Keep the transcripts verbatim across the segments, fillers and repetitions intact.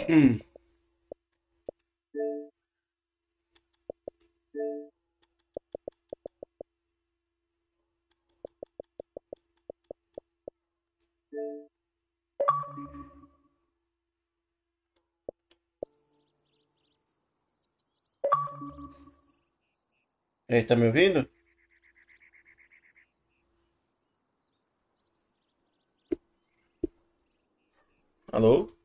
Hum. E aí, tá me ouvindo? Alô?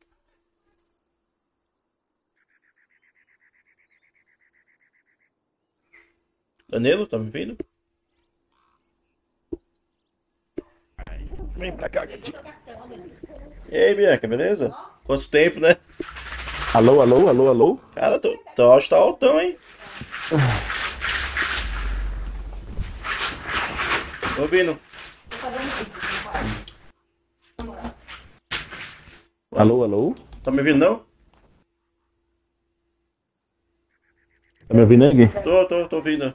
Danilo, tá me ouvindo? Vem pra cá, gatinho. E aí, Bianca, beleza? Quanto tempo, né? Alô, alô, alô, alô? Cara, teu, teu áudio tá altão, hein? Tô ouvindo. Ué, Alô, alô? tá me ouvindo, não? Tá me ouvindo aí? Tô, tô, tô ouvindo.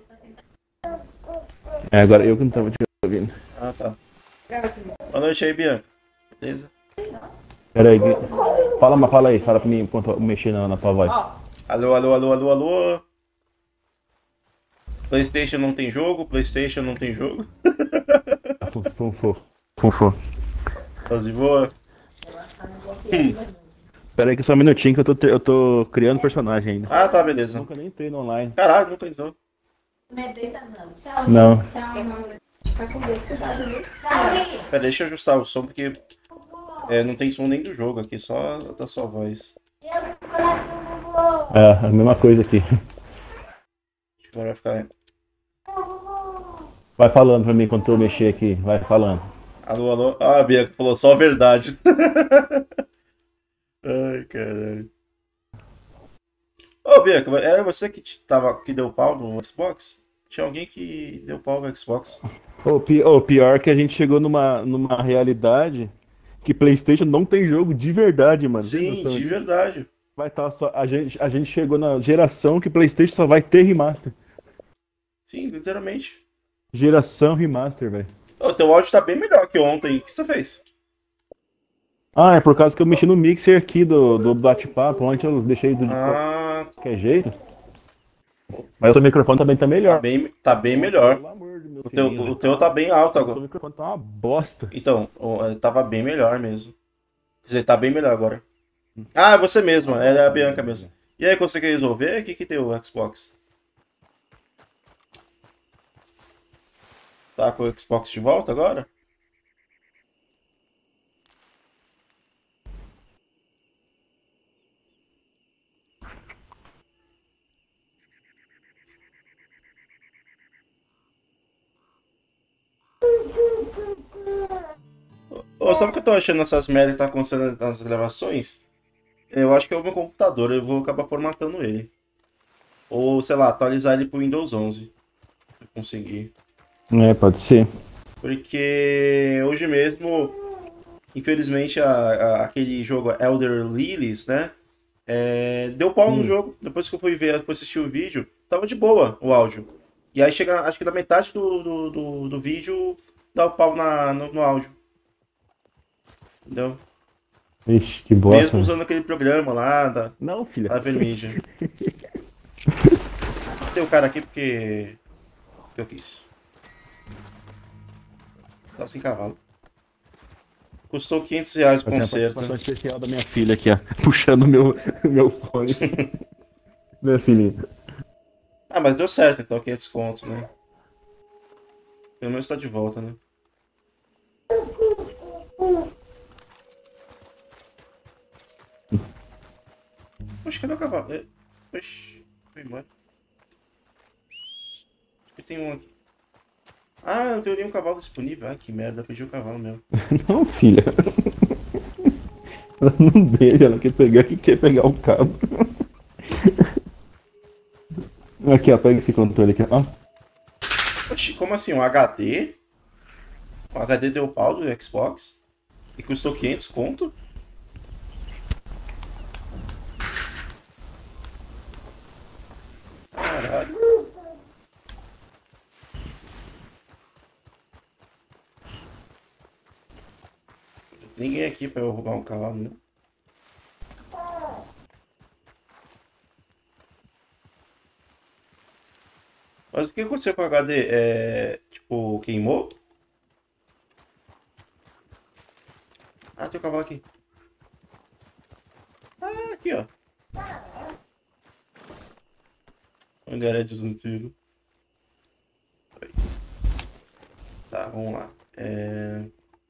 É, agora eu que não tava te ouvindo. Ah, tá. Boa noite aí, Bianca. Beleza? Pera aí, Gui. Fala, mas fala aí, fala pra mim enquanto eu mexer na, na tua voz. Alô, alô, alô, alô, alô. PlayStation não tem jogo, PlayStation não tem jogo. Funfou. Funfou. Tá de boa? Hum. Pera aí que só um minutinho que eu tô, te- eu tô criando personagem ainda. Ah, tá, beleza. Nunca nem entrei no online. Caralho, não tem não. Não. Pera, deixa eu ajustar o som, porque é, não tem som nem do jogo aqui, só da sua voz. É, a mesma coisa aqui. Agora vai ficar. Vai falando pra mim enquanto eu mexer aqui. Vai falando. Alô, alô. Ah, a Bianca falou só verdades. Ai, caralho. Ô, Bianca, era você que te- tava, que deu pau no Xbox? Tinha alguém que deu pau no Xbox. O pi- o pior que a gente chegou numa, numa realidade que PlayStation não tem jogo de verdade, mano. Tem Sim, noção de disso? verdade. Vai estar só. A gente, a gente chegou na geração que PlayStation só vai ter remaster. Sim, literalmente. Geração remaster, velho. O teu áudio tá bem melhor que ontem. O que você fez? Ah, é por causa que eu mexi no mixer aqui do, do bate-papo. Ontem eu deixei do, de Ah, qualquer jeito. Mas o seu microfone também tá tá melhor. bem, tá bem Ontem, melhor. pelo amor de Deus, O teu, filhinho, o velho. teu Tá, tá bem alto o seu agora. microfone tá uma bosta. Então, o- eh, tava bem melhor mesmo. Quer dizer, tá bem melhor agora. Ah, é você mesma, é a Bianca mesmo. E aí, conseguiu resolver? O que que deu o Xbox? Tá com o Xbox de volta agora? Ô, sabe o que eu tô achando nessas merdas que tá acontecendo nas gravações? Eu acho que é o meu computador, eu vou acabar formatando ele. Ou, sei lá, atualizar ele pro Windows onze. Se eu conseguir. É, pode ser. Porque hoje mesmo, infelizmente, a- a- aquele jogo Elder Lilies, né? É, deu pau no Hum. jogo. Depois que eu fui ver, fui assistir o vídeo, tava de boa o áudio. E aí chega, acho que na metade do, do, do, do vídeo, dá o pau na, no, no áudio. Entendeu? Ixi, que bosta, Mesmo velho. usando aquele programa lá da, Não, filha. da Vermídia. Tem o cara aqui porque, porque eu quis. Tá sem cavalo. Custou quinhentos reais o Eu tenho a conserto. participação especial da minha filha aqui, ó. Puxando o meu, meu fone. Minha filhinha. Ah, mas deu certo então, quinhentos conto, né? Pelo menos tá de volta, né? Oxe, cadê o cavalo? É, oxe, foi embora. Acho que tem um aqui. Ah, não tem nenhum cavalo disponível. Ah, que merda, eu perdi o cavalo mesmo. Não, filha. Ela não deixa, ela quer pegar, que quer pegar o cabo. Aqui, ó, pega esse controle aqui, ó. Oxi, como assim? Um H D? Um H D deu pau do Xbox? E custou quinhentos conto? Caralho. Ninguém aqui pra eu roubar um cavalo, né? Mas o que aconteceu com o H D? É, tipo, queimou? Ah, tem um cavalo aqui. Ah, aqui, ó. Um garete no tiro. Tá, vamos lá. É...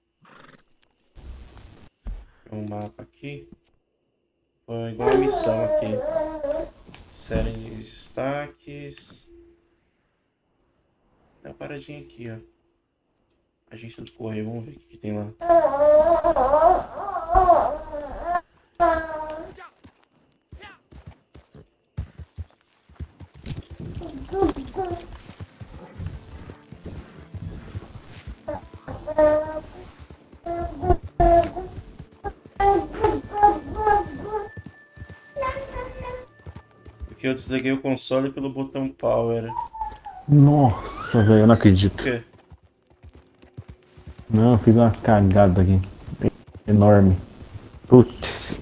um mapa aqui. Foi igual a missão aqui. Série de destaques. Tem uma paradinha aqui, ó. Agência do correio, vamos ver o que, que tem lá. Porque eu desliguei o console pelo botão Power. Nossa, velho, eu não acredito. Por quê? Não, eu fiz uma cagada aqui. Enorme. Putz.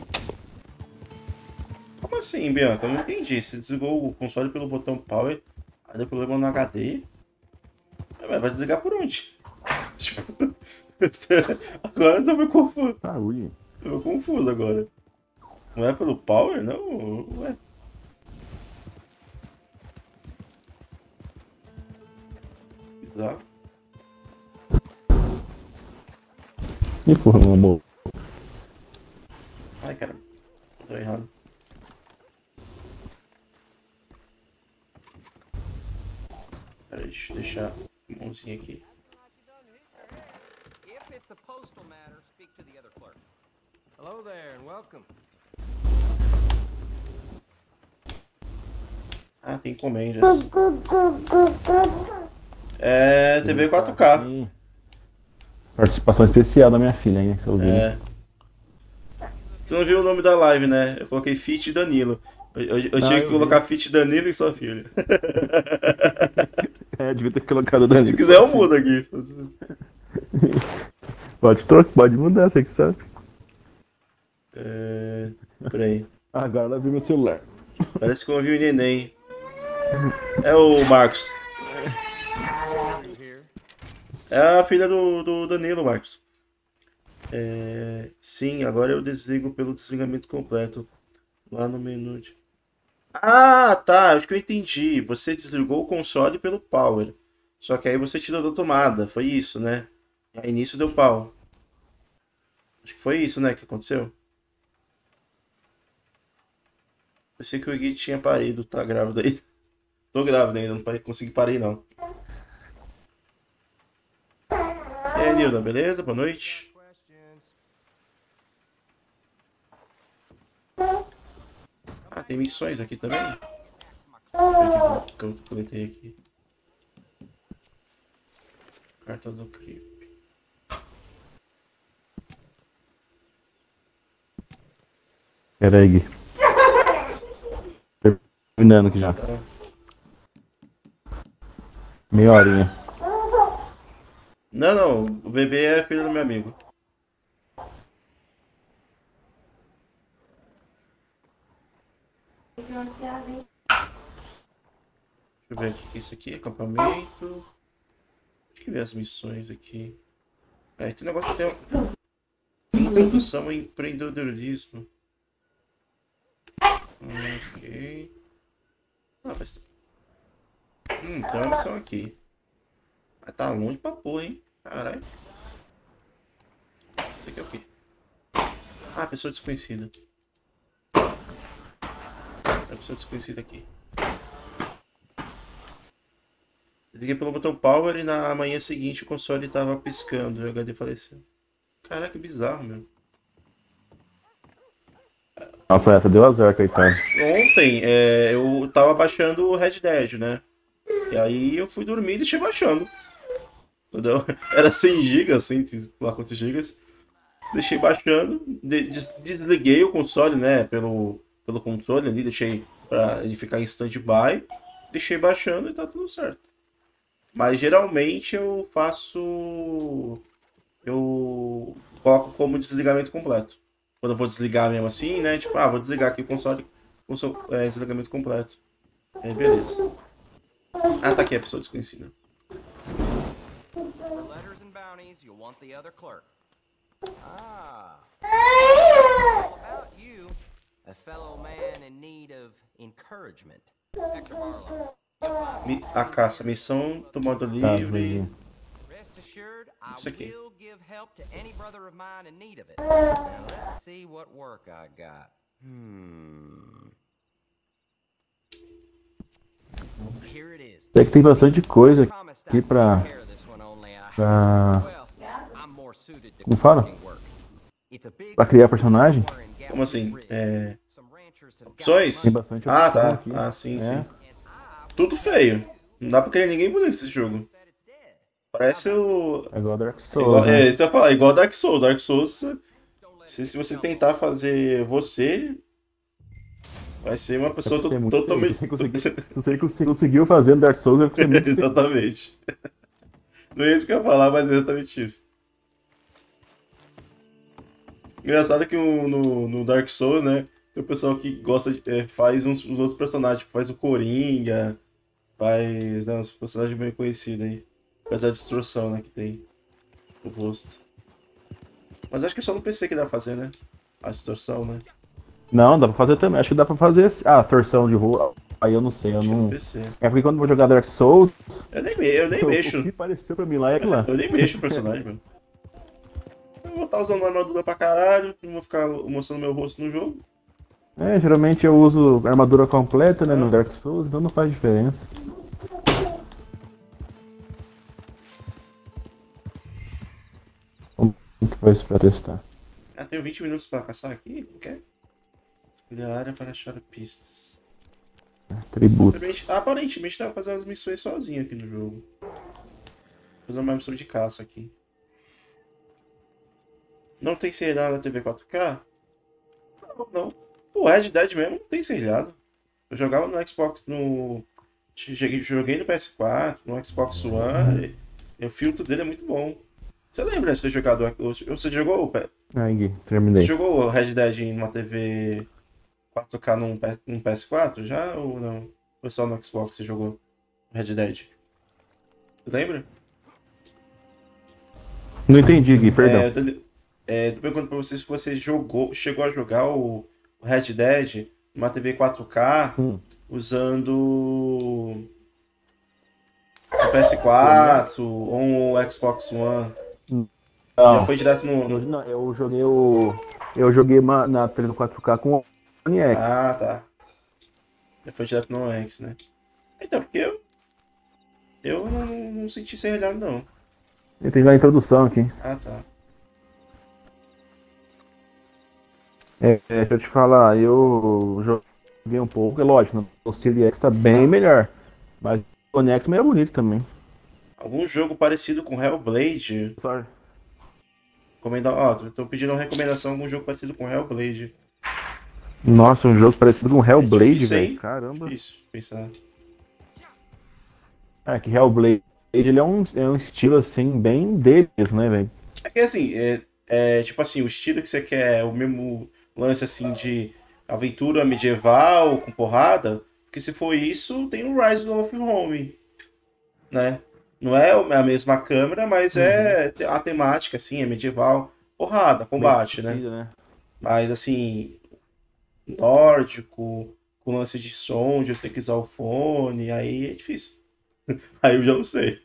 Como assim, Bianca? Eu não entendi. Você desligou o console pelo botão Power, aí deu problema no H D. Mas vai desligar por onde? Tipo, agora eu tô meio confuso. Saúde. Tô meio confuso agora. Não é pelo Power, não? Ué. Bizarro. E porra, meu amor. Ai, cara. Tô errado. Pera, deixa eu deixar a mãozinha aqui. If it's a postal matter, speak to the other clerk. Hello there and welcome. Ah, tem encomendas. É, T V quatro K. Sim. Participação especial da minha filha, hein? Que eu vi. É. Você não viu o nome da live, né? Eu coloquei Fit Danilo. Eu, eu, eu Ah, tinha que eu colocar vi. Fit Danilo e sua filha. É, devia ter colocado Danilo. Se quiser eu mudo aqui. Pode trocar, pode mudar, você que sabe. É... Peraí. Agora ela viu meu celular. Parece que eu ouvi o neném. É o Marcos. É a filha do, do Danilo, Marcos. É... Sim, agora eu desligo pelo desligamento completo. Lá no menu de... Ah, tá. Acho que eu entendi. Você desligou o console pelo power. Só que aí você tirou da tomada. Foi isso, né? Aí nisso deu pau. Acho que foi isso, né, que aconteceu. Pensei que o Gui tinha parido. Tá grávido aí. Tô grávida ainda. Não consegui parir, não. E aí, Nilda, beleza? Boa noite. Ah, tem missões aqui também? Deixa eu ver o que eu coletei aqui. Carta do Creep. Pera aí, Gui. Terminando aqui já. Meia horinha. Não, não. O bebê é filho do meu amigo. Deixa eu ver aqui o que é isso aqui. Acampamento. Deixa eu ver as missões aqui. É, tem um negócio que tem introdução ao empreendedorismo. Ok. Ah, mas... Hum, tem uma missão aqui. Mas tá longe pra porra, hein? Caralho. Isso aqui é o quê? Ah, pessoa desconhecida. É pessoa desconhecida aqui. Liguei pelo botão Power e na manhã seguinte o console tava piscando e o H D faleceu. Caraca, que bizarro, meu. Nossa, essa deu azar, coitado. Ontem é, eu tava baixando o Red Dead, né? E aí eu fui dormir e deixei baixando. Entendeu? Era cem gigas, cem lá quantos gigas. Deixei baixando, de- des- desliguei o console, né? Pelo, pelo controle ali, deixei pra ele ficar em stand-by. Deixei baixando e tá tudo certo. Mas geralmente eu faço. Eu coloco como desligamento completo. Quando eu vou desligar mesmo assim, né? Tipo, ah, vou desligar aqui o console com so- é, desligamento completo. Aí, beleza. Ah, tá aqui a pessoa desconhecida. For letters and bounties, you'll want the other clerk. Ah. All about you, a fellow man in need of encouragement. Hector Barlow. Mi- A caça, missão do modo Tá, livre. beleza. Rest assured, I Isso aqui. will give help to any brother of mine in need of it. Now let's see what work I got. Hmm. Here it is. É que tem bastante coisa Promised aqui I'd pra. take care of this one only I- pra. Well, I'm more suited to Como fala? clerking work. It's a big Pra criar personagem? somewhere in Como assim? Galveston É... Ridge. Some ranchers have got Opções? Tem bastante Ah, opção tá. aqui. Ah, sim, É. sim. and I Tudo feio. Não dá pra criar ninguém bonito nesse jogo. bet it's dead. Parece o. É igual Dark Igual, Souls, é, né? isso eu ia falar, igual Dark Souls. Dark Souls, se, se você tentar fazer você, vai ser uma pessoa Deve ser to- muito totalmente. feio. Se você conseguir- se você cons- conseguiu fazer no Dark Souls, deve ser muito feio. Exatamente. Não é isso que eu ia falar, mas é exatamente isso. Engraçado que o- no, no Dark Souls, né? Tem o pessoal que gosta de. é, faz uns, uns outros personagens, tipo, faz o Coringa, faz. Né, uns personagens bem conhecidos aí. Faz a distorção, né? Que tem o rosto. Mas acho que é só no P C que dá pra fazer, né? A distorção, né? Não, dá pra fazer também. Acho que dá pra fazer. Ah, torção de rua. Aí eu não sei, eu Acho que é no não. P C. É porque quando eu vou jogar Dark Souls, Eu nem, me- eu nem o- mexo. o que pareceu pra mim lá é aquilo lá. Eu nem mexo no personagem, mano. Eu vou estar usando armadura pra caralho, não vou ficar mostrando meu rosto no jogo. É, geralmente eu uso armadura completa, né, no Dark Souls, então não faz diferença. Como que faz pra testar? Ah, tenho vinte minutos pra caçar aqui? Não quer? Escolher a área para achar pistas. Tributo. Aparentemente, aparentemente dá pra fazer as missões sozinho aqui no jogo. Vou fazer uma missão de caça aqui. Não tem seriado na T V quatro K? Não, não. O Red Dead mesmo não tem seriado. Eu jogava no Xbox, no... Cheguei- Joguei no P S quatro, no Xbox One, e o filtro dele é muito bom. Você lembra de ter jogado... o- Você jogou, o P- Aí, Gui, você terminei. jogou o Red Dead em uma T V quatro K num, P- num P S quatro já ou não? Foi só no Xbox que você jogou Red Dead? Você lembra? Não entendi, Gui, É, perdão. eu tô, é, tô perguntando pra você se você jogou, chegou a jogar o, o Red Dead numa T V quatro K Hum. usando o P S quatro ou o Xbox One. Já Não, foi direto no. eu, não, eu joguei o. Eu joguei uma- na T V quatro K com o One X. Ah, tá. Já foi direto no X, né? Então, porque eu. Eu não, não senti serrilhado, não. Tem na introdução aqui. Ah, tá. É, é, deixa eu te falar, eu joguei um pouco, é lógico, né, o Series X tá bem melhor, mas o One X é bonito também. Algum jogo parecido com Hellblade. Só- Recomenda... Ó, tô tô pedindo uma recomendação algum jogo parecido com Hellblade. Nossa, um jogo parecido com Hellblade, É difícil, velho. hein? Caramba. Difícil pensar. É que Hellblade, ele é um, é um estilo assim, bem deles, né, velho? É que assim, é, é tipo assim, o estilo que você quer é o mesmo lance assim de aventura medieval com porrada, porque se for isso, tem o Rise of Home, né? Não é a mesma câmera, mas é a temática assim, é medieval, porrada, combate, Bem né? parecido, né? Mas assim, nórdico, com lance de som, de você ter que usar o fone, aí é difícil. Aí eu já não sei.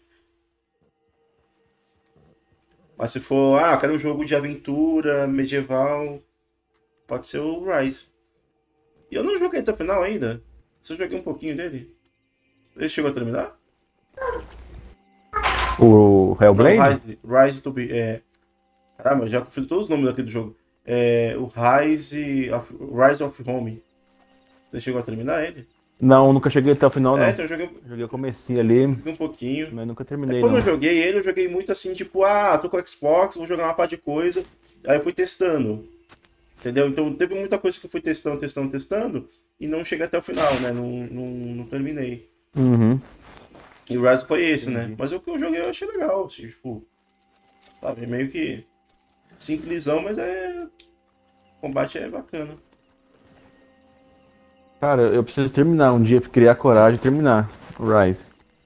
Mas se for, ah, eu quero um jogo de aventura medieval, pode ser o Rise. E eu não joguei até o final ainda. Só joguei um pouquinho dele. Ele chegou a terminar? O Não, Hellblade? Rise, Rise to be. É... Caramba, eu já confundi todos os nomes aqui do jogo. É, o Rise of, Rise of Home. Você chegou a terminar ele? Não, nunca cheguei até o final, não. É, então eu joguei, Joguei o comecinho ali, joguei um pouquinho. mas nunca É, terminei, quando não. eu joguei ele, eu joguei muito assim, tipo, ah, tô com o Xbox, vou jogar uma par de coisa. Aí eu fui testando. Entendeu? Então teve muita coisa que eu fui testando, testando, testando. E não cheguei até o final, né? Não, não, não terminei. Uhum. E o Rise foi esse, né? Entendi. Mas o que eu joguei eu achei legal. Assim, tipo, sabe? Meio que simplesão, mas é. O combate é bacana. Cara, eu preciso terminar um dia, criar coragem e terminar o Rise.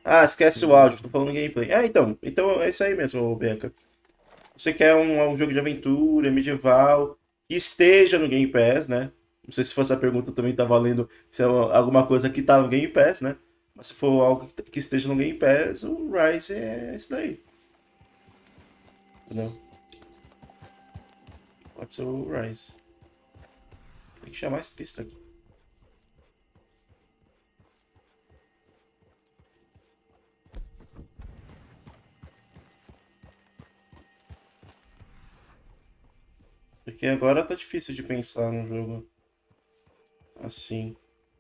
Ah, esquece o áudio, tô falando gameplay. Ah, então. Então é isso aí mesmo, Bianca. Você quer um, um jogo de aventura, medieval, que esteja no Game Pass, né? Não sei se for essa pergunta também tá valendo se é alguma coisa que tá no Game Pass, né? Mas se for algo que esteja no Game Pass, o Rise é isso daí. Entendeu? Pode ser o Rise. Tem que chamar mais pista aqui. Porque agora tá difícil de pensar num jogo assim.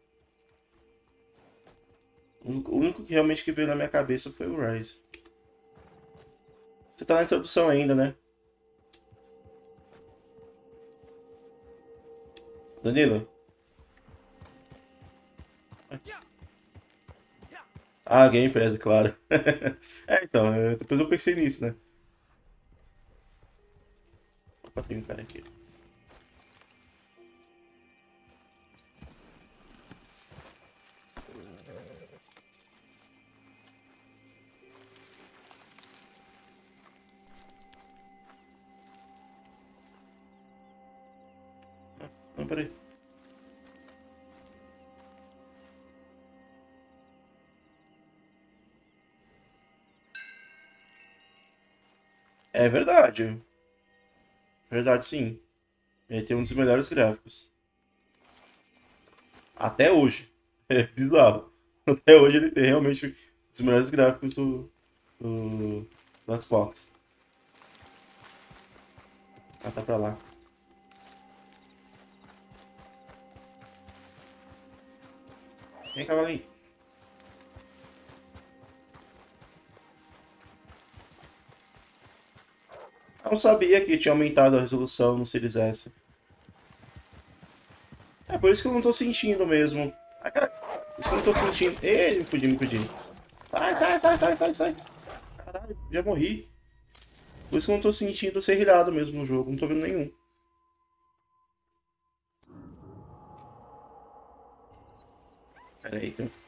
O único, o único que realmente que veio na minha cabeça foi o Rise. Você tá na introdução ainda, né? Danilo? Ah, Game Pass, claro. É, então, eu- depois eu pensei nisso, né? Opa, tem um cara aqui. Não, peraí. É verdade. Verdade, sim. Ele tem um dos melhores gráficos. Até hoje. É bizarro. Até hoje ele tem realmente um dos melhores gráficos do, do, do Xbox. Ah, tá pra lá. Vem, cavalinho. Eu não sabia que tinha aumentado a resolução no Series S. É por isso que eu não tô sentindo mesmo. Ah, cara, por isso que eu não tô sentindo. Ei, me fudi, me fudi. Sai, sai, sai, sai, sai, sai. Caralho, já morri. Por isso que eu não tô sentindo ser irado mesmo no jogo. Não tô vendo nenhum. Pera aí, tem...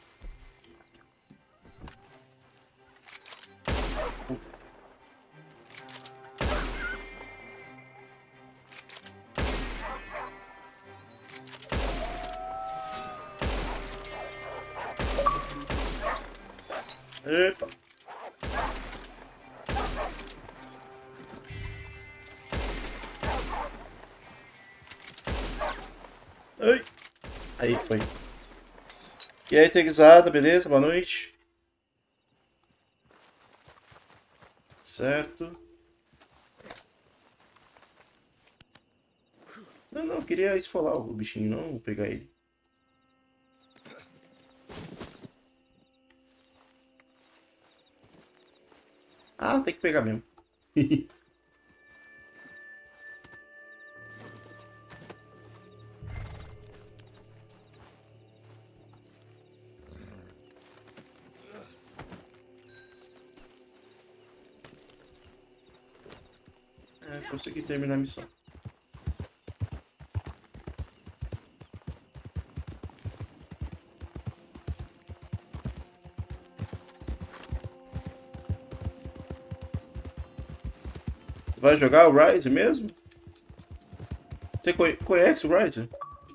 Epa. Ai. Aí foi. E aí, Teguizada, beleza? Boa noite. Certo. Não, não, eu queria esfolar o bichinho, não pegar ele. Ah, tem que pegar mesmo. É, consegui terminar a missão. Você vai jogar o Rise mesmo? Você conhe- conhece o Rise?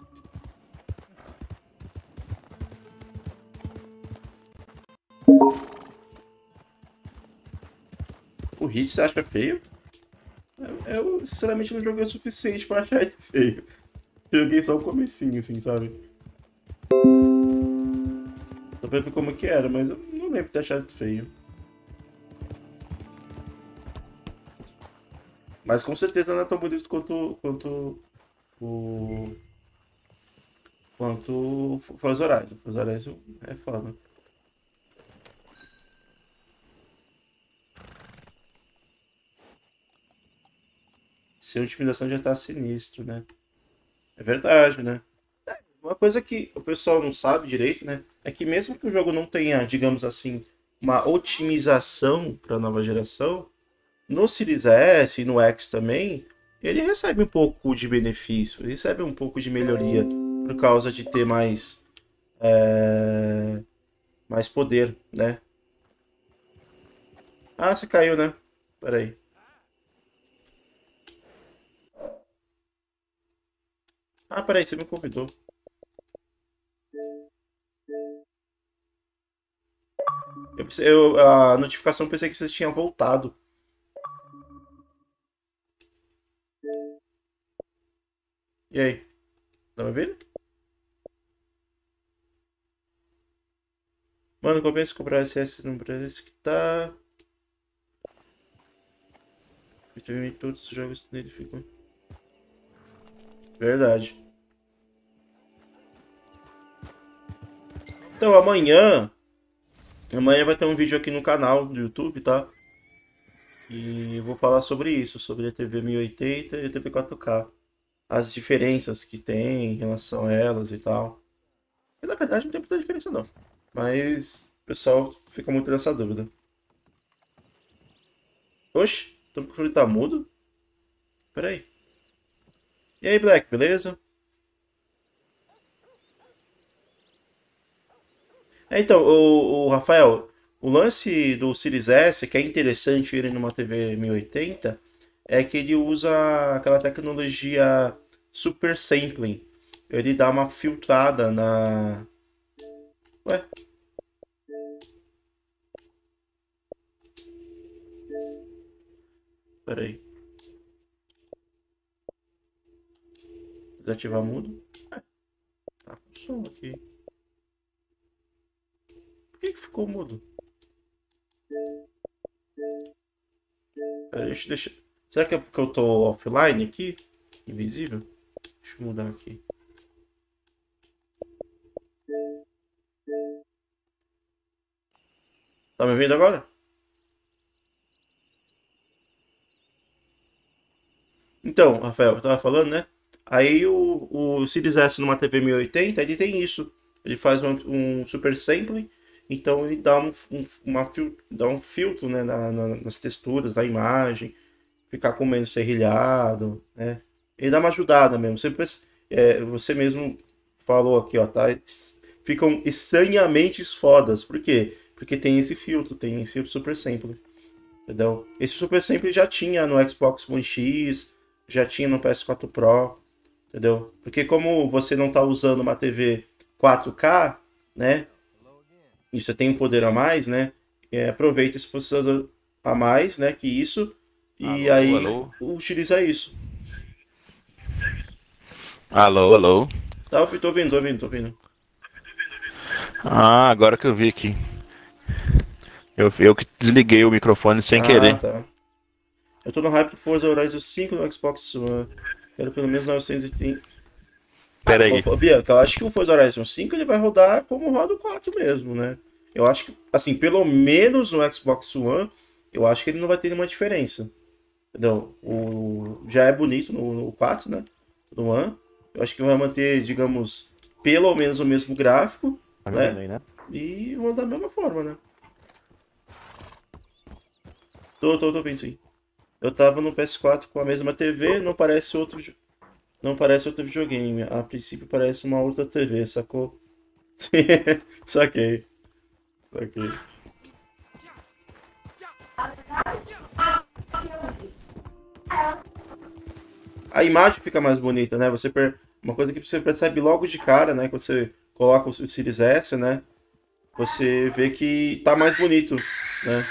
O Hit você acha feio? Eu, eu, sinceramente não joguei o suficiente pra achar ele feio. Joguei só o comecinho, assim, sabe? Tô vendo como que era, mas eu não lembro de ter achado feio. Mas com certeza não é tão bonito quanto, quanto o. Quanto o Forza Horizon. Forza Horizon é foda. Seu otimização já tá sinistro, né? É verdade, né? Uma coisa que o pessoal não sabe direito, né? É que mesmo que o jogo não tenha, digamos assim, uma otimização para nova geração, no Series S e no X também, ele recebe um pouco de benefício, ele recebe um pouco de melhoria por causa de ter mais, é, mais poder, né? Ah, você caiu, né? Pera aí. Ah, peraí, você me convidou. Eu, pense- eu- a notificação pensei que você tinha voltado. E aí? Tá me vendo? Mano, compensa comprar S S no preço que tá. Literalmente todos os jogos nele ficam. Verdade. Então amanhã. Amanhã vai ter um vídeo aqui no canal do YouTube, tá? E eu vou falar sobre isso, sobre a T V mil e oitenta e a T V quatro K. As diferenças que tem em relação a elas e tal. Mas na verdade não tem muita diferença não. Mas o pessoal fica muito nessa dúvida. Oxe, tô com o tá mudo? Pera aí. E aí, Black, beleza? É, então, o, o Rafael, o lance do Series S, que é interessante ele numa T V mil e oitenta, é que ele usa aquela tecnologia Super Sampling. Ele dá uma filtrada na. Ué, peraí. Desativar mudo. Tá com som aqui. Por que que ficou mudo? Peraí, deixa, deixa... Será que é porque eu tô offline aqui? Invisível? Deixa eu mudar aqui. Tá me ouvindo agora? Então, Rafael, eu tava falando, né? Aí o, o Series S numa T V mil e oitenta, ele tem isso. Ele faz um, um super sampling, então ele dá um, um, uma fil- dá um filtro, né, na- na- nas texturas da imagem, ficar com menos serrilhado, né? Ele dá uma ajudada mesmo. Você, pensa- é, você mesmo falou aqui, ó, tá? Es- Ficam estranhamente fodas. Por quê? Porque tem esse filtro, tem esse super sampling. Entendeu? Esse Super Sample já tinha no Xbox One X, já tinha no P S quatro Pro, entendeu? Porque como você não está usando uma T V quatro K, né? E você tem um poder a mais, né? É, aproveita esse processador a mais, né? Que isso, e Alô, aí alô, utiliza isso. alô, alô. Tá, eu tô ouvindo, tô ouvindo, tô ouvindo. Ah, agora que eu vi aqui. Eu, eu que desliguei o microfone sem Ah, querer. tá. Eu tô no hype do Forza Horizon cinco no Xbox One. Quero pelo menos novecentos e trinta. Pera Ô, aí. ô, Bianca, eu acho que o Forza Horizon cinco ele vai rodar como roda o quatro mesmo, né? Eu acho que, assim, pelo menos no Xbox One, eu acho que ele não vai ter nenhuma diferença. Entendeu? O, já é bonito no, no quatro, né? No One. Eu acho que vai manter, digamos, pelo menos o mesmo gráfico, Tá me ouvindo né? aí, né? E vão da mesma forma, né? Tô, tô, tô vendo sim. Eu tava no P S quatro com a mesma T V, não parece outro, jo- não parece outro videogame. A princípio parece uma outra T V, sacou? Saquei. Ok. A imagem fica mais bonita, né? Você per... Uma coisa que você percebe logo de cara, né? Quando você coloca o Series S, né? Você vê que tá mais bonito, né?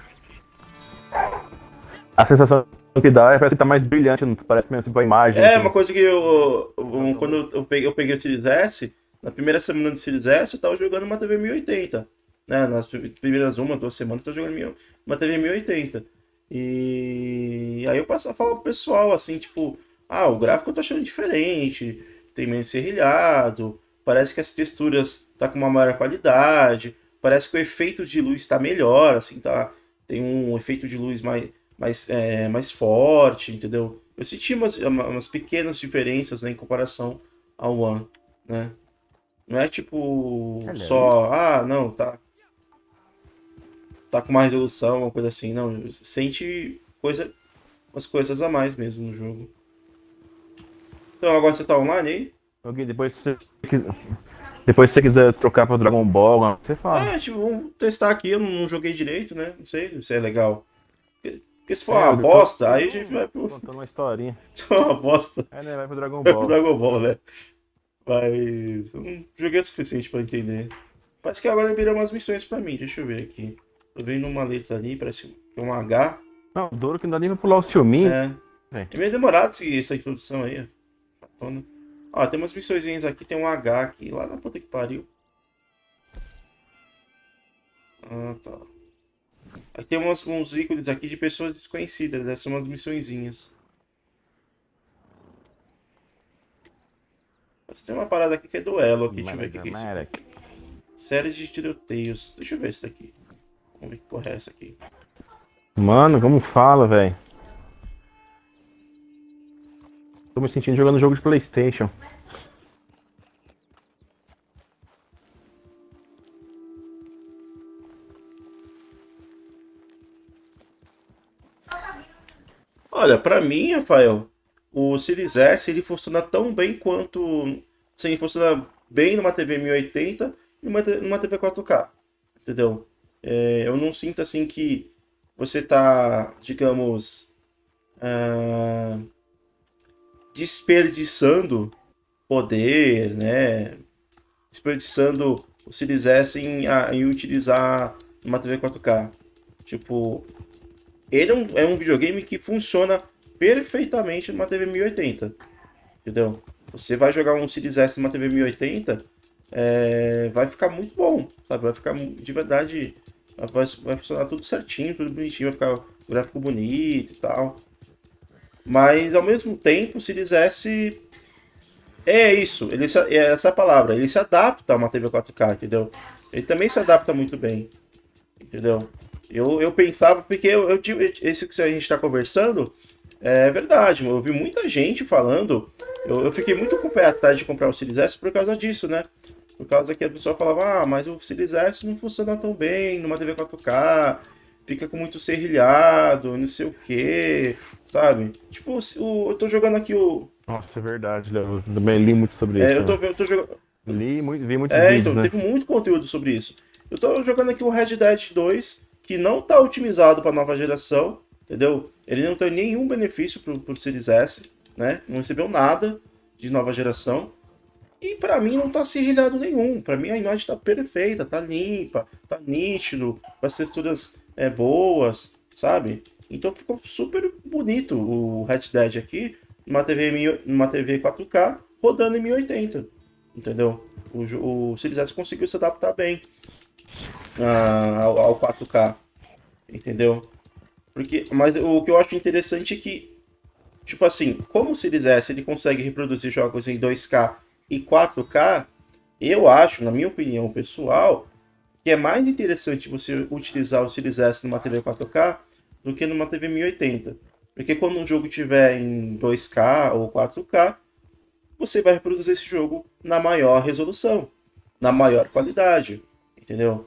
A sensação que dá é parece que tá mais brilhante, não parece mesmo tipo, a imagem, É uma assim. coisa que eu, eu- quando eu peguei, eu peguei o Series S, na primeira semana do Series S, eu tava jogando uma T V mil e oitenta, né? Nas primeiras uma, duas semanas, eu tava jogando mil- uma T V mil e oitenta. E aí eu passo a falar pro pessoal, assim, tipo, ah, o gráfico eu tô achando diferente, tem menos serrilhado, parece que as texturas tá com uma maior qualidade, parece que o efeito de luz tá melhor, assim, tá, tem um efeito de luz mais, mais, é, mais forte, entendeu? Eu senti umas, umas pequenas diferenças, né, em comparação ao One, né? Não é tipo Hello. só, ah, não, tá, tá com mais resolução, uma coisa assim, não. Você sente coisa, umas coisas a mais mesmo no jogo. Então agora você tá online aí? Ok, depois se você quiser. Depois se você quiser trocar pro Dragon Ball, você fala. É, tipo, vamos testar aqui, eu não, não joguei direito, né? Não sei se é legal. Porque, porque se for É, uma eu tô bosta, aí a gente vai pro. contando uma historinha. Se for uma bosta, Aí, né, vai pro Dragon vai pro Ball. Dragon Ball, né? Mas eu não joguei o suficiente pra entender. Parece que agora liberou umas missões pra mim, deixa eu ver aqui. Tô vendo uma letra ali, parece que é um H. Não, o Doro que não dá nem pra pular os filminhos. É. É. É meio demorado esse- essa introdução aí, ó. Patona. Ó, tem umas missõezinhas aqui, tem um H aqui, lá na puta que pariu. Ah, tá. Aqui tem umas, uns ícones aqui de pessoas desconhecidas, essas são umas missõezinhas. Mas tem uma parada aqui que é duelo aqui, deixa eu ver o que que é isso. Marek. Série de tiroteios. Deixa eu ver esse daqui. Vamos ver que porra é essa aqui. Mano, como fala, velho? Tô me sentindo jogando jogo de PlayStation. Olha, pra mim, Rafael, o Series S ele funciona tão bem quanto. Sim, funciona bem numa T V mil e oitenta e numa, te- numa T V quatro K. Entendeu? É, eu não sinto assim que você tá, digamos, ah, desperdiçando poder, né? Desperdiçando o Series S em, a- em utilizar uma T V quatro K. Tipo, ele é um, é um videogame que funciona perfeitamente numa T V mil e oitenta, entendeu? Você vai jogar um Series S numa T V mil e oitenta, é, vai ficar muito bom, sabe? Vai ficar mu- de verdade, vai, vai funcionar tudo certinho, tudo bonitinho, vai ficar o gráfico bonito e tal. Mas ao mesmo tempo, o Series S é isso, ele se- é essa a palavra, ele se adapta a uma T V quatro K, entendeu? Ele também se adapta muito bem, entendeu? Eu, eu pensava, porque eu, eu tive, esse que a gente está conversando é verdade, eu vi muita gente falando, eu, eu fiquei muito com o pé atrás de comprar o Series S por causa disso, né? Por causa que a pessoa falava, ah, mas o Series S não funciona tão bem numa T V quatro K, fica com muito serrilhado, não sei o que, sabe? Tipo, o, eu tô jogando aqui o. Nossa, é verdade, Léo. Eu também li muito sobre É, isso. eu tô, né? vendo- eu tô jogando. Li muito, vi muitos É, vídeos, então, né? teve muito conteúdo sobre isso. Eu tô jogando aqui o Red Dead dois, que não tá otimizado para nova geração, entendeu? Ele não tem nenhum benefício pro, pro Series S, né? Não recebeu nada de nova geração. E pra mim não tá serrilhado nenhum. Pra mim a imagem tá perfeita, tá limpa, tá nítido, com as texturas é, boas, sabe? Então ficou super bonito o Red Dead aqui, numa T V, mil- numa T V quatro K, rodando em mil e oitenta, entendeu? O, jo- o Series S conseguiu se adaptar bem ah, ao, ao quatro K, entendeu? Porque, mas o que eu acho interessante é que, tipo assim, como o Series S ele consegue reproduzir jogos em dois K e quatro K, eu acho, na minha opinião pessoal, que é mais interessante você utilizar o Series S numa T V quatro K do que numa T V mil e oitenta. Porque quando um jogo tiver em dois K ou quatro K, você vai reproduzir esse jogo na maior resolução, na maior qualidade, entendeu?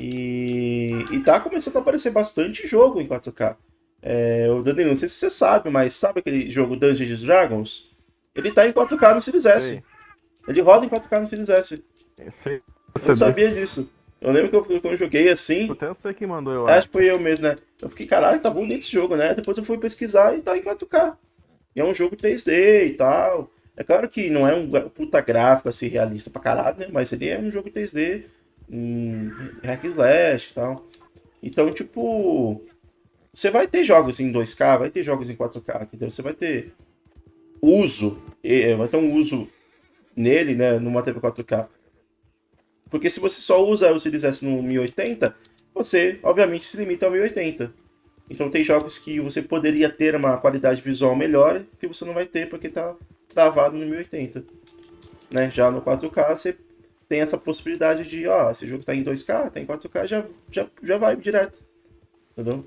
E, e tá começando a aparecer bastante jogo em quatro K. É, o Danilo, não sei se você sabe, mas sabe aquele jogo Dungeons and Dragons? Ele tá em quatro K no Series S. Sei. Ele roda em quatro K no Series S. Eu sei. Eu não sabia disso. Eu lembro que eu, quando eu joguei assim, Até não sei quem mandou, eu acho acho. que foi eu mesmo, né? Eu fiquei, caralho, tá bonito esse jogo, né? Depois eu fui pesquisar e tá em quatro K. E é um jogo três D e tal. É claro que não é um gra- puta gráfico assim realista pra caralho, né? Mas ele é um jogo três D, um hack and slash e tal. Então, tipo, você vai ter jogos em dois K, vai ter jogos em quatro K, entendeu? Você vai ter uso, eh, vai ter um uso nele, né, numa T V quatro K. Porque se você só usa o Series S no mil e oitenta, você, obviamente, se limita ao mil e oitenta. Então tem jogos que você poderia ter uma qualidade visual melhor que você não vai ter porque tá travado no mil e oitenta. Né? Já no quatro K você tem essa possibilidade de, ó, esse jogo tá em dois K, tá em quatro K, já, já, já vai direto. Entendeu?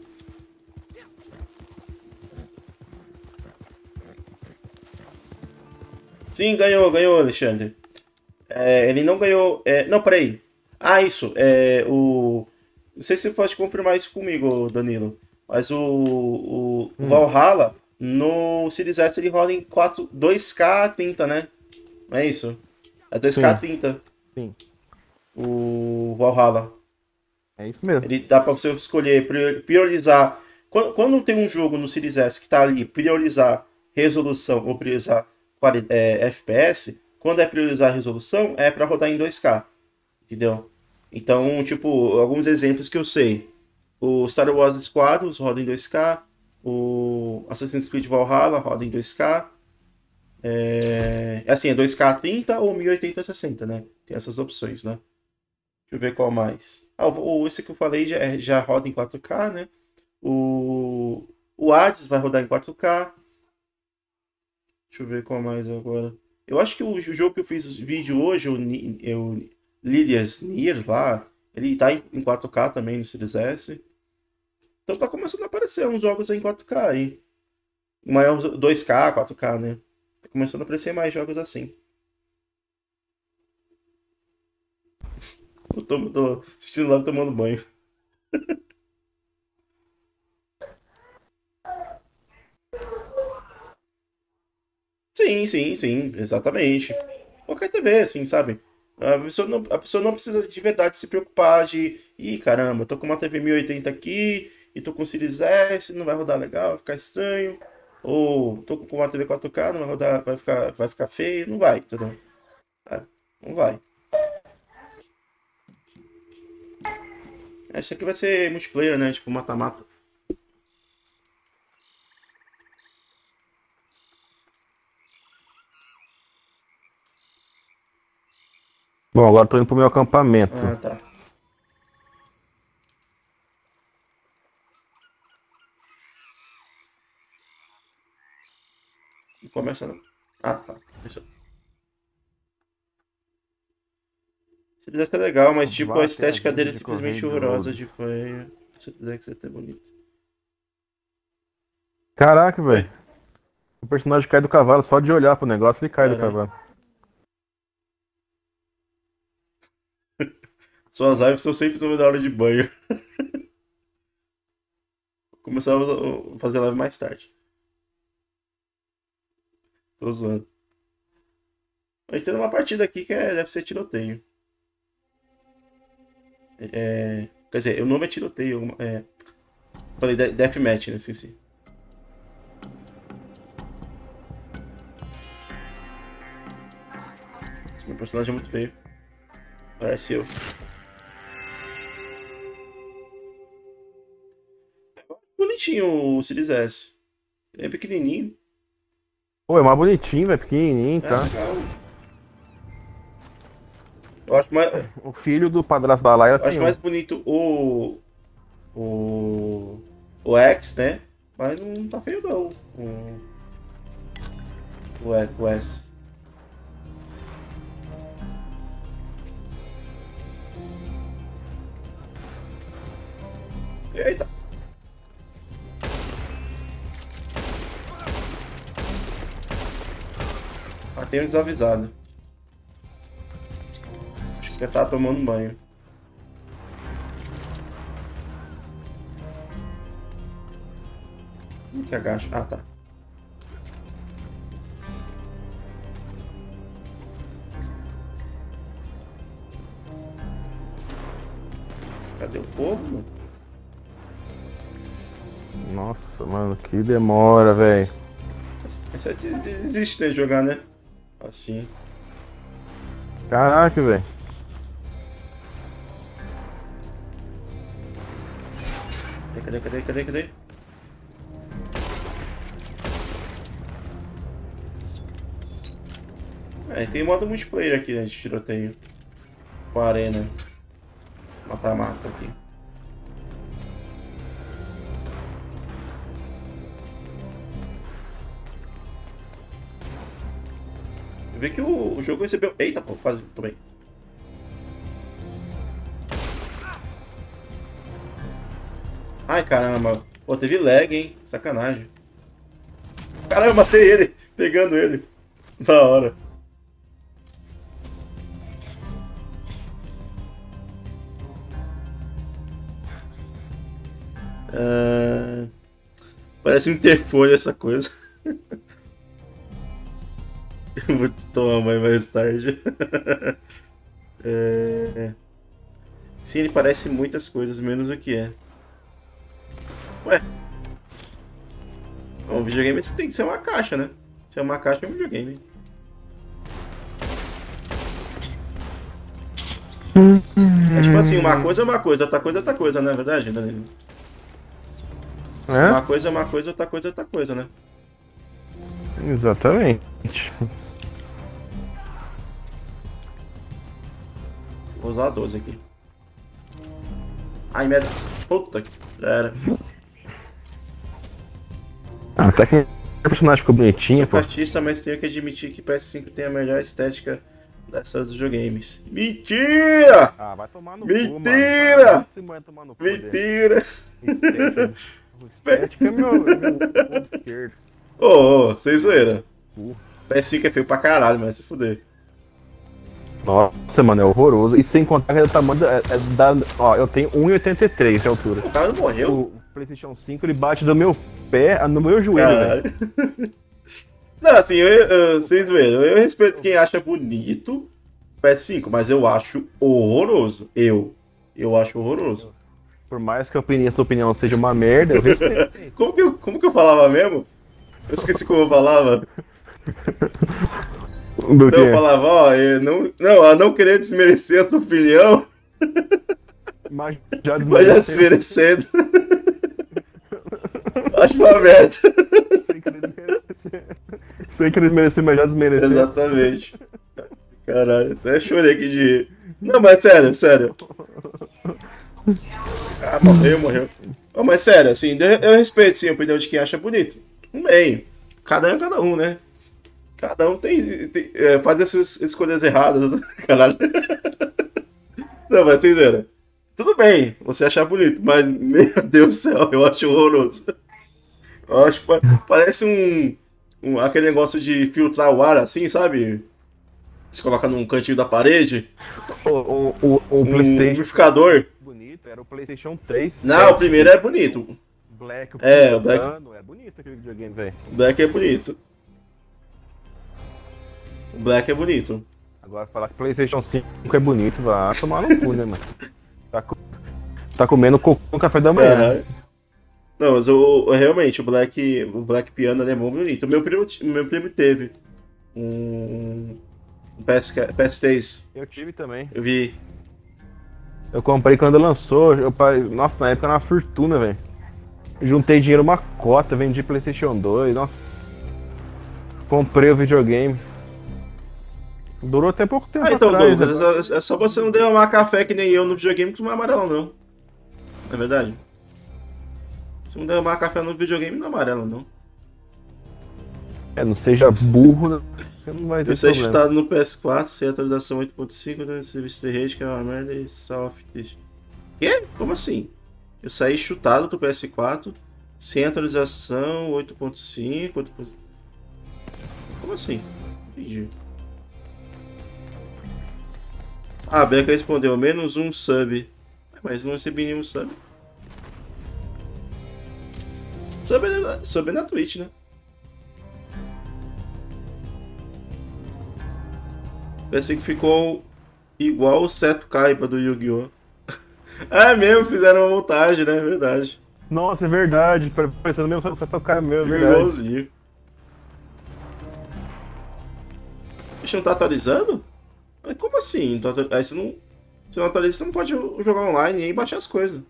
Sim, ganhou, ganhou, Alexandre. É, ele não ganhou. É, não, peraí. Ah, isso. É, o, não sei se você pode confirmar isso comigo, Danilo. Mas o, o, o Valhalla, no Series S, ele roda em quatro, dois K trinta, né? Não é isso? É dois K trinta. Sim, O Valhalla. é isso mesmo. Ele dá pra você escolher, prior- priorizar. Quando, quando tem um jogo no Series S que tá ali, priorizar resolução ou priorizar quali- é, F P S, quando é priorizar resolução, é pra rodar em dois K. Entendeu? Então, tipo, alguns exemplos que eu sei. O Star Wars Squadrons roda em dois K. O Assassin's Creed Valhalla roda em dois K. É, assim, é dois K trinta ou mil e oitenta sessenta, né? Tem essas opções, né? Deixa eu ver qual mais. Ah, o, o- esse que eu falei já, é- já roda em quatro K, né? O, o Hades vai rodar em quatro K. Deixa eu ver qual mais agora. Eu acho que o, o jogo que eu fiz vídeo hoje, o, Ni- é o Lydia's Nier lá, ele tá em, em quatro K também no Series S. Então tá começando a aparecer uns jogos em quatro K aí. Maior dois K, quatro K, né? Tá começando a aparecer mais jogos assim. Eu tô, tô assistindo lá tomando banho. Sim, sim, sim, exatamente. Qualquer T V, assim, sabe? A pessoa não, a pessoa não precisa de verdade se preocupar de, ih, caramba, eu tô com uma T V mil e oitenta aqui e tô com Series S, não vai rodar legal, vai ficar estranho. Ou tô com uma T V quatro K, não vai rodar, vai ficar, vai ficar feio, não vai, entendeu? É, não vai. Esse aqui vai ser multiplayer, né? Tipo, mata-mata. Bom, agora tô indo pro meu acampamento. Ah, tá. Não começa não. Ah, tá. Isso. Se quiser ser legal, mas tipo, a Vá até a estética venda dele é de simplesmente Correio de horrorosa Lobos. de feia. Se quiser que você tenha bonito. Caraca, Oi? velho. O personagem cai do cavalo só de olhar pro negócio, ele cai do Caralho. cavalo. Suas lives são sempre no da hora de banho. Vou começar a fazer live mais tarde. Tô zoando. A gente tem uma partida aqui que é, deve ser tiroteio. É, quer dizer, o nome é tiroteio. É, falei de- deathmatch, né? Esqueci. Esse meu personagem é muito feio. Parece eu. Bonitinho o Series S. Ele é pequenininho. Pô, é mais bonitinho, velho, pequenininho, É tá? legal. Eu acho mais, O filho do padrasto da Laila eu acho tem um. mais bonito o. O. O X, né? Mas não tá feio não. O, o, E- o S. Eita! Ah, tem um desavisado. Acho que ele tá tomando banho. Como que agacha? Ah, tá. Cadê o fogo, mano? Nossa, mano, que demora, velho. Esse é de- de- desiste, né, de jogar, né? Assim. Caraca, velho. Cadê, cadê, cadê, cadê? É, tem modo multiplayer aqui, né, de tiroteio. Com arena. Mata-mata aqui. Eu vi que o, o jogo recebeu... Eita, pô, quase tomei. Ai, caramba. Pô, teve lag, hein? Sacanagem. Caramba, eu matei ele. Pegando ele. Da hora. Ah, parece um interfone essa coisa. Eu vou tomar banho mais tarde. É... Sim, ele parece muitas coisas, menos o que é. Ué. Um videogame tem que ser uma caixa, né? Se é uma caixa, é um videogame. É tipo assim, uma coisa é uma coisa, outra coisa é outra coisa, não é verdade, Danilo? É? Uma coisa é uma coisa, outra coisa é outra coisa, né? Exatamente. Vou usar a doze aqui. Ai, merda. Puta que... Já era. Ah, até que o personagem ficou bonitinho, Sou pô. cartista, mas tenho que admitir que P S cinco tem a melhor estética dessas videogames. Mentira! Ah, vai tomar no Mentira! cu, mano. Vai tomar no cu, Mentira! Estética. Estética é meu, é meu ponto esquerdo. Ô, ô, sem zoeira. Uh. P S cinco é feio pra caralho, mas se fuder. Nossa, mano, é horroroso. E sem contar que é o tamanho da, é da. Ó, eu tenho um e oitenta e três de altura. O cara não morreu? O PlayStation cinco ele bate do meu pé no meu joelho, velho. Caralho. Não, assim, eu, eu, sem zoeira, eu respeito quem acha bonito P S cinco, mas eu acho horroroso. Eu. Eu acho horroroso. Por mais que a opinião, sua opinião seja uma merda, eu respeito. Como que eu, como que eu falava mesmo? Eu esqueci como eu falava. Do Então quê? eu falava, ó, eu não, não, a não querer desmerecer a sua opinião, Mas já mas já desmereceu. desmerecendo. Acho uma merda. Sem querer desmerecer. Sem querer desmerecer, mas já desmereceu. Exatamente. Caralho, até chorei aqui de rir. Não, mas sério, sério. Ah, morreu, morreu. Não, mas sério, assim, eu respeito sim a opinião de quem acha bonito. Um bem. Cada um é cada um, né? Cada um tem, tem é, faz as suas escolhas erradas. Caralho. Não, mas sem zoeira. Tudo bem, você achar bonito, mas, meu Deus do céu, eu acho horroroso. Eu acho que parece um, um. Aquele negócio de filtrar o ar assim, sabe? Você coloca num cantinho da parede. O, o, o, o Um PlayStation umidificador. bonito era o PlayStation três. Não, o primeiro é bonito. Black, o É, o Black- Black. É bonito aquele videogame, velho. O Black é bonito. O Black é bonito. Agora falar que PlayStation cinco é bonito, vai tomar no cu, né, mano? Tá, co- tá comendo cocô no café da manhã. Caralho. Não, mas o, o- realmente, o Black, o Black Piano ele é muito bonito. O meu primo, t- meu primo teve um, um P S, P S três. Eu tive também. Eu vi. Eu comprei quando lançou. Eu, pa- nossa, na época era uma fortuna, velho. Juntei dinheiro uma cota, vendi PlayStation dois. Nossa. Comprei o videogame. Durou até pouco tempo Ah, então, atrás. Douglas, né? é só, é só você não derramar café que nem eu no videogame que não é amarelo, não. Não é verdade? Se não derramar café no videogame, não é amarelo, não. É, não seja burro, né? Você não vai ter Eu sei problema. chutado no P S quatro, sem atualização oito ponto cinco, né? Serviço de rede, que é uma merda e soft. Quê? Como assim? Eu saí chutado do P S quatro, sem atualização oito ponto cinco. oito ponto... Como assim? Entendi. Ah, a Beca respondeu, menos um sub. Mas não recebi nenhum sub. Sub é na, sub é na Twitch, né? Parece que ficou igual o Seto Kaiba do Yu-Gi-Oh! Ah, é mesmo, fizeram uma montagem, né? É verdade. Nossa, é verdade. Parecendo mesmo, você tocar meu, é Ficou verdade. igualzinho. Bicho, não tá atualizando? Mas como assim? Não tá atu- Aí você não. Se não atualiza, você não pode jogar online nem baixar as coisas.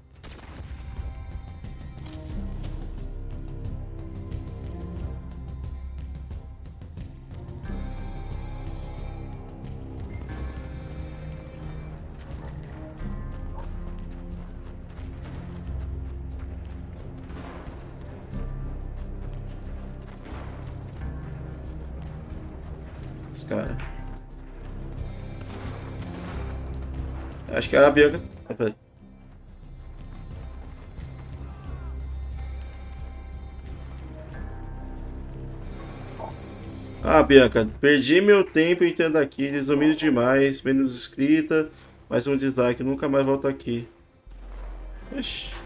Os caras. Acho que a Bianca. Ah, peraí. Ah, Bianca, perdi meu tempo entrando aqui, resumido demais, menos escrita, mais um dislike, nunca mais volto aqui. Ixi.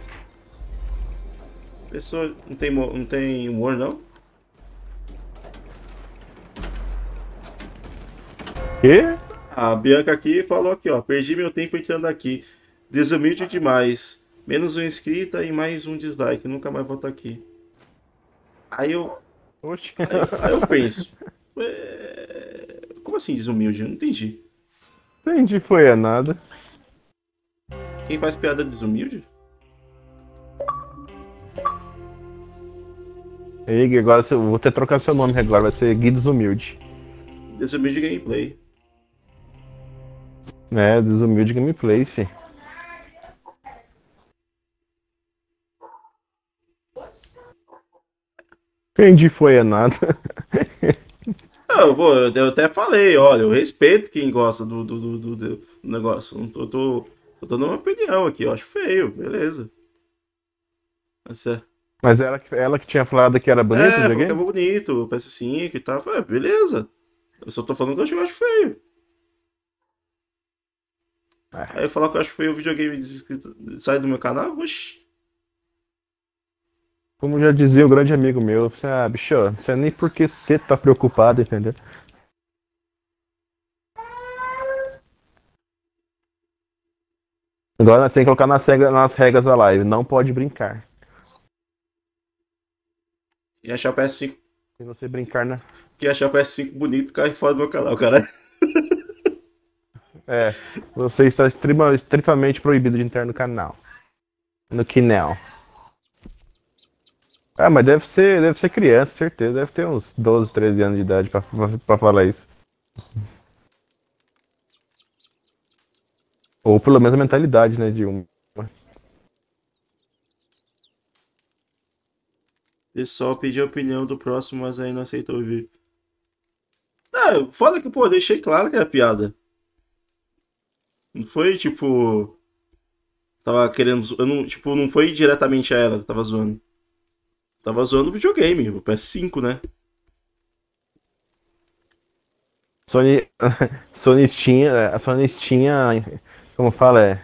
Pessoa não tem, mo- não tem humor, não? Quê? A Bianca aqui falou aqui, ó. Perdi meu tempo entrando aqui. Desumilde demais. Menos um inscrita e mais um dislike. Nunca mais volto aqui. Aí eu. Oxe. Aí, eu- aí eu penso. é, Como assim desumilde? Eu não entendi. Entendi, foi é nada. Quem faz piada desumilde? Ei, Gui, agora eu vou ter que trocar seu nome agora, vai ser Gui Desumilde. Desumilde gameplay. É, Desumilde Gameplay, fi. Entendi, foi é nada. Não, pô, eu eu até falei, olha, eu respeito quem gosta do, do, do, do- do negócio. Não tô, tô, tô dando uma opinião aqui, eu acho feio, beleza. Mas é, Mas ela, que- ela que tinha falado que era bonito é, o falou que é videogame? bonito, o P S cinco e tal. Eu falei, "É, beleza. Eu só tô falando que eu acho, eu acho feio. Ah. Aí eu falar que eu acho feio o videogame desescrito, sai do meu canal, oxi. Como já dizia o grande amigo meu, eu falei, ah, bicho, não sei nem por que você tá preocupado, entendeu? Agora nós temos que colocar nas regras, nas regras da live, não pode brincar. E achar o P S cinco, Se você brincar na. quem achar o P S cinco bonito, cai fora do meu canal, cara. É, você está extrema- estritamente proibido de entrar no canal. No canal. Ah, mas deve ser, deve ser criança, certeza. Deve ter uns doze, treze anos de idade pra, pra, pra falar isso. Ou pelo menos a mentalidade, né, de um. Pessoal pediu a opinião do próximo, mas aí não aceitou ouvir. Ah, foda que, pô, eu deixei claro que era piada. Não foi tipo. Tava querendo. zo- Eu não, tipo, não foi diretamente a ela que tava zoando. Tava zoando o videogame, o P S cinco, né? Sony, Sonistinha, a Sonistinha, como fala, é.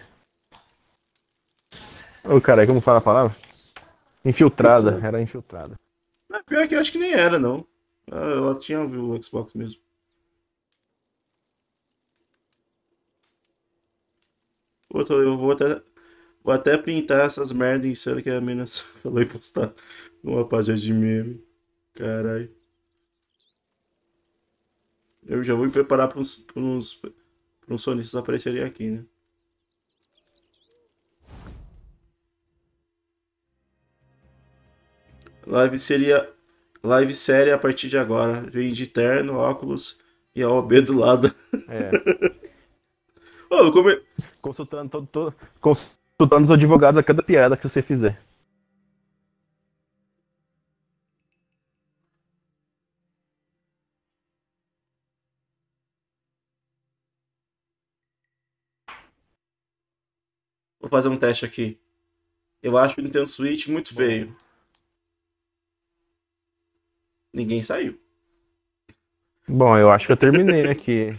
Ô, cara, como fala a palavra? Infiltrada, era infiltrada. É, pior que eu acho que nem era, não. Ah, ela tinha o Xbox mesmo. Pô, tô- eu vou até, vou até printar essas merdas insanas que a menina falou e postar numa página de meme. Caralho. Eu já vou me preparar para uns, pra uns, pra uns sonistas aparecerem aqui, né? Live seria. Live série a partir de agora. Vem de terno, óculos e a O B do lado. É. Ô, como é- Consultando, todo, todo- consultando os advogados a cada piada que você fizer. Vou fazer um teste aqui. Eu acho o Nintendo Switch muito feio. Ninguém saiu. Bom, eu acho que eu terminei aqui.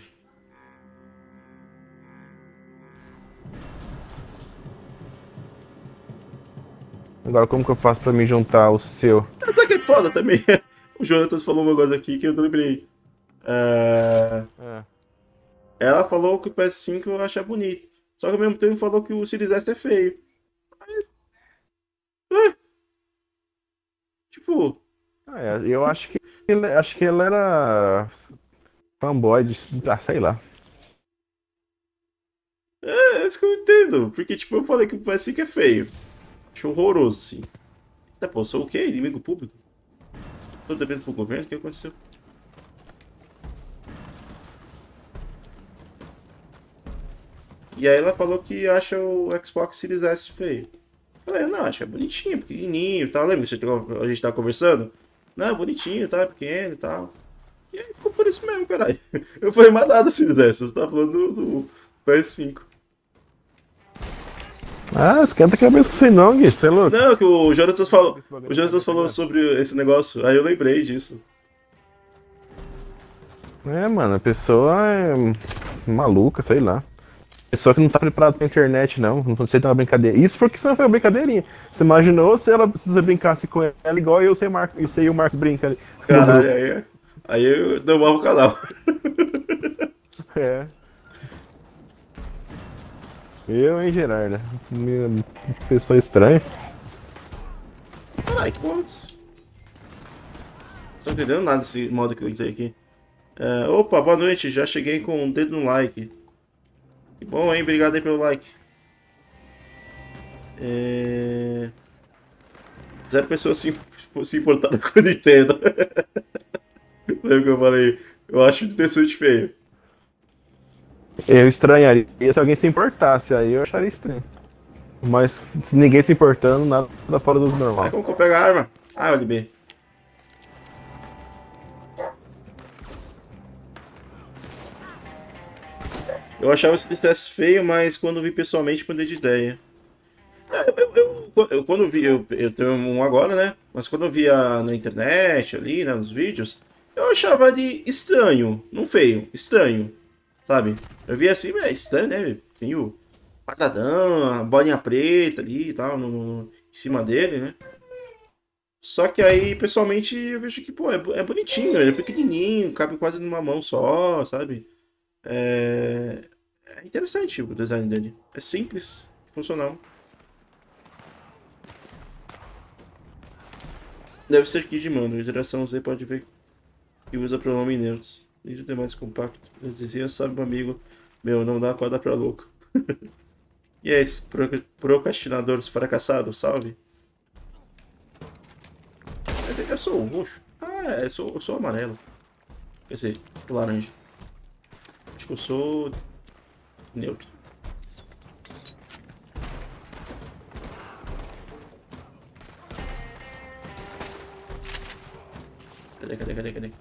Agora como que eu faço pra me juntar ao seu? Até que é foda também. O Jonathan falou um negócio aqui que eu lembrei. É, É. Ela falou que o P S cinco eu acho bonito. Só que ao mesmo tempo falou que o Series S é feio. Aí, ué, tipo, Ah, é, eu acho que ele, acho que ele era fanboy de, ah, sei lá. é, é isso que eu entendo. Porque, tipo, eu falei que o P S cinco é feio. Acho horroroso, assim. Até, pô, sou o quê? Inimigo público? Tô devendo pro governo? O que aconteceu? E aí ela falou que acha o Xbox Series S feio. Eu falei, não, acho é bonitinho, pequenininho e tal. Lembra que a gente tava- a gente tava conversando? Não, bonitinho, tá? Pequeno e tal. E aí ficou por isso mesmo, caralho. Eu falei, mas nada Series S, você tá falando do, do P S cinco. Ah, esquenta a cabeça com você não, Gui, você é louco? Não, que o Jonathan falou, o Jonathan falou sobre esse negócio, aí eu lembrei disso. É, mano, a pessoa é maluca, sei lá. Pessoa que não tá preparada pra internet, não. Não aceita uma brincadeira. Isso porque isso não foi uma brincadeirinha. Você imaginou se ela se você brincasse com ela igual eu sei, Marco, eu sei e o Marco brinca ali. Caralho, aí, aí eu derrubava o canal. É. Eu, hein, Gerardo? Minha pessoa estranha. Caralho, que porra. Não tô entendendo nada desse modo que eu entrei aqui. É, opa, boa noite. Já cheguei com um dedo no like. Que bom, hein? Obrigado aí pelo like. É... Zero pessoas se, se importaram com a Nintendo. Lembra que eu falei? Eu acho interessante feio. Eu estranharia se alguém se importasse, aí eu acharia estranho. Mas se ninguém se importando, nada fora do Aí normal. como que eu pego a arma? Ah, L B. Eu achava esse teste feio, mas quando vi pessoalmente mudei de ideia. É, Eu, eu, eu, eu- quando vi, eu, eu tenho um agora, né? Mas quando eu via na internet ali, né, nos vídeos, eu achava de estranho, não feio, estranho, sabe? Eu via assim, é estranho, né? Meio quadradão, a bolinha preta ali e tal, no, no- em cima dele, né? Só que aí, pessoalmente, eu vejo que, pô, é, bo- é bonitinho, ele é pequenininho, cabe quase numa mão só, sabe? É, é interessante o design dele. É simples, funcional. Deve ser kit de mando. Geração Z pode ver que usa pronome neutro. Vídeo é mais compacto. Eu dizia, sabe, meu amigo, meu, não dá pra dar pra louco. E é isso, pro- procrastinadores fracassados, salve. Eu eu sou o roxo. Ah, é, eu sou, eu sou o amarelo. Quer dizer, o laranja. Acho que eu sou neutro. Cadê, cadê, cadê, cadê?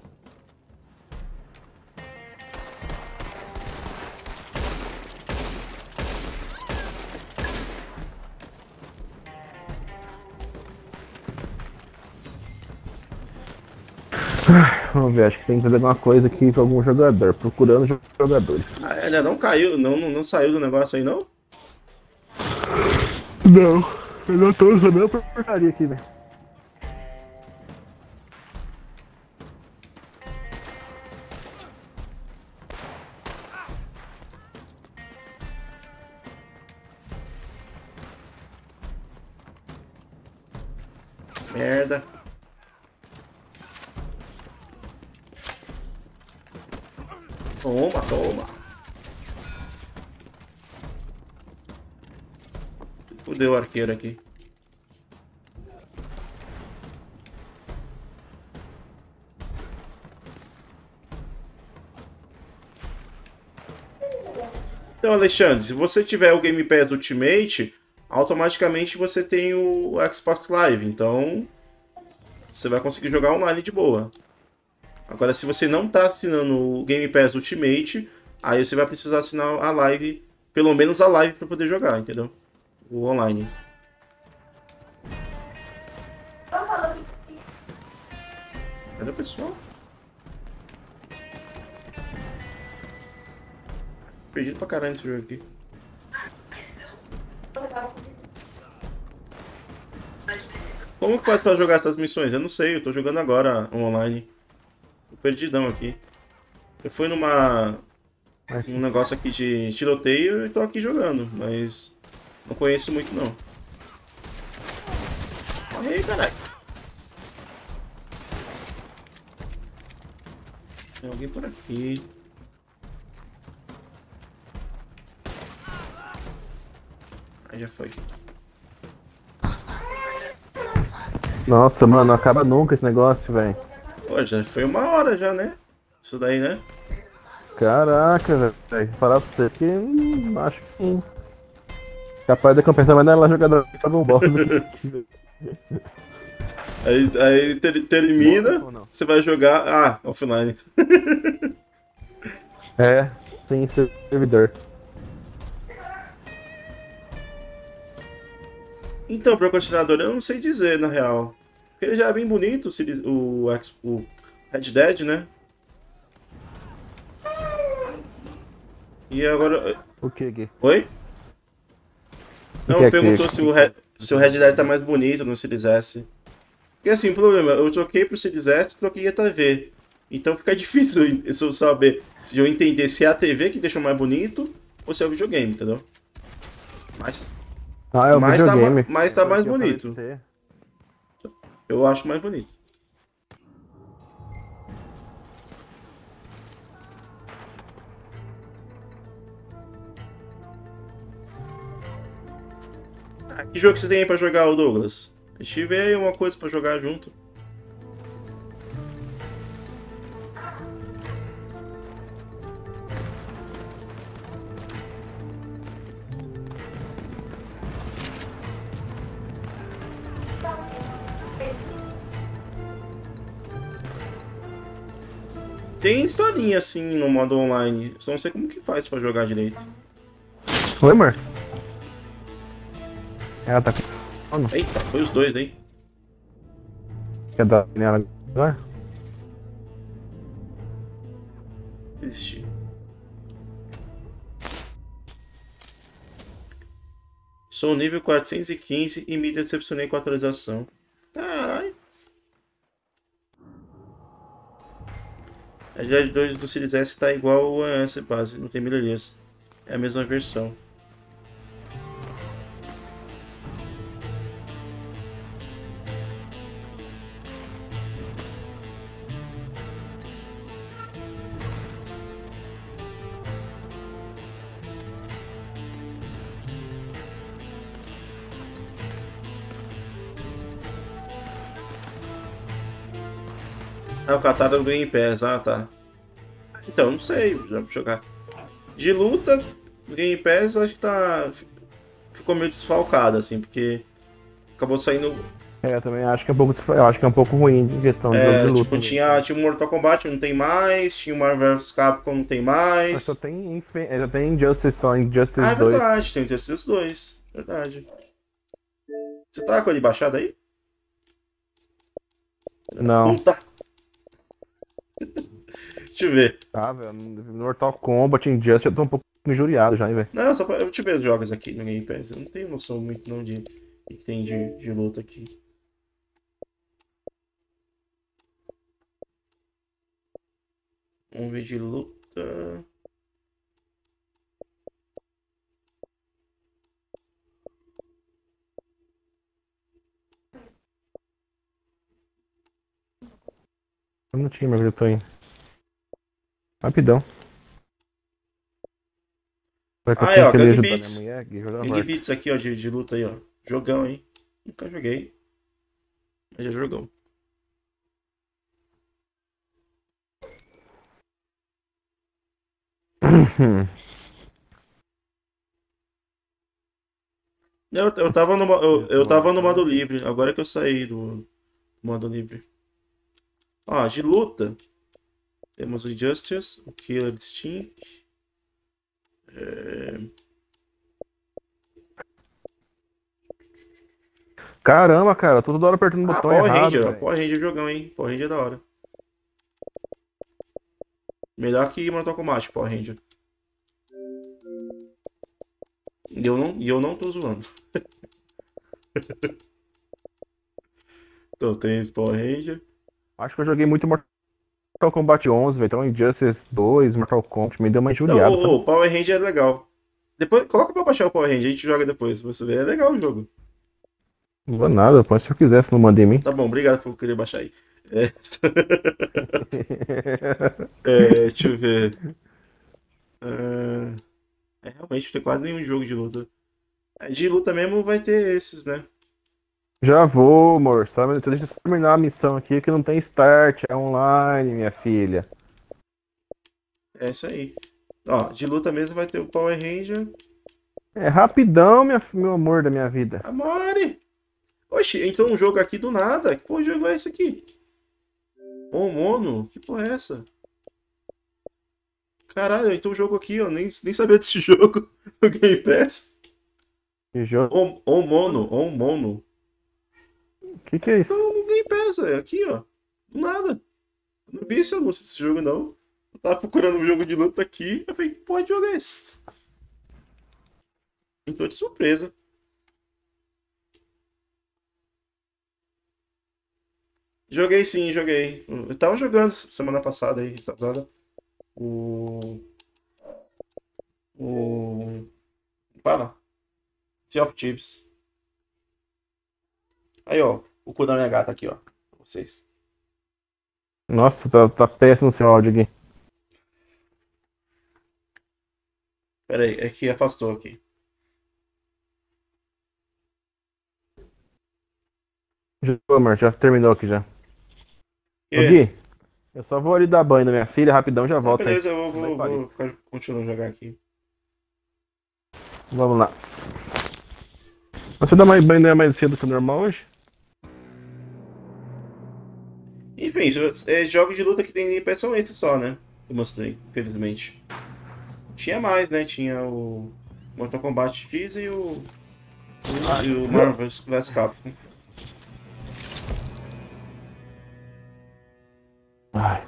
Vamos ver, acho que tem que fazer alguma coisa aqui com algum jogador, procurando jo- jogadores. Ah, ela não caiu, não, não, não saiu do negócio aí, não? Não, eu não tô usando a porcaria aqui, velho. Merda. Toma, toma. Fudeu o arqueiro aqui. Então, Alexandre, se você tiver o Game Pass Ultimate, automaticamente você tem o Xbox Live. Então, você vai conseguir jogar online de boa. Agora, se você não está assinando o Game Pass Ultimate, aí você vai precisar assinar a live, pelo menos a live para poder jogar, entendeu? O online. Cadê o pessoal? Perdido pra caralho esse jogo aqui. Como que faz pra jogar essas missões? Eu não sei, eu tô jogando agora um online. Tô perdidão aqui. Eu fui numa... um negócio aqui de tiroteio e tô aqui jogando, mas não conheço muito não. Morre aí, caralho. Tem alguém por aqui. Aí já foi. Nossa, mano, não acaba nunca esse negócio, velho. Pô, já foi uma hora já, né? Isso daí, né? Caraca, velho. Falar pra você que hum, acho que sim. Capaz de eu compensar mais nela jogador de Dragon Ball. Aí, aí ter- termina, Bom, ou não? você vai jogar. Ah, offline. É, sem servidor. Então, procrastinador, eu não sei dizer, na real. Porque ele já é bem bonito, o, Series- o, X- o Red Dead, né? E agora. O que, Gui? Oi? Não, que é perguntou que- se o, Red, se o Red Dead tá mais bonito no Series S. Porque assim, o problema, eu troquei pro Series S e troquei a T V. Então fica difícil eu saber, se eu entender se é a T V que deixou mais bonito ou se é o videogame, entendeu? Mas, Ah, é o mas, tá, videogame. ma- mas tá mais Eu falei bonito. pra você. Eu acho mais bonito. Ah, que jogo que você tem aí pra jogar, ô Douglas? A gente vê aí uma coisa pra jogar junto. Tem historinha assim no modo online. Só não sei como que faz pra jogar direito. Oi, amor. Ela tá com. Eita, foi os dois aí. Quer dar nela agora? Existir. Sou nível quatrocentos e quinze e me decepcionei com a atualização. Caralho. A agilidade dois do Series S tá igual a essa base, não tem melhorias. É a mesma versão. Ah, o catálogo do Game Pass, ah tá. Então, não sei, já vou jogar. De luta, o Game Pass acho que tá. Ficou meio desfalcado, assim, porque acabou saindo. É, eu também acho que é um pouco, eu acho que é um pouco ruim em questão de jogo É, de luta. tipo, mesmo. tinha, tinha o Mortal Kombat, não tem mais, tinha o Marvel versus. Capcom, não tem Mas mais. só tem, Infi- só tem Injustice só, Injustice Ah, é dois. verdade, tem o Injustice dois. Verdade. Você tá com ele baixado aí? Não. Não tá. Deixa eu ver. Tá, velho. No Mortal Kombat, Injustice, eu tô um pouco injuriado já, hein, velho. Não, só pra. Deixa eu ver os jogos aqui no Game Pass. Eu não tenho noção muito não de o que tem de, de luta aqui. Vamos ver de luta. Eu não tinha, mas eu tô indo. Rapidão. Vai que eu Ah, é, tenho ó, que ele Gang ajudar Beats. minha mulher aqui, jogar Gang morto. Beats aqui, ó, de, de luta aí, ó. Jogão, hein? Nunca joguei. Mas já jogou. Eu, eu tava no, mo- eu, eu tava no modo livre, agora que eu saí do modo livre. Ó, de luta. Temos o Injustice, o Killer Instinct. É... Caramba, cara, eu tô toda hora apertando o Ah, botão Power errado, Ranger, ó. velho. Power Ranger é jogão, hein? Power Ranger é da hora. Melhor que Mortal Kombat, Power Ranger. E eu não, e eu não tô zoando. Então tem esse Power Ranger. Acho que eu joguei muito Mortal Kombat onze, velho. Então Injustice dois, Mortal Kombat, me deu uma Então, injuriada, o, o Power Ranger é legal. Depois, coloca pra baixar o Power Ranger, a gente joga depois. Você vê, é legal o jogo. Não vou nada, pô. Se eu quiser, se não manda em mim. Tá bom, obrigado por querer baixar aí. É, é, deixa eu ver. Ah, é, realmente, não tem quase nenhum jogo de luta. É, de luta mesmo vai ter esses, né? Já vou, amor. Só, deixa eu só terminar a missão aqui que não tem start, é online, minha filha. É isso aí. Ó, de luta mesmo vai ter o Power Ranger. É rapidão, minha, meu amor da minha vida. Amore! Oxi, entrou um jogo aqui do nada. Que porra de jogo é esse aqui? Ô, mono, que porra é essa? Caralho, entrou um jogo aqui, ó. Nem, nem sabia desse jogo no Game Pass. Que jogo? Ô, ô mono, ô mono. Que que é isso? Então, no Game Pass, é aqui, ó. Do nada. Eu não vi esse anúncio desse jogo, não. Eu tava procurando um jogo de luta aqui. Eu falei, que porra de jogo é esse? Entrou de surpresa. Joguei sim, joguei. Eu tava jogando semana passada aí, retrasada. O. O. Fala. Sea of Thieves. Aí, ó. O cu da minha gata aqui, ó. Pra vocês. Nossa, tá, tá péssimo o seu áudio aqui. Pera aí, é que afastou aqui. Já, amor, já terminou aqui já. E Ô, Gui, eu só vou ali dar banho na minha filha, rapidão, já Tá, volto aí. beleza, eu vou, vou, Vai, vou ficar continuando a jogar aqui. Vamos lá. Você dá mais banho não é mais cedo que o normal hoje? Enfim, é, jogos de luta que tem impressão extra só, né? Eu mostrei, infelizmente. Tinha mais, né? Tinha o Mortal Kombat X e o, e o Marvel versus. Capcom. Ai.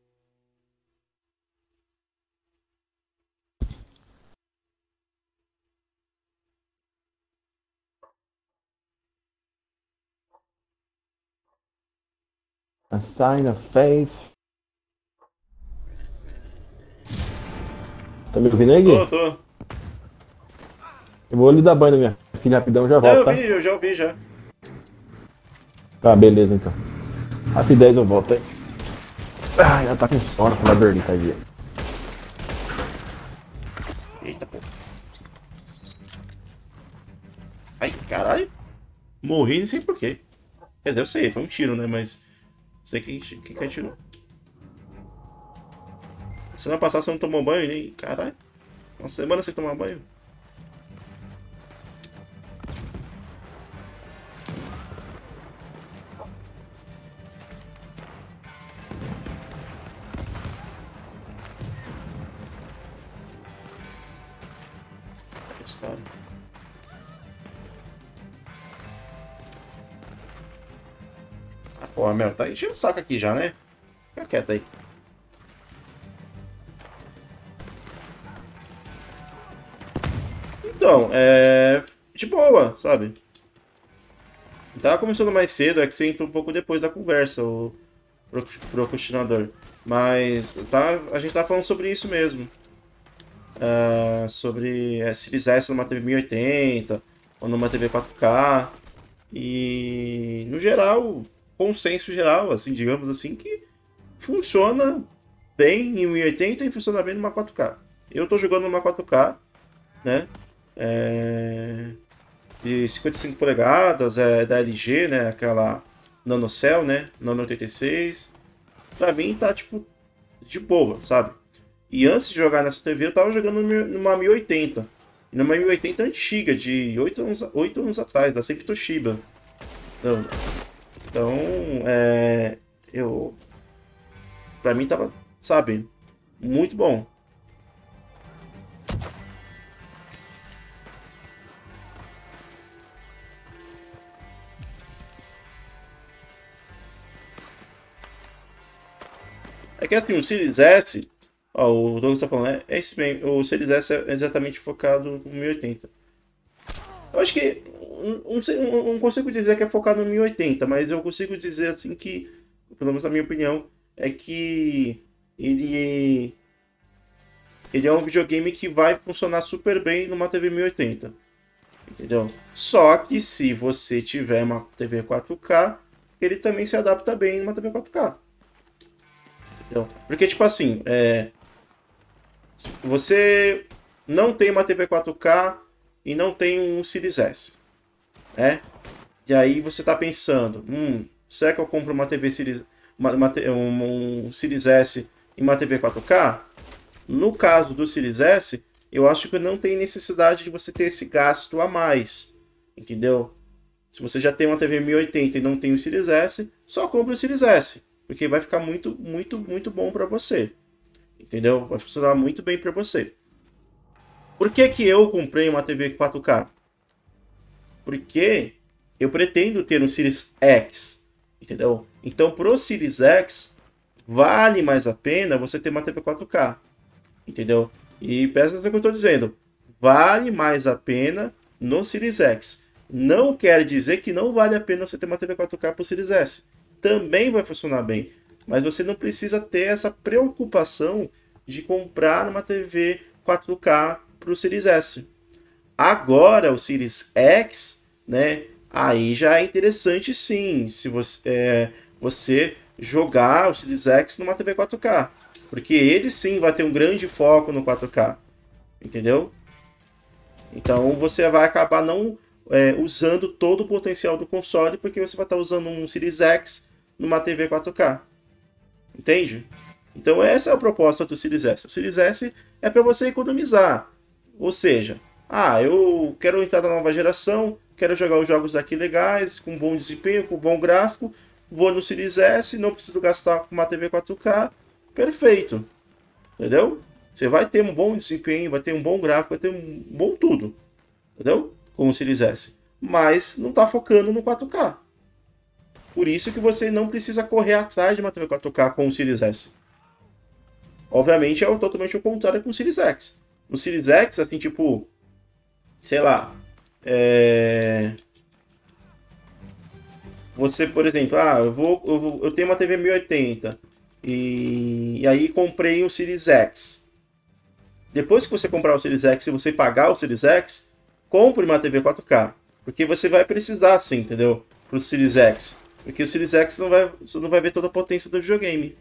A sign of faith. Tá me ouvindo aí, Gui? Tô, tô. Eu vou ali dar banho na minha filha rapidão, já Não, volto, eu tá? vi, eu já ouvi já. Tá, beleza então. Rapidez eu volto aí. Ai, ela tá com sono, vai dormir, tadinha. Eita, pô. Ai, caralho. Morri, não sei porquê. Quer dizer, eu sei, foi um tiro, né? Mas não sei quem, quem que atirou. Semana passada você não tomou banho, nem. Caralho. Uma semana sem tomar banho. Os caras. Ah, porra, meu, tá enchendo o saco aqui já, né? Fica quieto aí. Então, é. De boa, sabe? Tava começando mais cedo, é que você entra um pouco depois da conversa, o procrastinador. Mas tá, a gente tá falando sobre isso mesmo. Uh, sobre é, Series S numa T V mil e oitenta ou numa T V quatro K. E no geral, consenso geral, assim, digamos assim, que funciona bem em mil e oitenta e funciona bem numa quatro K. Eu tô jogando numa quatro K, né? É... de cinquenta e cinco polegadas, é da L G, né? Aquela NanoCell, né? Nano oitenta e seis. Pra mim tá tipo de boa, sabe? E antes de jogar nessa T V eu tava jogando numa mil e oitenta. Numa mil e oitenta antiga, de oito anos, oito anos atrás, da sempre Toshiba. Então, então é... eu... pra mim tava, sabe? Muito bom. É que assim, o Series S, ó, o Douglas tá falando, é, é isso mesmo, o Series S é exatamente focado no mil e oitenta. Eu acho que, não, sei, não consigo dizer que é focado no mil e oitenta, mas eu consigo dizer assim que, pelo menos na minha opinião, é que ele, ele é um videogame que vai funcionar super bem numa T V mil e oitenta. Entendeu? Só que se você tiver uma T V quatro K, ele também se adapta bem numa T V quatro K. Entendeu? Porque, tipo assim, é... você não tem uma T V quatro K e não tem um Series S, né? E aí você tá pensando, hum, será que eu compro uma T V Series, uma, uma, um, um Series S e uma T V quatro K? No caso do Series S, eu acho que não tem necessidade de você ter esse gasto a mais, entendeu? Se você já tem uma T V mil e oitenta e não tem o Series S, só compra o Series S, porque vai ficar muito, muito, muito bom para você, entendeu? Vai funcionar muito bem para você. Por que que eu comprei uma T V quatro K? Porque eu pretendo ter um Series X, entendeu? Então, pro Series X, vale mais a pena você ter uma T V quatro K, entendeu? E presta atenção no que eu estou dizendo. Vale mais a pena no Series X. Não quer dizer que não vale a pena você ter uma T V quatro K pro Series S. Também vai funcionar bem. Mas você não precisa ter essa preocupação de comprar uma T V quatro K pro Series S. Agora, o Series X, né? Aí já é interessante sim, se você, é, você jogar o Series X numa T V quatro K. Porque ele sim vai ter um grande foco no quatro K. Entendeu? Então você vai acabar não é, usando todo o potencial do console, porque você vai estar usando um Series X numa T V quatro K. Entende? Então essa é a proposta do Series S. O Series S é para você economizar. Ou seja, ah, eu quero entrar na nova geração, quero jogar os jogos daqui legais, com bom desempenho, com bom gráfico, vou no Series S, não preciso gastar com uma T V quatro K, perfeito. Entendeu? Você vai ter um bom desempenho, vai ter um bom gráfico, vai ter um bom tudo. Entendeu? Com o Series S. Mas não está focando no quatro K. Por isso que você não precisa correr atrás de uma T V quatro K com o Series S. Obviamente é totalmente o contrário com o Series X. No Series X, assim, tipo, sei lá, é... você, por exemplo, ah, eu, vou, eu, vou, eu tenho uma T V mil e oitenta e... e aí comprei um Series X. Depois que você comprar o Series X e você pagar o Series X, compre uma T V quatro K. Porque você vai precisar, sim, entendeu? Pro Series X. Porque o Series X não vai, você não vai ver toda a potência do videogame.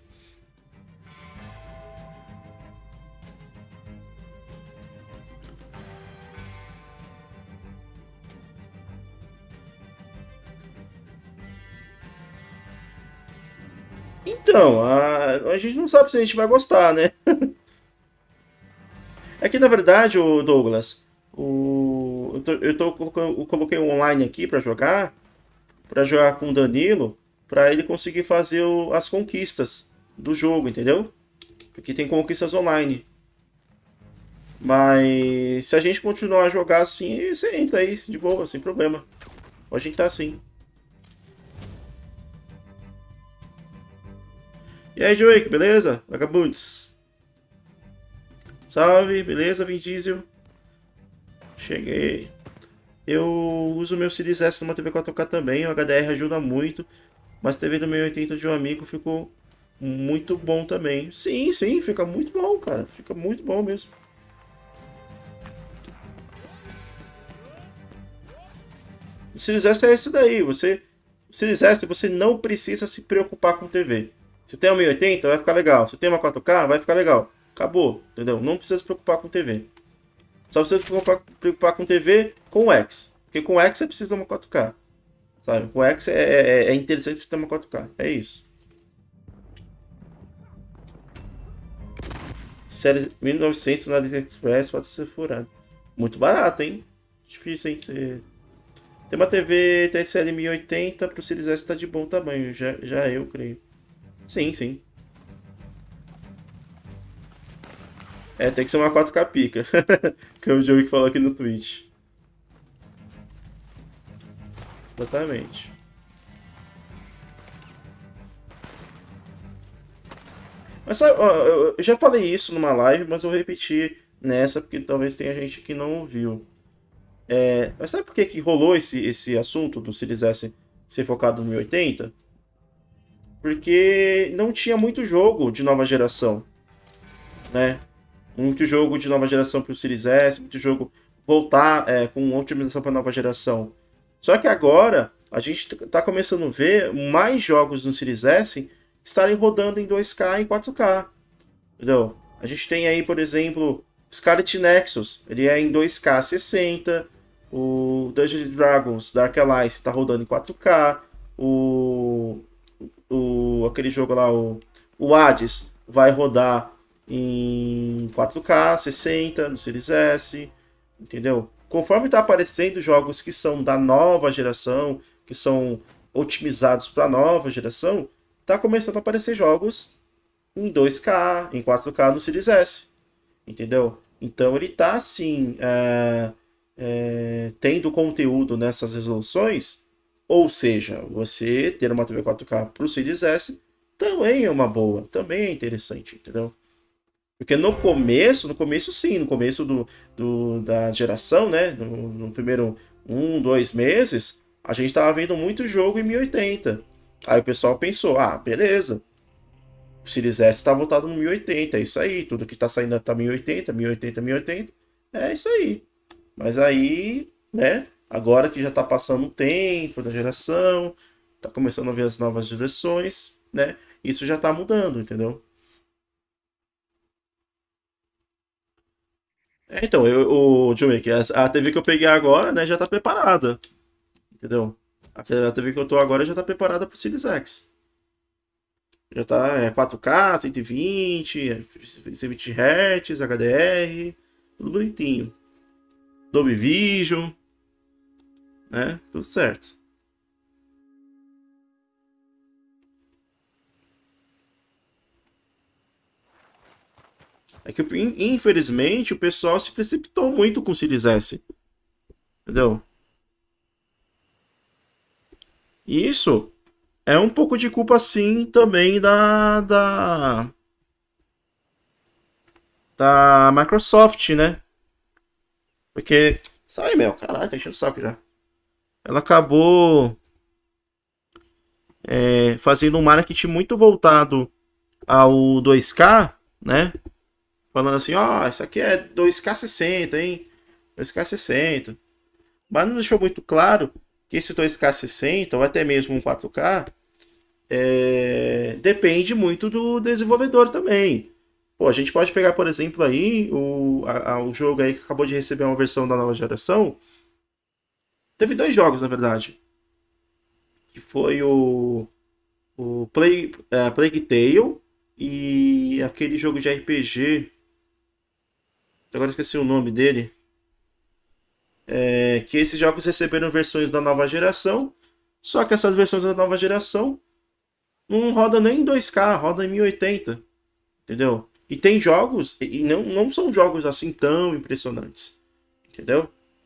Então, a, a gente não sabe se a gente vai gostar, né? É que, na verdade, o Douglas, o, eu, tô, eu, tô, colocando- eu coloquei um online aqui pra jogar, pra jogar com o Danilo, pra ele conseguir fazer o- as conquistas do jogo, entendeu? Porque tem conquistas online. Mas se a gente continuar a jogar assim, você entra aí de boa, sem problema. Pode entrar assim. E aí, Joey, beleza? Vagabundos. Salve, beleza, Vin Diesel? Cheguei. Eu uso meu Series S numa T V quatro K também, o H D R ajuda muito, mas a T V do mil e oitenta de um amigo ficou muito bom também. Sim, sim, fica muito bom, cara. Fica muito bom mesmo. O Series S é esse daí, você... O Series S você não precisa se preocupar com T V. Se tem uma mil e oitenta, vai ficar legal. Se tem uma quatro K, vai ficar legal. Acabou, entendeu? Não precisa se preocupar com T V. Só precisa se preocupar, preocupar com T V com o X. Porque com o X você precisa de uma quatro K. Sabe? Com o X é, é, é interessante você ter uma quatro K. É isso. Série mil e novecentos na AliExpress pode ser furado. Muito barato, hein? Difícil, hein? Você... Tem uma T V T S L mil e oitenta pro Series S tá de bom tamanho. Já, já eu creio. Sim, sim. É, tem que ser uma quatro K pica. Que é o jogo que falou aqui no Twitch. Exatamente. Mas sabe, ó, eu eu já falei isso numa live, mas eu repeti nessa porque talvez tenha gente que não ouviu. É, mas sabe por que, que rolou esse, esse assunto do Series S ser focado no mil e oitenta? Porque não tinha muito jogo de nova geração, né? Muito jogo de nova geração para o Series S, muito jogo voltar é, com otimização para nova geração. Só que agora a gente está começando a ver mais jogos no Series S estarem rodando em dois K e quatro K. Entendeu? A gente tem aí, por exemplo, Scarlet Nexus, ele é em dois K sessenta. O Dungeons and Dragons Dark Alliance está rodando em quatro K. O, o aquele jogo lá, o, o Hades, vai rodar em quatro K sessenta no Series S, entendeu? Conforme está aparecendo jogos que são da nova geração, que são otimizados para a nova geração, está começando a aparecer jogos em dois K, em quatro K no Series S, entendeu? Então ele está assim é, é, tendo conteúdo nessas resoluções, ou seja, você ter uma T V quatro K para o Series S também é uma boa, também é interessante, entendeu? Porque no começo, no começo sim, no começo do, do, da geração, né? No, no primeiro um, dois meses, a gente estava vendo muito jogo em mil e oitenta. Aí o pessoal pensou, ah, beleza. O Series S está voltado no mil e oitenta, é isso aí. Tudo que está saindo está mil e oitenta, mil e oitenta, mil e oitenta. É isso aí. Mas aí, né? Agora que já tá passando o tempo da geração, tá começando a ver as novas direções, né? Isso já tá mudando, entendeu? É, então, eu, o, deixa eu ver aqui, a a T V que eu peguei agora, né, já tá preparada, entendeu? A T V que eu tô agora já tá preparada pro Series X. Já tá é, quatro K, cento e vinte, é, cento e vinte Hz, H D R, tudo bonitinho. Dolby Vision, né? Tudo certo. É que, in- infelizmente, o pessoal se precipitou muito com o Series S, entendeu? E isso é um pouco de culpa, sim, também da, da, da Microsoft, né? Porque, sai, meu, caralho, tá enchendo o saco já. Ela acabou é, fazendo um marketing muito voltado ao dois K, né? Falando assim, ó, isso aqui é dois K sessenta, hein? dois K sessenta. Mas não deixou muito claro que esse dois K sessenta, ou até mesmo um quatro K, é, depende muito do desenvolvedor também. Pô, a gente pode pegar, por exemplo, aí o, a- a- o jogo aí que acabou de receber uma versão da nova geração. Teve dois jogos, na verdade. Que foi o, o Play, é, Plague Tale e aquele jogo de R P G. Agora eu esqueci o nome dele. É, que esses jogos receberam versões da nova geração. Só que essas versões da nova geração não rodam nem em dois K, rodam em mil e oitenta. Entendeu? E tem jogos, e não, não são jogos assim tão impressionantes. Entendeu?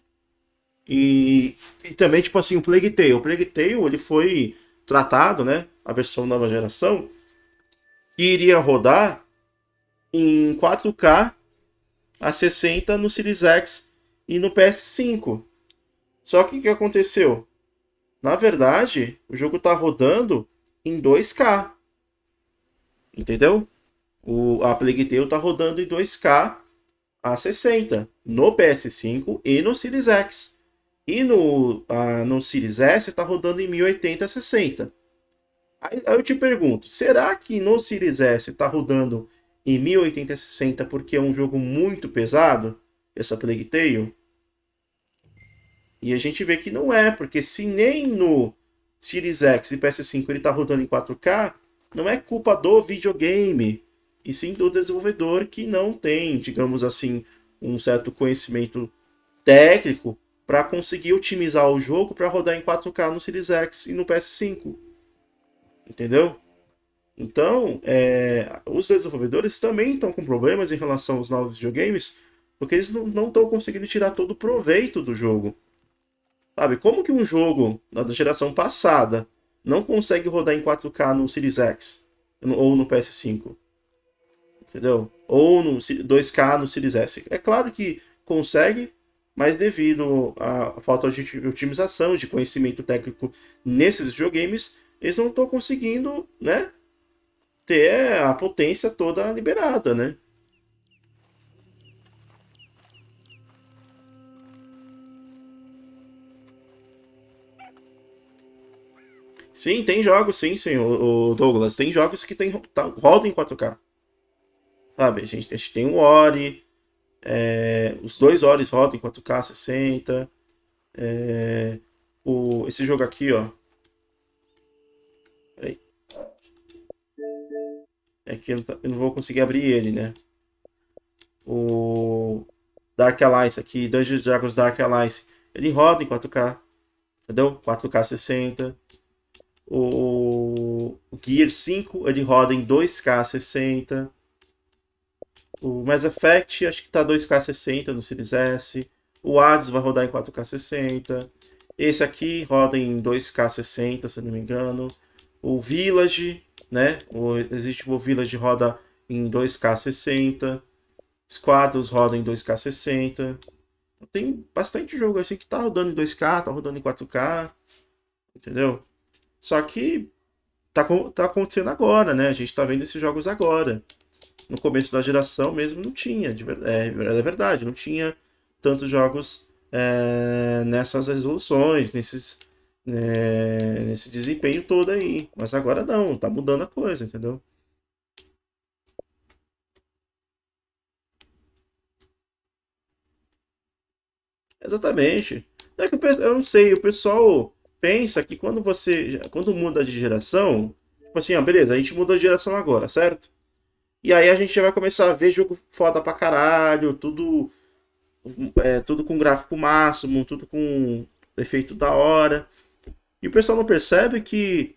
E, e também, tipo assim, o Plague Tale. O Plague Tale, ele foi tratado, né? A versão nova geração, que iria rodar em quatro K a sessenta no Series X e no P S cinco. Só que o que aconteceu? Na verdade, o jogo tá rodando em dois K. Entendeu? O, a Plague Tale tá rodando em dois K a sessenta no P S cinco e no Series X. E no, ah, no Series S tá rodando em mil e oitenta a sessenta. Aí, aí eu te pergunto, será que no Series S tá rodando em mil e oitenta a sessenta porque é um jogo muito pesado, essa Plague Tale? E a gente vê que não é, porque se nem no Series X e P S cinco ele tá rodando em quatro K, não é culpa do videogame, e sim do desenvolvedor que não tem, digamos assim, um certo conhecimento técnico para conseguir otimizar o jogo para rodar em quatro K no Series X e no P S cinco. Entendeu? Então, é, os desenvolvedores também estão com problemas em relação aos novos videogames, porque eles não estão conseguindo tirar todo o proveito do jogo. Sabe, como que um jogo da geração passada não consegue rodar em quatro K no Series X ou no P S cinco? Entendeu? Ou no dois K no Series S. É claro que consegue, mas devido à falta de otimização, de conhecimento técnico nesses videogames, eles não estão conseguindo, né, ter a potência toda liberada, né? Sim, tem jogos, sim, sim, o, o Douglas. Tem jogos que tem, tá, rodam em quatro K. Sabe, a gente, a gente tem o Ori, é, os dois Oris rodam em quatro K sessenta. É, o, esse jogo aqui, ó. Peraí. É que eu não, tá- eu não vou conseguir abrir ele, né? O Dark Alliance aqui, Dungeons and Dragons Dark Alliance. Ele roda em quatro K, entendeu? quatro K sessenta. O, o Gear cinco ele roda em dois K sessenta. O Mass Effect acho que tá dois K sessenta no Series S. O Hades vai rodar em quatro K sessenta. Esse aqui roda em dois K sessenta, se eu não me engano. O Village, né? O existe o Village roda em dois K sessenta. Squadrons roda em dois K sessenta. Tem bastante jogo assim que tá rodando em dois K, tá rodando em quatro K, entendeu? Só que tá, tá acontecendo agora, né? A gente tá vendo esses jogos agora. No começo da geração mesmo não tinha, de ver- é, é verdade, não tinha tantos jogos é, nessas resoluções, nesses, é, nesse desempenho todo aí. Mas agora não, tá mudando a coisa, entendeu? Exatamente. É que o pe- eu não sei, o pessoal pensa que quando você, quando muda de geração, tipo assim, ó, beleza, a gente mudou de geração agora, certo? E aí a gente já vai começar a ver jogo foda pra caralho, tudo, é, tudo com gráfico máximo, tudo com efeito da hora. E o pessoal não percebe que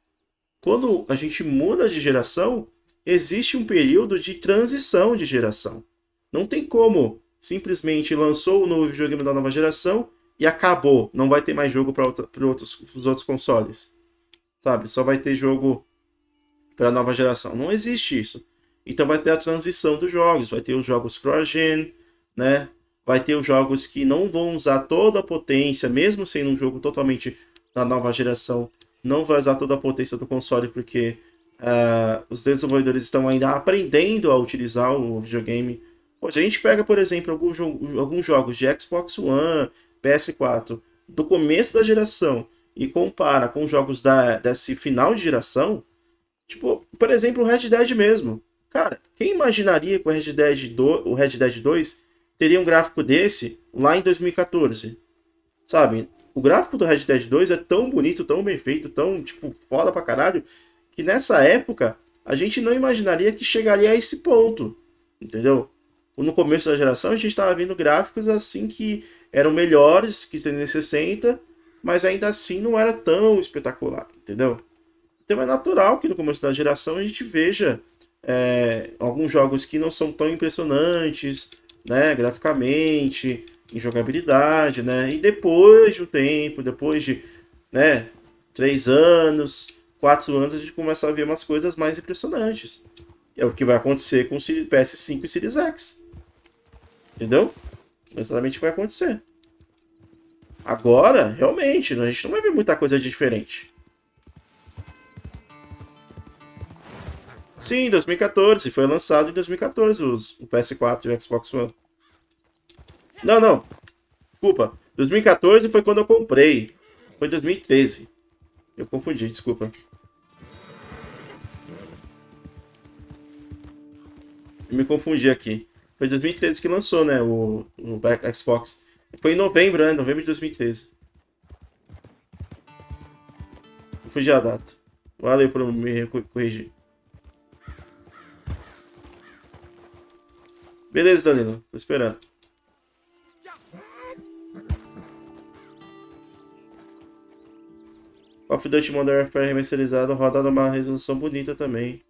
quando a gente muda de geração, existe um período de transição de geração. Não tem como simplesmente lançou o novo videogame da nova geração e acabou. Não vai ter mais jogo para outros, os outros consoles. Sabe? Só vai ter jogo para a nova geração. Não existe isso. Então vai ter a transição dos jogos. Vai ter os jogos cross-gen, né? Vai ter os jogos que não vão usar toda a potência, mesmo sendo um jogo totalmente da nova geração, não vai usar toda a potência do console, porque uh, os desenvolvedores estão ainda aprendendo a utilizar o videogame. Hoje a gente pega, por exemplo, alguns, alguns jogos de Xbox One, P S quatro, do começo da geração, e compara com jogos da, desse final de geração, tipo, por exemplo, o Red Dead mesmo. Cara, quem imaginaria que o Red Dead dois, o Red Dead dois teria um gráfico desse lá em dois mil e quatorze? Sabe? O gráfico do Red Dead dois é tão bonito, tão bem feito, tão, tipo, foda pra caralho, que nessa época a gente não imaginaria que chegaria a esse ponto, entendeu? No começo da geração a gente estava vendo gráficos assim que eram melhores que trezentos e sessenta, mas ainda assim não era tão espetacular, entendeu? Então é natural que no começo da geração a gente veja é, alguns jogos que não são tão impressionantes, né, graficamente, em jogabilidade, né? E depois de um tempo, depois de, né, três anos, quatro anos, a gente começa a ver umas coisas mais impressionantes. É o que vai acontecer com o P S cinco e Series X. Entendeu? Exatamente o que vai acontecer. Agora, realmente, a gente não vai ver muita coisa diferente. Sim, dois mil e quatorze. Foi lançado em dois mil e quatorze os, o P S quatro e o Xbox One. Não, não. Desculpa. dois mil e quatorze foi quando eu comprei. Foi dois mil e treze. Eu confundi, desculpa. Eu me confundi aqui. Foi dois mil e treze que lançou, né? O, o Xbox. Foi em novembro, né? Novembro de dois mil e treze. Confundi a data. Valeu por me corrigir. Beleza, Danilo. Tô esperando. Call of Duty Modern Warfare remasterizado roda numa resolução bonita também.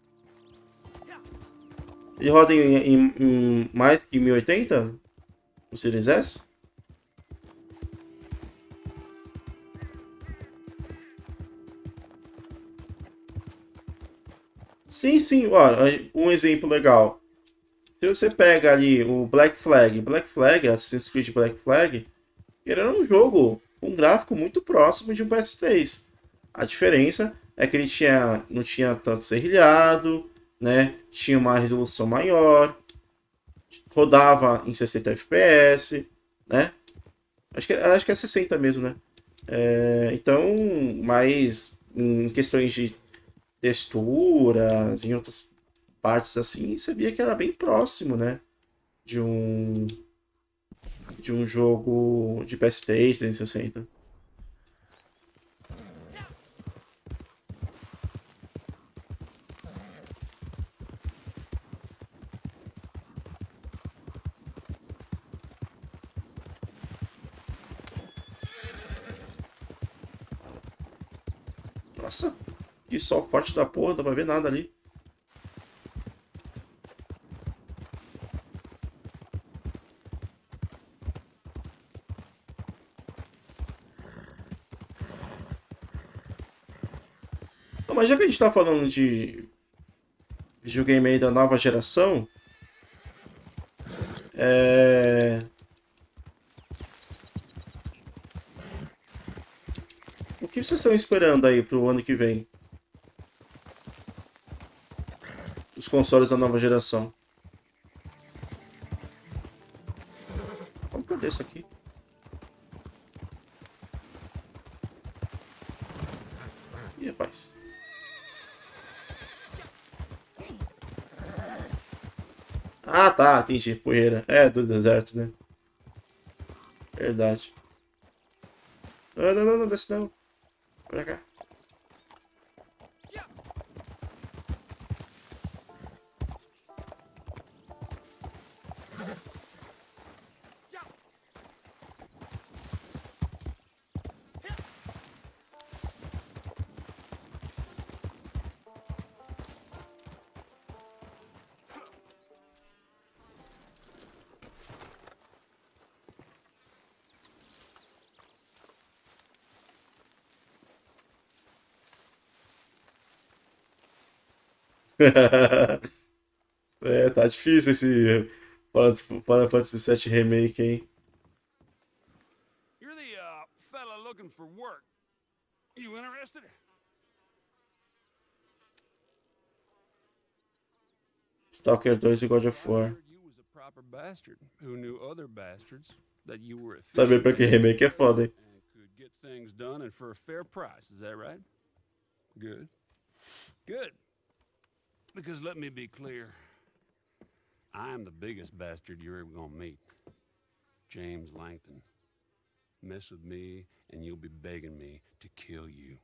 Ele roda em, em, em mais que mil e oitenta? O Series S? Sim, sim. Ó, um exemplo legal. Se você pega ali o Black Flag, Black Flag, Assassin's Creed Black Flag, ele era um jogo com um gráfico muito próximo de um P S três. A diferença é que ele tinha, não tinha tanto serrilhado, né? Tinha uma resolução maior, rodava em sessenta F P S, né? Acho que, acho que é sessenta mesmo, né? É, então, mas em questões de texturas, em outras partes assim, você via que era bem próximo, né? De um de um jogo de P S três, trezentos e sessenta. Nossa, que sol forte da porra, não dá pra ver nada ali. Não, mas já que a gente tá falando de videogame aí da nova geração, é... o que vocês estão esperando aí pro ano que vem? Os consoles da nova geração. Como que eu desço aqui? rapaz. Ah, tá, entendi. Poeira. É, do deserto, né? Verdade. Não, não, não, não, desce não. Pra cá. É, tá difícil esse Final Fantasy sete Remake, hein? You're the uh, fella looking for work. You interested? Stalker dois e God of I War. heard you was a proper bastard who knew other bastards that you were Saber pra efficient que remake é foda, hein? and could get things done and for a fair price. Is that right? Good. Good. Because let me be clear. I am the biggest bastard you're ever gonna meet. James Langton. Mess with me and you'll be begging me to kill you.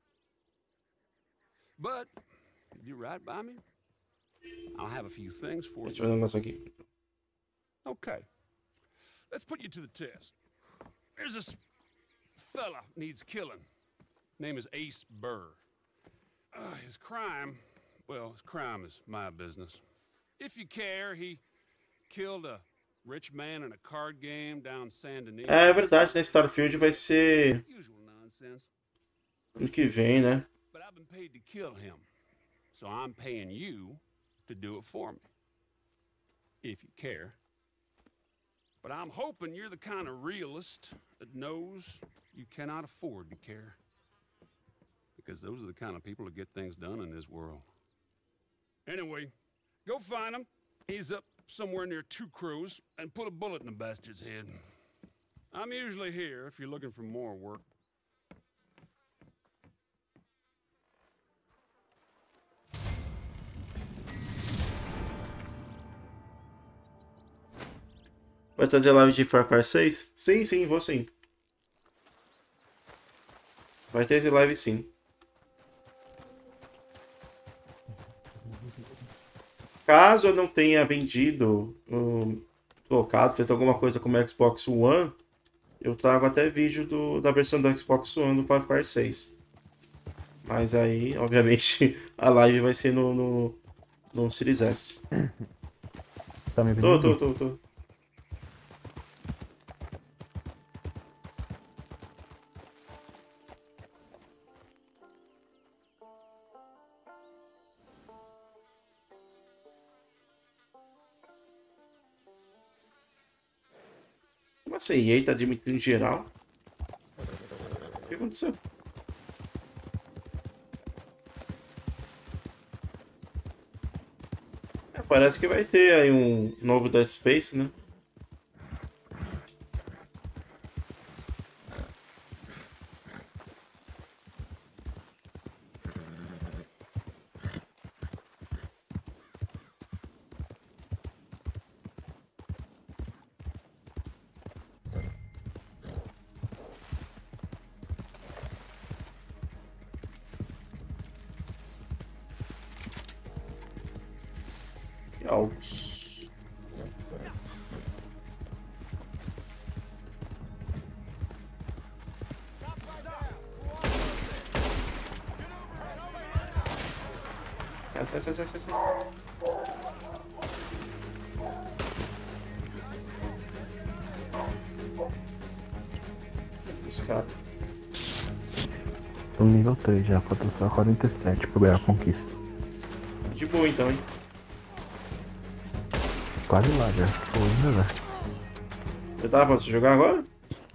But, did you ride by me? I'll have a few things for Deixa eu you. ver um negócio aqui. Okay. Let's put you to the test. There's this fella needs killing. Name is Ace Burr. Uh, his crime, well, his crime is my business. If you care, he killed a rich man in a card game down San Denis. É, é verdade, né? Starfield vai ser Usual nonsense. ano que vem, né? But I've been paid to kill him. So I'm paying you to do it for me. If you care. But I'm hoping you're the kind of realist that knows you cannot afford to care. Because those are the kind of people that get things done in this world. Anyway, go find him. He's up somewhere near Two Crows and put a bullet in the bastard's head. I'm usually here if you're looking for more work. Vai trazer live de Far Cry seis? Sim, sim, vou sim. Vai ter esse live sim. Caso eu não tenha vendido, um, trocado, feito alguma coisa como Xbox One, eu trago até vídeo do, da versão do Xbox One do Far Cry seis. Mas aí, obviamente, a live vai ser no, no, no Series S. Tá me Tô, vendo? tô, tô, tô. Como assim? E aí tá admitindo geral? O que aconteceu? É, parece que vai ter aí um novo Dead Space, né? Alvos. Sai, sai, sai, sai, sai. Escapa. Tô no nível três já, falta só quarenta e sete pra ganhar a conquista. De boa então, hein? Quase lá já. Pô, ainda velho. Já dá pra você jogar agora?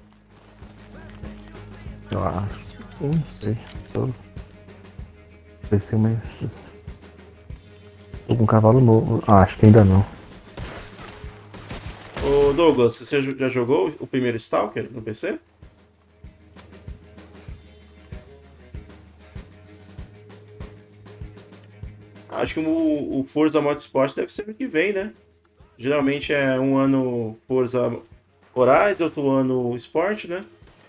Eu acho. Eu não sei. Tô. Pensei mais. Tô com um cavalo novo. Ah, acho que ainda não. Ô Douglas, você já jogou o primeiro Stalker no P C? Acho que o, o Forza Motorsport deve ser ano que vem, né? Geralmente é um ano Forza Horizon, outro ano Sport, né?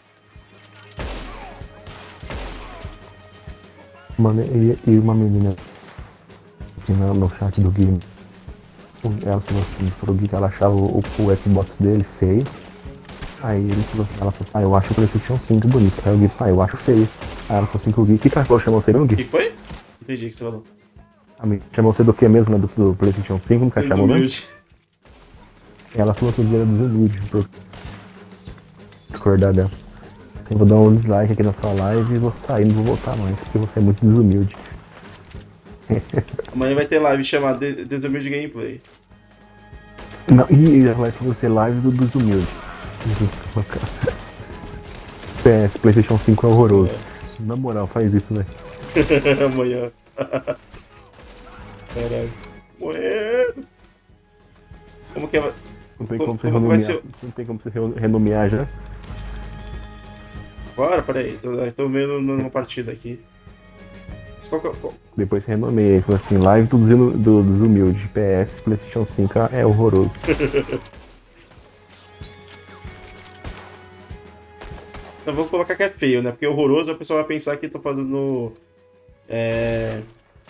Mano, e, e uma menina aqui no, no chat do Gui, ela falou assim, pro Gui que ela achava o, o Xbox dele feio. Aí ele falou assim, ela falou assim, ah, eu acho o PlayStation cinco bonito. Aí o Gui falou, ah, eu acho feio. Aí ela falou assim pro Gui, o que que ela falou? Chamou você não, O que Gui? foi? Entendi o que você falou. A menina chamou você do que mesmo, né? Do, do PlayStation cinco, como que ela chamou, né? Desumilde. Ela falou que o Gui era desumilde, por discordar dela. Eu vou dar um dislike aqui na sua live e vou sair, não vou voltar mais, porque você é muito desumilde. Amanhã vai ter live chamada De- Desumilde Gameplay. Não, e ela vai ser live do desumilde. P S, PlayStation cinco é horroroso. Na moral, faz isso, velho. Amanhã. Caralho. Morrendo. Como que é? Não tem Como- como você como vai renomear. ser? Não tem como você re- renomear já. Bora, peraí. Tô, tô vendo numa partida aqui. Mas qual que é- qual- Depois você renomeia e fala assim, live do, desum- do, dos humildes. P S, PlayStation cinco é horroroso. Eu vou colocar que é feio, né? Porque horroroso a pessoa vai pensar que eu tô fazendo. É.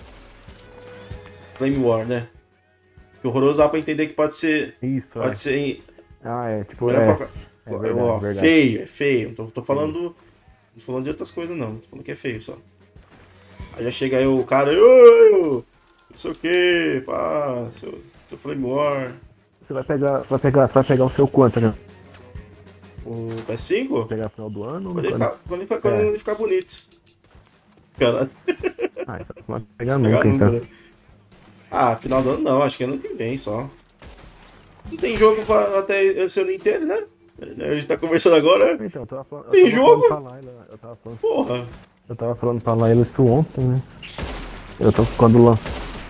Flame War, né? Porque horroroso dá pra entender que pode ser. Isso, Pode é. ser. Em... Ah, é, tipo, melhor é. colocar- É verdade, Ó, verdade. feio, é feio. Tô, tô falando. Não tô falando de outras coisas, não. Tô falando que é feio só. Aí já chega aí o cara. Ô, não sei o que, pá, seu, seu Flame War. Você vai pegar. Você vai pegar. Você vai pegar o seu quanto, né? O P S cinco? Vai pegar no final do ano ou Quando ele, quando- ficar, quando, ele, ficar- quando É. ele ficar bonito. Cara, Ah, então não vai pegar pegar nunca, nunca, então. né? Ah, final do ano não, acho que é ano que vem só. Não tem jogo pra, até esse ano inteiro, né? A gente tá conversando agora. Então, eu tava falando. eu Tem tava jogo? falando pra Laila, eu tava falando. Porra. Eu tava falando pra Laila isso ontem, né? Eu tô quando lança.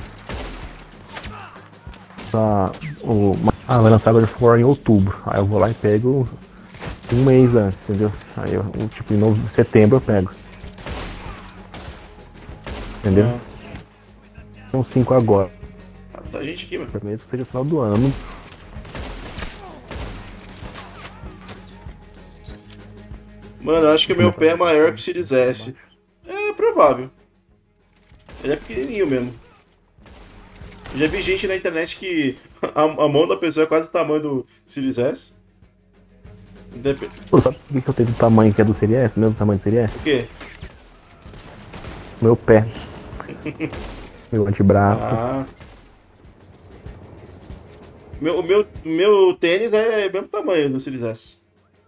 Tá, o, ah, vai lançar God of War em outubro. Aí eu vou lá e pego um mês antes, entendeu? Aí eu, um, tipo, em nove- setembro eu pego. Entendeu? Ah, São cinco agora. tá, tá gente aqui, mano. Mesmo que seja o final do ano. Eu não- Mano, eu acho que o meu pé é maior que o Series S. É provável. Ele é pequenininho mesmo. Eu já vi gente na internet que a, a mão da pessoa é quase o tamanho do Series S. Dep... Pô, sabe por que que eu tenho o tamanho que é do Series S? Mesmo tamanho do Series S? O quê? Meu pé. Meu antebraço. Ah. Meu, o meu, o meu tênis é o mesmo tamanho do Series S.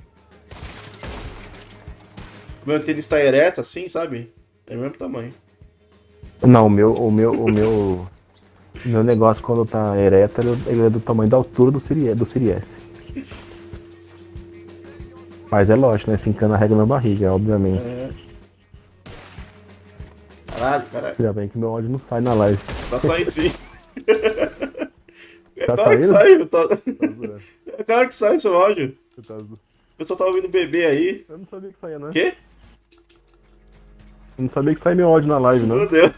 O meu tênis tá ereto assim, sabe? É o mesmo tamanho. Não, o meu, o meu, o meu, o meu negócio quando tá ereto, ele ele é do tamanho da altura do Series, do Series S. Mas é lógico, né? Fincando a regra na barriga, obviamente. É. Caralho, caralho. Já bem que meu ódio não sai na live. Tá saindo sim. É Tá claro que saindo? saiu. Tá... Tá zoando. É claro que sai seu áudio. Você tá zoando. O pessoal tá ouvindo bebê aí. Eu não sabia que saía, né? Quê? Eu não sabia que saía meu ódio na live, não. Meu Deus.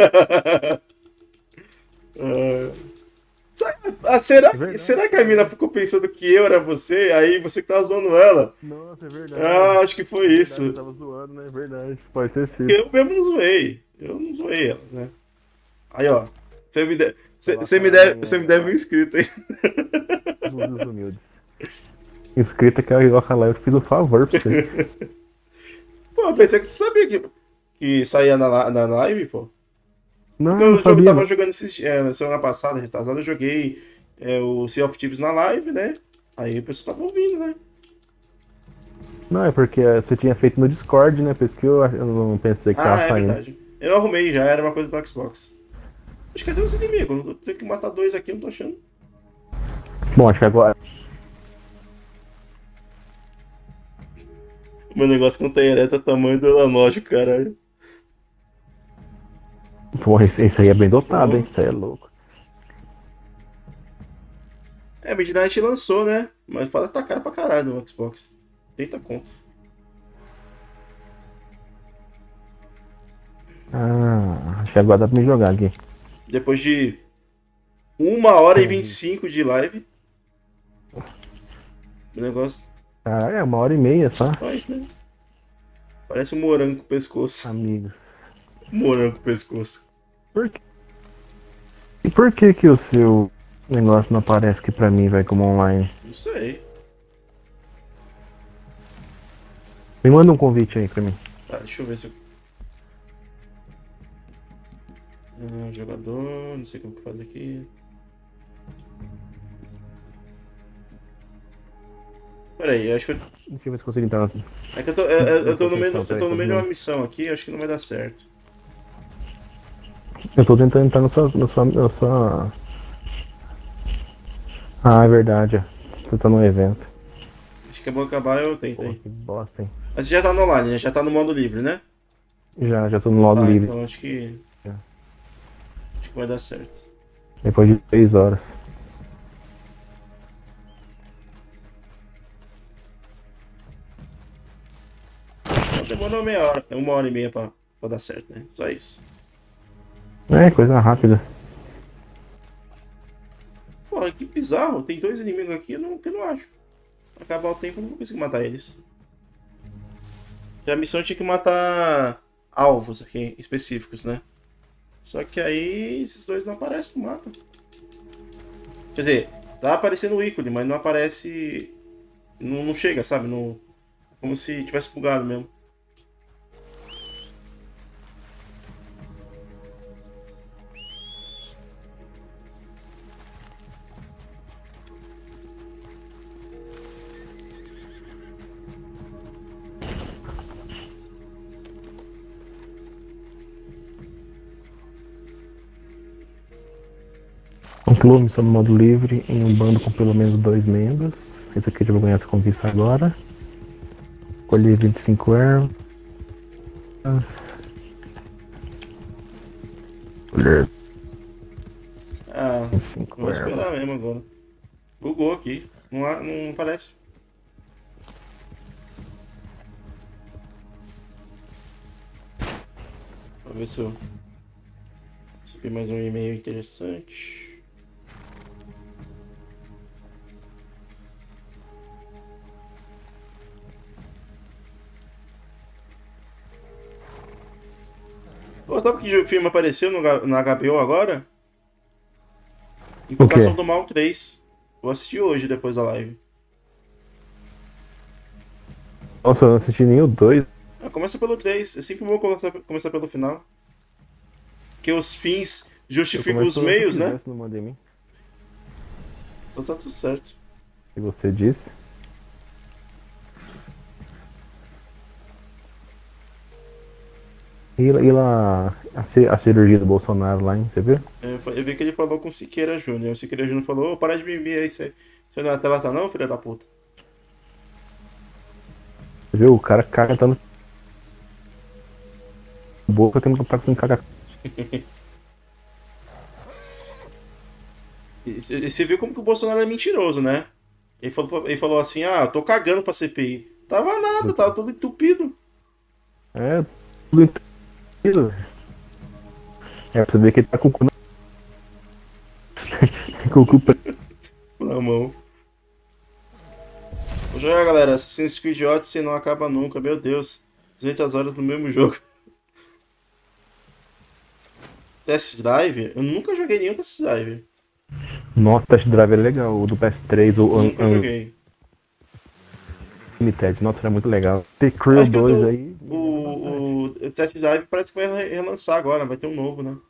Ah, sa- ah, será, É verdade. será que a mina ficou pensando que eu era você? Aí você que tava zoando ela? Nossa, é verdade. Ah, acho que foi É verdade, isso. eu tava zoando, né? É verdade. Pode ter sido. Eu mesmo não zoei. Eu não zoei ela, né? Aí, ó. Você me, de... você, você me, deve... você me deve um inscrito aí. Dos humildes. Inscrita que eu eu fiz um favor pra você. Pô, eu pensei que você sabia que, que saía na, la- na live, pô. Não, Porque eu eu não jo- sabia. tava jogando esses, é, na semana passada, retrasada, eu joguei é, o Sea of Thieves na live, né? Aí o pessoal tava ouvindo, né? Não, é porque eh, você tinha feito no Discord, né? Por isso que eu, eu não pensei que Ah, tava é saindo. verdade. Eu arrumei já, era uma coisa do Xbox. Mas cadê os inimigos? Eu tenho que matar dois aqui, eu não tô achando. Bom, acho que agora. O meu negócio com ereto é o tamanho do Elanógico, caralho. Porra, esse, esse aí é bem dotado, hein? Isso aí é louco. É, Midnight lançou, né? Mas fala que tá caro pra caralho no Xbox. trinta conto. Ah, acho que agora dá pra me jogar aqui. Depois de uma hora e vinte e cinco de live. O negócio. Ah, é uma hora e meia só. Faz, né? Parece um morango com pescoço. Amigos. Morango com pescoço. Por quê? E por que que o seu negócio não aparece aqui pra mim, vai como online? Não sei. Me manda um convite aí pra mim. Tá, deixa eu ver se eu. Ah, jogador, não sei como que faz aqui. Pera aí, eu acho que eu. Deixa eu ver se consigo entrar assim. É que eu tô, eu, eu- eu tô no meio, eu tô no meio de uma missão aqui, acho que não vai dar certo. Eu tô tentando entrar na sua. Na sua, na sua... Ah, é verdade. ó. Você tá num evento. Acho que é bom acabar, eu tento Pô, aí. que bosta, hein? Mas você já tá no online, né? Já tá no modo livre, né? Já, já tô no modo Ah, livre. então acho que. Já. Acho que vai dar certo. Depois de três horas. Só demorou meia hora, uma hora e meia pra, pra dar certo, né? Só isso. É, coisa rápida. Pô, que bizarro, tem dois inimigos aqui eu não, que eu não acho. Acabar o tempo eu não vou conseguir matar eles. Já a missão tinha que matar alvos aqui específicos, né? Só que aí esses dois não aparecem no mapa. Quer dizer, tá aparecendo o ícone, mas não aparece. Não, não chega, sabe? Não, como se tivesse bugado mesmo. Conclua a missão no modo livre em um bando com pelo menos dois membros. Esse aqui eu já vou ganhar essa conquista agora. Colher vinte e cinco ervas. Colher Ah, vinte e cinco vou ervas. esperar mesmo agora. Bugou aqui. Não, há- não aparece. Pra ver se eu recebi mais um e-mail interessante. Pô, sabe que o filme apareceu no, H- na H B O agora? Invocação quê? do Mal três. Vou assistir hoje, depois da live. Nossa, eu não assisti nem o dois. Ah, começa pelo três. É sempre bom começar, começar pelo final. Porque os fins justificam os meios, né? Não manda em mim. Então tá tudo certo. E você disse? E, e lá, a, ci- a cirurgia do Bolsonaro lá, hein? Você viu? Eu, fa- eu vi que ele falou com o Siqueira Júnior. O Siqueira Júnior falou: Ô, para de mimir aí, você, você não é tela tá não, filha da puta? Você viu? O cara cagando boca tendo que estar com caga. E, e você viu como que o Bolsonaro é mentiroso, né? Ele falou, pra- ele falou assim: ah, eu tô cagando pra C P I. Tava nada, tava tudo entupido. É, tudo entupido. É pra você ver que ele tá com o cu na... com o cu preto. Na mão. Vou jogar, galera. Assassin's Creed Odyssey não acaba nunca, meu Deus. duzentas horas no mesmo jogo. Test Drive? Eu nunca joguei nenhum Test Drive. Nossa, Test Drive é legal, o do P S três, o Un- Nunca joguei. Unlimited, nossa, era muito legal. The Crew Acho que eu dois tô- aí. O, o Test Drive parece que vai re- relançar agora, vai ter um novo, né?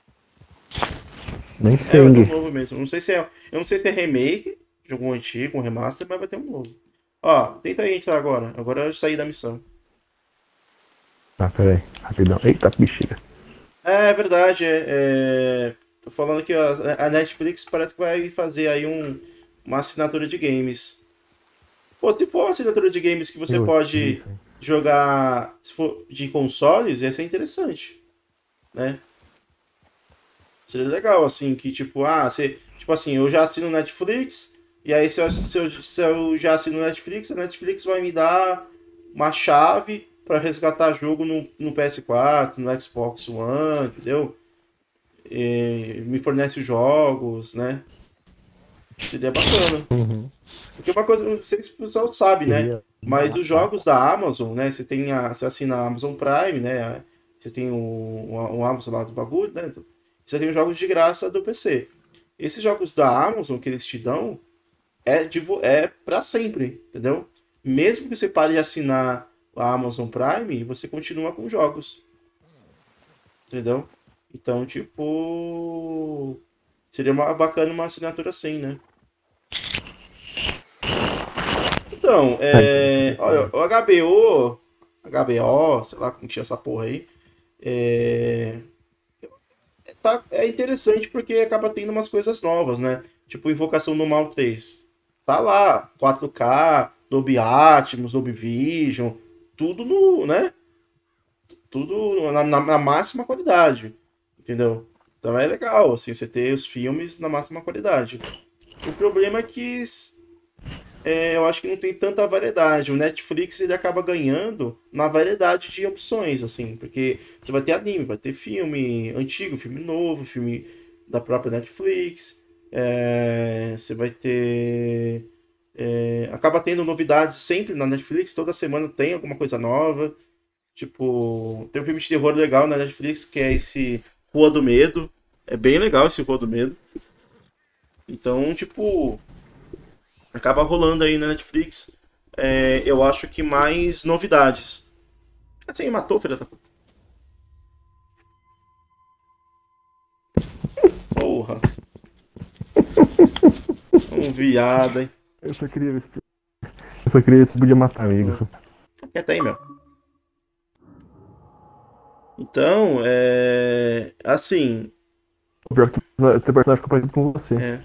Nem É, sei, vai ter um Gui. novo mesmo. Não sei se é, eu não sei se é remake de algum antigo, um remaster, mas vai ter um novo. Ó, tenta aí entrar agora. Agora eu saí da missão. Tá, peraí, rapidão. Eita, bexiga. É verdade, é, é, tô falando que ó, a Netflix parece que vai fazer aí um, uma assinatura de games. Pô, se for uma assinatura de games que você Eu- pode isso aí. jogar, se for de consoles, ia ser interessante, né? Seria legal, assim, que tipo, ah, você, tipo assim, eu já assino Netflix, e aí se eu, se eu, se eu já assino Netflix, a Netflix vai me dar uma chave pra resgatar jogo no, no P S quatro, no Xbox One, entendeu? eh, me fornece os jogos, né? Seria bacana. Uhum. Porque uma coisa, não sei se o pessoal sabe, né? Seria Mas bom. os jogos da Amazon, né? Você tem a, você assina a Amazon Prime, né? Você tem o, o, o Amazon lá do bagulho, né? Você tem os jogos de graça do P C. Esses jogos da Amazon que eles te dão é, de, vo- é para sempre, entendeu? Mesmo que você pare de assinar a Amazon Prime, você continua com jogos, entendeu? Então, tipo, seria uma, bacana uma assinatura assim, né? Então, é, olha, o H B O, H B O, sei lá como que chama essa porra aí, é, tá, é interessante porque acaba tendo umas coisas novas, né? Tipo Invocação do Mal três. Tá lá, quatro K, Dolby Atmos, Dolby Vision, tudo no, né? Tudo na, na- na máxima qualidade, entendeu? Então é legal, assim, você ter os filmes na máxima qualidade. O problema é que é, eu acho que não tem tanta variedade. O Netflix ele acaba ganhando na variedade de opções, assim, porque você vai ter anime, vai ter filme antigo, filme novo, filme da própria Netflix, é, você vai ter. É, acaba tendo novidades sempre na Netflix, toda semana tem alguma coisa nova. Tipo, tem um filme de terror legal na Netflix que é esse Rua do Medo. É bem legal esse Rua do Medo. Então, tipo, acaba rolando aí na Netflix. É, eu acho que mais novidades. Assim, matou, filha da puta. Porra. Um viado, hein? Eu só queria ver se. Eu só queria ver se podia matar amigos. Fica quieto aí, meu. Então, é. Assim. O pior é que o teu personagem ficou parecido com você. É.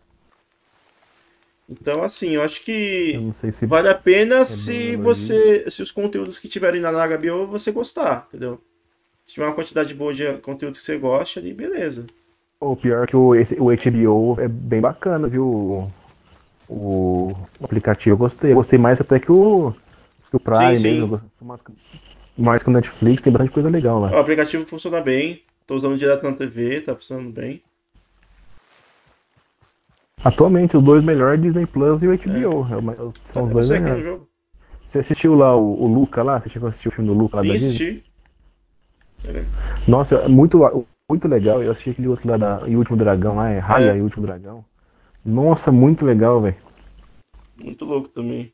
Então, assim, eu acho Eu que não sei se. vale a pena É se bom, você. Se os conteúdos que tiverem na H B O você gostar, entendeu? Se tiver uma quantidade boa de conteúdo que você gosta ali, beleza. O pior é que o, esse- o H B O é bem bacana, viu? O, o, o aplicativo eu gostei. Eu gostei mais até que o, que o Prime Sim, sim. mesmo. Eu gosto mais, que- mais que o Netflix, tem bastante coisa legal lá. O aplicativo funciona bem. Tô usando direto na T V, tá funcionando bem. Atualmente, os dois melhores é Disney Plus e o H B O. É. uma- São Cadê os dois você aqui no melhores. jogo? Você assistiu lá o, o Luca lá? Você chegou a assistir o filme do Luca lá Sim, da Disney? assisti. Nossa, é muito, muito legal. Eu assisti aquele outro lá da E o Último Dragão lá, é Raya É. e o Último Dragão. Nossa, muito legal, velho. Muito louco também.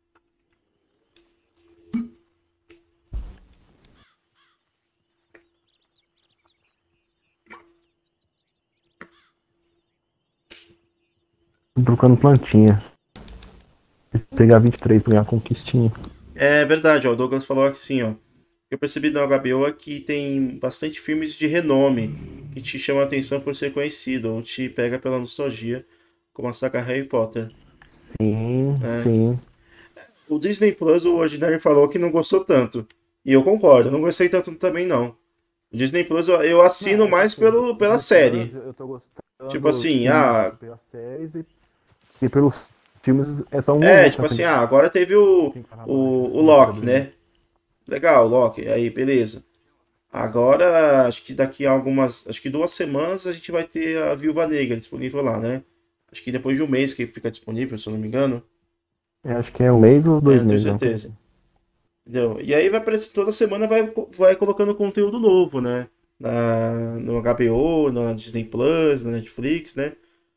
Tô procurando plantinha. Preciso pegar vinte e três pra ganhar uma conquistinha. É verdade, ó. O Douglas falou assim, ó. O que eu percebi no H B O é que tem bastante filmes de renome que te chamam a atenção por ser conhecido ou te pega pela nostalgia, como a saga Harry Potter. Sim, É. sim. O Disney Plus, o Ordinary falou que não gostou tanto. E eu concordo, eu não gostei tanto também não. O Disney Plus eu, eu assino Não, mais assim, pelo, pela Disney série. Plus, eu tô gostando Tipo assim, sim, ah, pelas séries e, e pelos filmes é só um ou é, outro, tipo né? assim, ah, agora teve o, Tem que parar pra o, o ver Loki, cada né? Legal, Loki, aí beleza. Agora, acho que daqui a algumas, acho que duas semanas a gente vai ter a Viúva Negra disponível lá, né? Acho que depois de um mês que fica disponível, se eu não me engano. É, acho que é um mês ou É, dois não tenho meses. Não. certeza. Entendeu? E aí vai aparecer toda semana vai, vai colocando conteúdo novo, né? Na, no H B O, na Disney Plus, na Netflix, né?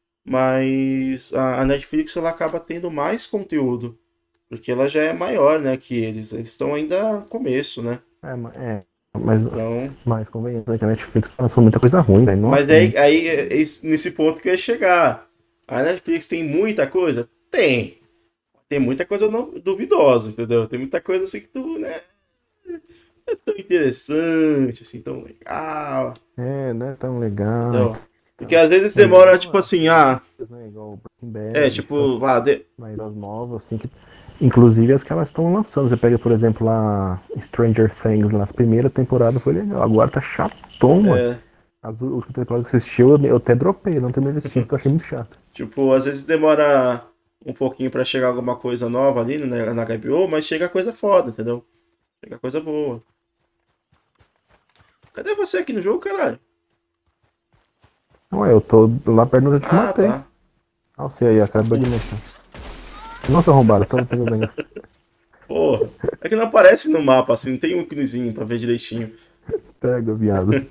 Mas a, a Netflix ela acaba tendo mais conteúdo, porque ela já é maior, né, que eles. Eles estão ainda no começo, né? É, ma- é, mas, Então, mas convenhamos, né, que a Netflix lançou muita coisa ruim, velho. Nossa, mas aí, aí é esse- nesse ponto que eu ia chegar. A Netflix tem muita coisa? Tem. Tem muita coisa não- duvidosa, entendeu? Tem muita coisa assim que tu, né? Não é tão interessante, assim, tão legal. é, não é tão legal. Então, porque às vezes demora, tipo assim, ah, Né, igual o Breaking Bad, é, tipo, ah, de- mas as novas, assim, que, inclusive as que elas estão lançando. Você pega, por exemplo, lá Stranger Things, nas primeiras temporadas foi legal. Agora tá chatão, mano. é, As últimas temporadas que você assistiu, eu eu até dropei, não terminei de assistir, porque eu achei muito chato. tipo, às vezes demora um pouquinho pra chegar alguma coisa nova ali né, na H B O, mas chega coisa foda, entendeu? Chega coisa boa. Cadê você aqui no jogo, caralho? Ué, eu tô lá perto onde eu te Ah, matei. tá. Olha você aí, acabou de mexer. Nossa, arrombado, tô pegando. Porra. É que não aparece no mapa, assim, não tem um íconezinho pra ver direitinho. Pega, viado.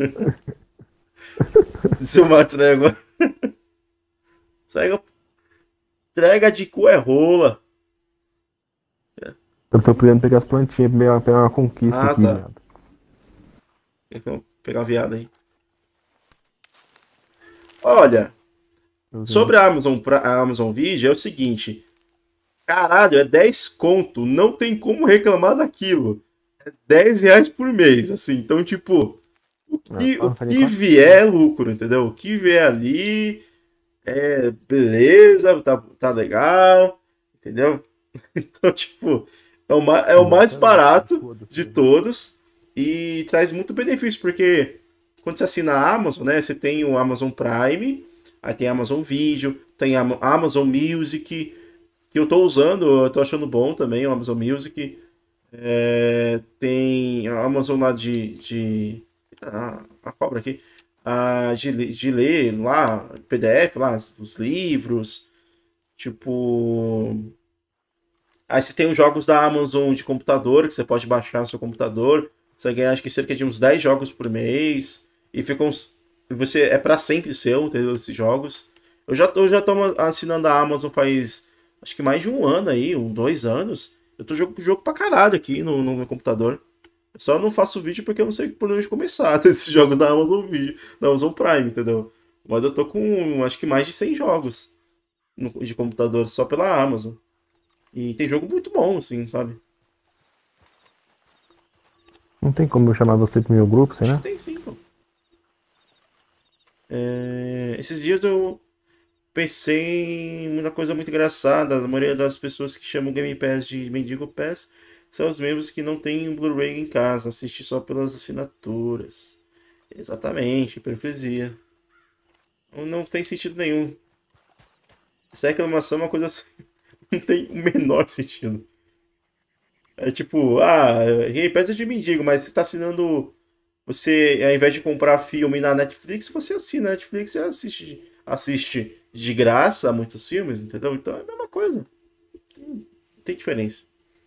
Se eu mato trégua. Trégua. Trégua de cu é rola. Eu tô querendo pegar as plantinhas pra pegar pegar uma conquista Ah, aqui, tá. viado. Vou pegar a viada aí. Olha, Eu vi. sobre a Amazon, pra- a Amazon Video é o seguinte. Caralho, é dez conto. Não tem como reclamar daquilo. É dez reais por mês, assim. Então, tipo, o Ah, que, o não faz nem que quatro. vier é lucro, entendeu? O que vier ali é beleza, tá, tá legal, entendeu? Então, tipo, é o, ma- é o mais Exatamente. barato Foda-se. de todos e traz muito benefício, porque quando você assina a Amazon, né, você tem o Amazon Prime, aí tem a Amazon Video, tem a Am- Amazon Music, que eu tô usando, eu tô achando bom também, o Amazon Music. É, tem a Amazon lá de, de a, a cobra aqui, a, de, le- de ler lá, P D F lá, os livros, tipo. Aí você tem os jogos da Amazon de computador, que você pode baixar no seu computador. Você ganha acho que cerca de uns dez jogos por mês. E fica uns. Você é pra sempre seu, entendeu? Esses jogos. Eu já, tô- eu já tô assinando a Amazon faz acho que mais de um ano aí, um, dois anos. Eu tô jogando jogo pra caralho aqui no, no meu computador. Eu só não faço vídeo porque eu não sei por onde começar esses jogos da Amazon Video, da Amazon Prime, entendeu? Mas eu tô com acho que mais de cem jogos no- de computador só pela Amazon. E tem jogo muito bom, assim, sabe? Não tem como eu chamar você pro meu grupo, sei Acho que lá? tem sim, pô. É, esses dias eu pensei em uma coisa muito engraçada. A maioria das pessoas que chamam o Game Pass de Mendigo Pass são os mesmos que não têm um Blu-ray em casa, assistem só pelas assinaturas. Exatamente, hiperfresia. Não não tem sentido nenhum. Essa reclamação é uma coisa assim, não tem o menor sentido. É tipo, ah, Game Pass é de mendigo, mas você tá assinando. Você, ao invés de comprar filme na Netflix, você assina a Netflix e assiste, assiste de graça muitos filmes, entendeu? Então é a mesma coisa. Não tem diferença.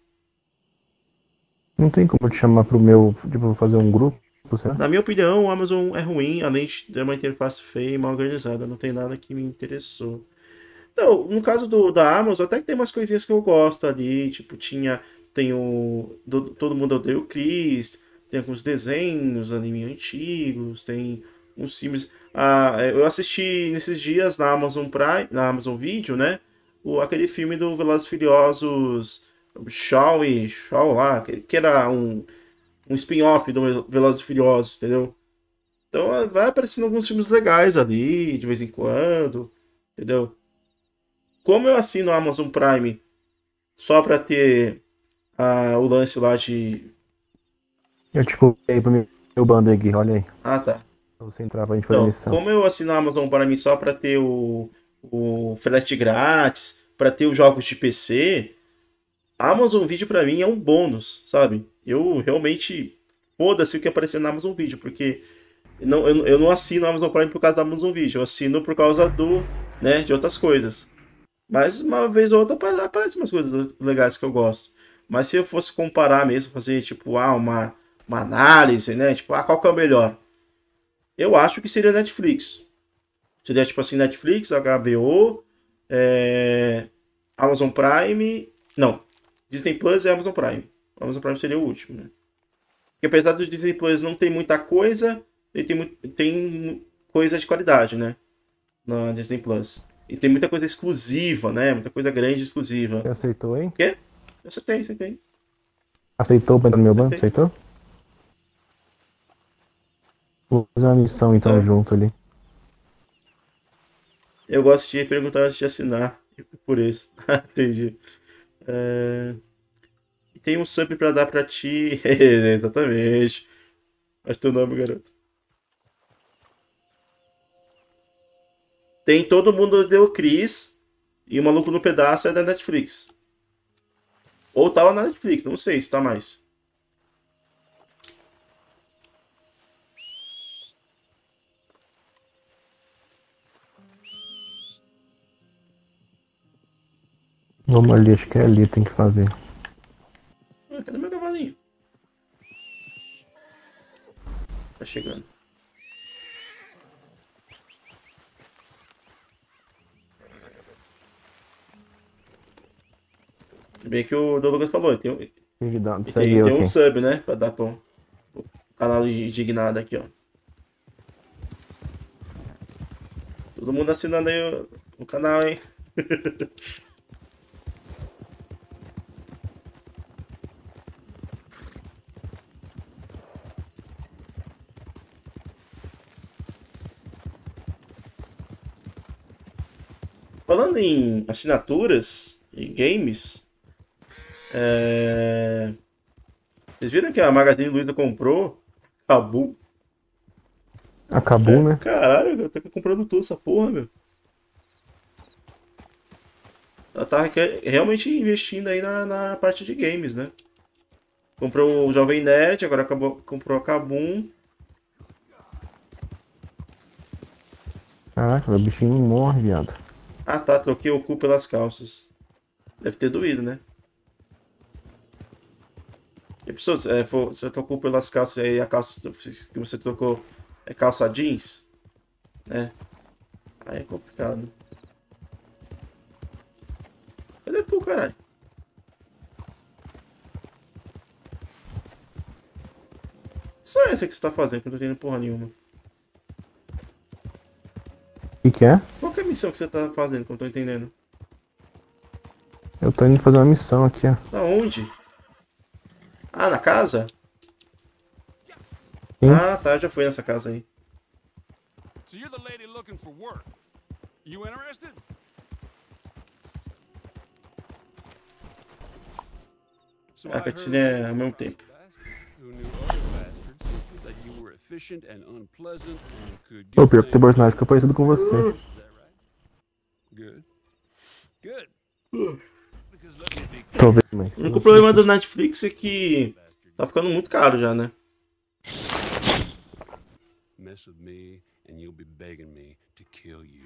Não tem como eu te chamar pro meu, tipo, fazer um grupo, sei lá? Na minha opinião, o Amazon é ruim, além de ter uma interface feia e mal organizada. Não tem nada que me interessou. Não, no caso do, da Amazon, até que tem umas coisinhas que eu gosto ali. Tipo, tinha. Tem o. do- Todo Mundo Odeia o Chris. Tem alguns desenhos, anime antigos. Tem uns filmes. Ah, eu assisti nesses dias na Amazon Prime, na Amazon Video, né? O, aquele filme do Velozes e Furiosos. Shaw e Shaw lá, que, que era um, um spin-off do Velozes e Furiosos, entendeu? Então ah, vai aparecendo alguns filmes legais ali, de vez em quando, entendeu? Como eu assino a Amazon Prime só pra ter ah, o lance lá de. Eu te coloquei pro meu, meu bando aqui, olha aí. Ah, tá. Pra você entrar pra gente fazer Então, missão. como eu assino a Amazon Prime só pra ter o, o frete grátis, pra ter os jogos de P C, a Amazon Video pra mim é um bônus, sabe? Eu realmente. Foda-se o que aparecer na Amazon Video, porque não, eu, eu não assino a Amazon Prime por causa da Amazon Video, eu assino por causa do, né, de outras coisas. Mas uma vez ou outra apa- aparecem umas coisas legais que eu gosto. Mas se eu fosse comparar mesmo, fazer tipo, ah, uma, uma análise, né? Tipo, ah, qual que é o melhor? Eu acho que seria Netflix. Seria tipo assim, Netflix, H B O, é, Amazon Prime. Não, Disney Plus e Amazon Prime. Amazon Prime seria o último, né? Porque apesar do Disney Plus não ter muita coisa, ele tem, mu- tem coisa de qualidade, né? Na Disney Plus. E tem muita coisa exclusiva, né? Muita coisa grande e exclusiva. Você aceitou, hein? Quê? Você tem, você tem. Aceitou pra entrar no meu Você bando? tem. Aceitou? Vou fazer uma missão então Tá. junto ali. Eu gosto de perguntar antes de assinar. Por isso. Entendi. É, e tem um sub pra dar pra ti. Exatamente. Mas teu nome, garoto. Tem Todo Mundo Deu Cris. E o Maluco no Pedaço é da Netflix. Ou tava na Netflix, não sei se tá mais. Vamos ali, acho que é ali tem que fazer. Ah, cadê meu cavalinho? Tá chegando. Bem que o Douglas falou, tem, um- Tem que dar, tem, segue eu tem um aqui. sub, né? Pra dar pra um, o canal indignado aqui, ó. Todo mundo assinando aí o, o canal, hein? Falando em assinaturas e games, é... vocês viram que a Magazine Luiza comprou Kabum? Acabou, né? Caralho, eu tô comprando tudo essa porra, meu. Ela tá que- realmente investindo aí na, na parte de games, né? Comprou o Jovem Nerd, agora acabou, comprou a Kabum. Caraca, o bichinho não morre, viado. Ah tá, troquei o cu pelas calças. Deve ter doído, né? E a pessoa, é, for- você trocou pelas calças aí, a calça que você trocou é calça jeans, né? Aí é complicado. Cadê tu, caralho? Só essa que você tá fazendo, que eu não tô entendendo porra nenhuma. O que que é? Qual que é a missão que você tá fazendo, que eu não tô entendendo? Eu tô indo fazer uma missão aqui, ó. Tá onde? Ah, na casa? Sim. Ah, tá, já fui nessa casa aí. So you're the lady looking for work. You interested? So A I cutscene heard é ao mesmo tempo. who knew other bastards that you were efficient and unpleasant and could Ô, get pior que tem things personagem que é parecido com você. done. Is that right? Good. Good. Because let me be Tô vendo, mas. O único problema do Netflix é que tá ficando muito caro já, né? mess with me and you'll be begging me to kill you.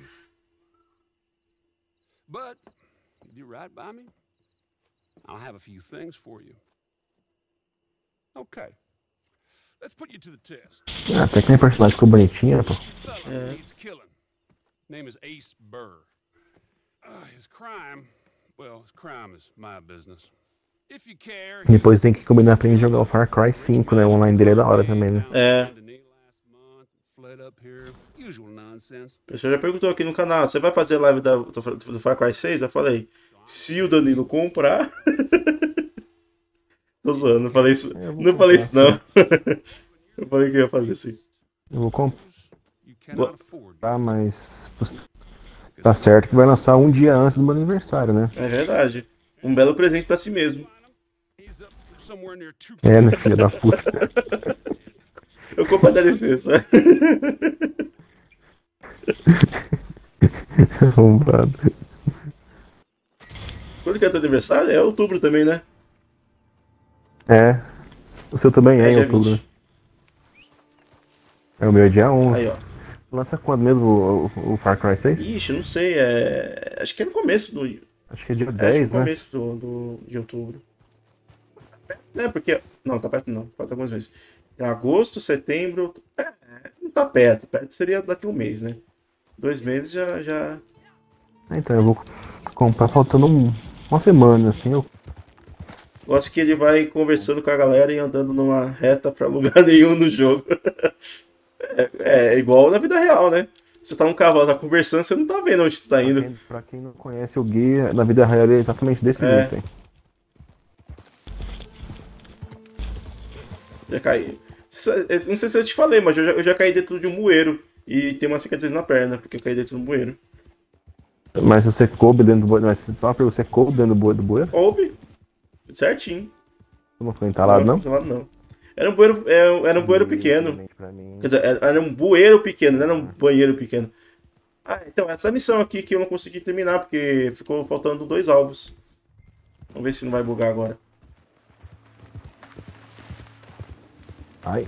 But you do right by me, I'll have a few things for you. Okay. Let's put you to the test. Ah, até que nem personagem ficou bonitinho, né, pô. Fella needs killing. Name is Ace Burr. Uh, his crime, well, his crime is my business. If you care, Depois tem que combinar pra gente jogar o Far Cry cinco, né? O online dele é da hora também, né? É. Fled up here, usual nonsense. O pessoal já perguntou aqui no canal, você vai fazer live da, do, do Far Cry seis? Eu falei, se o Danilo comprar... Tô zoando, não falei isso, Eu vou não falei comprar, isso não. Eu falei que ia fazer assim. Eu vou You cannot afford. comprar, mas. Tá certo que vai lançar um dia antes do meu aniversário, né? É verdade. Um belo presente pra si mesmo. He's up somewhere near two. É, né, filha da puta. Eu compro a D L C só. Arrombado. Quando que é teu aniversário? É outubro também, né? É. O seu também é, em dia outubro, né? vinte. É o meu é dia onze. Aí, ó. Lança quando mesmo o, o, o Far Cry seis? Ixi, eu não sei, é... Acho que é no começo do... Acho que é dia É, acho que dez, é né? no começo do, do, de outubro. É, porque... Não, tá perto não. Falta alguns meses. Agosto, setembro... É, não tá perto. Perto seria daqui a um mês, né? Dois meses já... já... Então, eu vou comprar faltando um, uma semana, assim. Eu... Gosto que ele vai conversando com a galera e andando numa reta pra lugar nenhum no jogo. É, é igual na vida real, né? Você tá num cavalo, tá conversando, você não tá vendo onde tu tá Pra indo. quem, pra quem não conhece o Gui, na vida real ele é exatamente desse É. jeito, hein? Já caí. Não sei se eu te falei, mas eu já, eu já caí dentro de um bueiro. E tem uma cicatriz na perna, porque eu caí dentro de um bueiro. Mas você coube dentro do bueiro. Mas só pra você coube dentro do bueiro do bueiro? Coube. Certinho. Não foi entalado, não? Não, não. Era um bueiro, era, era um bueiro pequeno. Pra mim. Quer dizer, era um bueiro pequeno, não era um banheiro pequeno. Ah, então, essa missão aqui que eu não consegui terminar, porque ficou faltando dois alvos. Vamos ver se não vai bugar agora. Ai.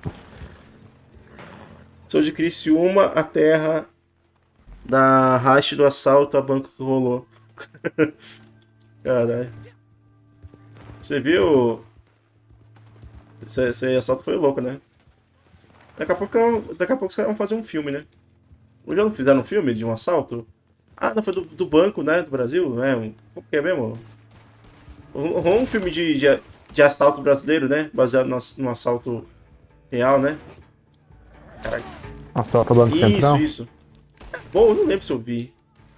Sou de Criciúma, a terra da racha do assalto a banco que rolou. Caralho. Você viu? Esse, esse assalto foi louco, né? Daqui a pouco, daqui a pouco os caras vão fazer um filme, né? Hoje não fizeram um filme de um assalto? Ah, não, foi do, do banco, né? Do Brasil, né? Um, como que é mesmo? Um, um filme de, de, de assalto brasileiro, né? Baseado no, no assalto real, né? Caralho. Assalto ao Banco Isso, Central. isso. Bom, eu não lembro se eu vi.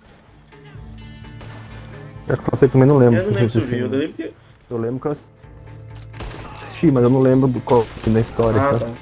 Eu você também não lembro. Eu não lembro se eu assisti, vi. Eu né? lembro que... Eu lembro que eu assisti, mas eu não lembro do qual, assim, da história. Ah, sabe? tá.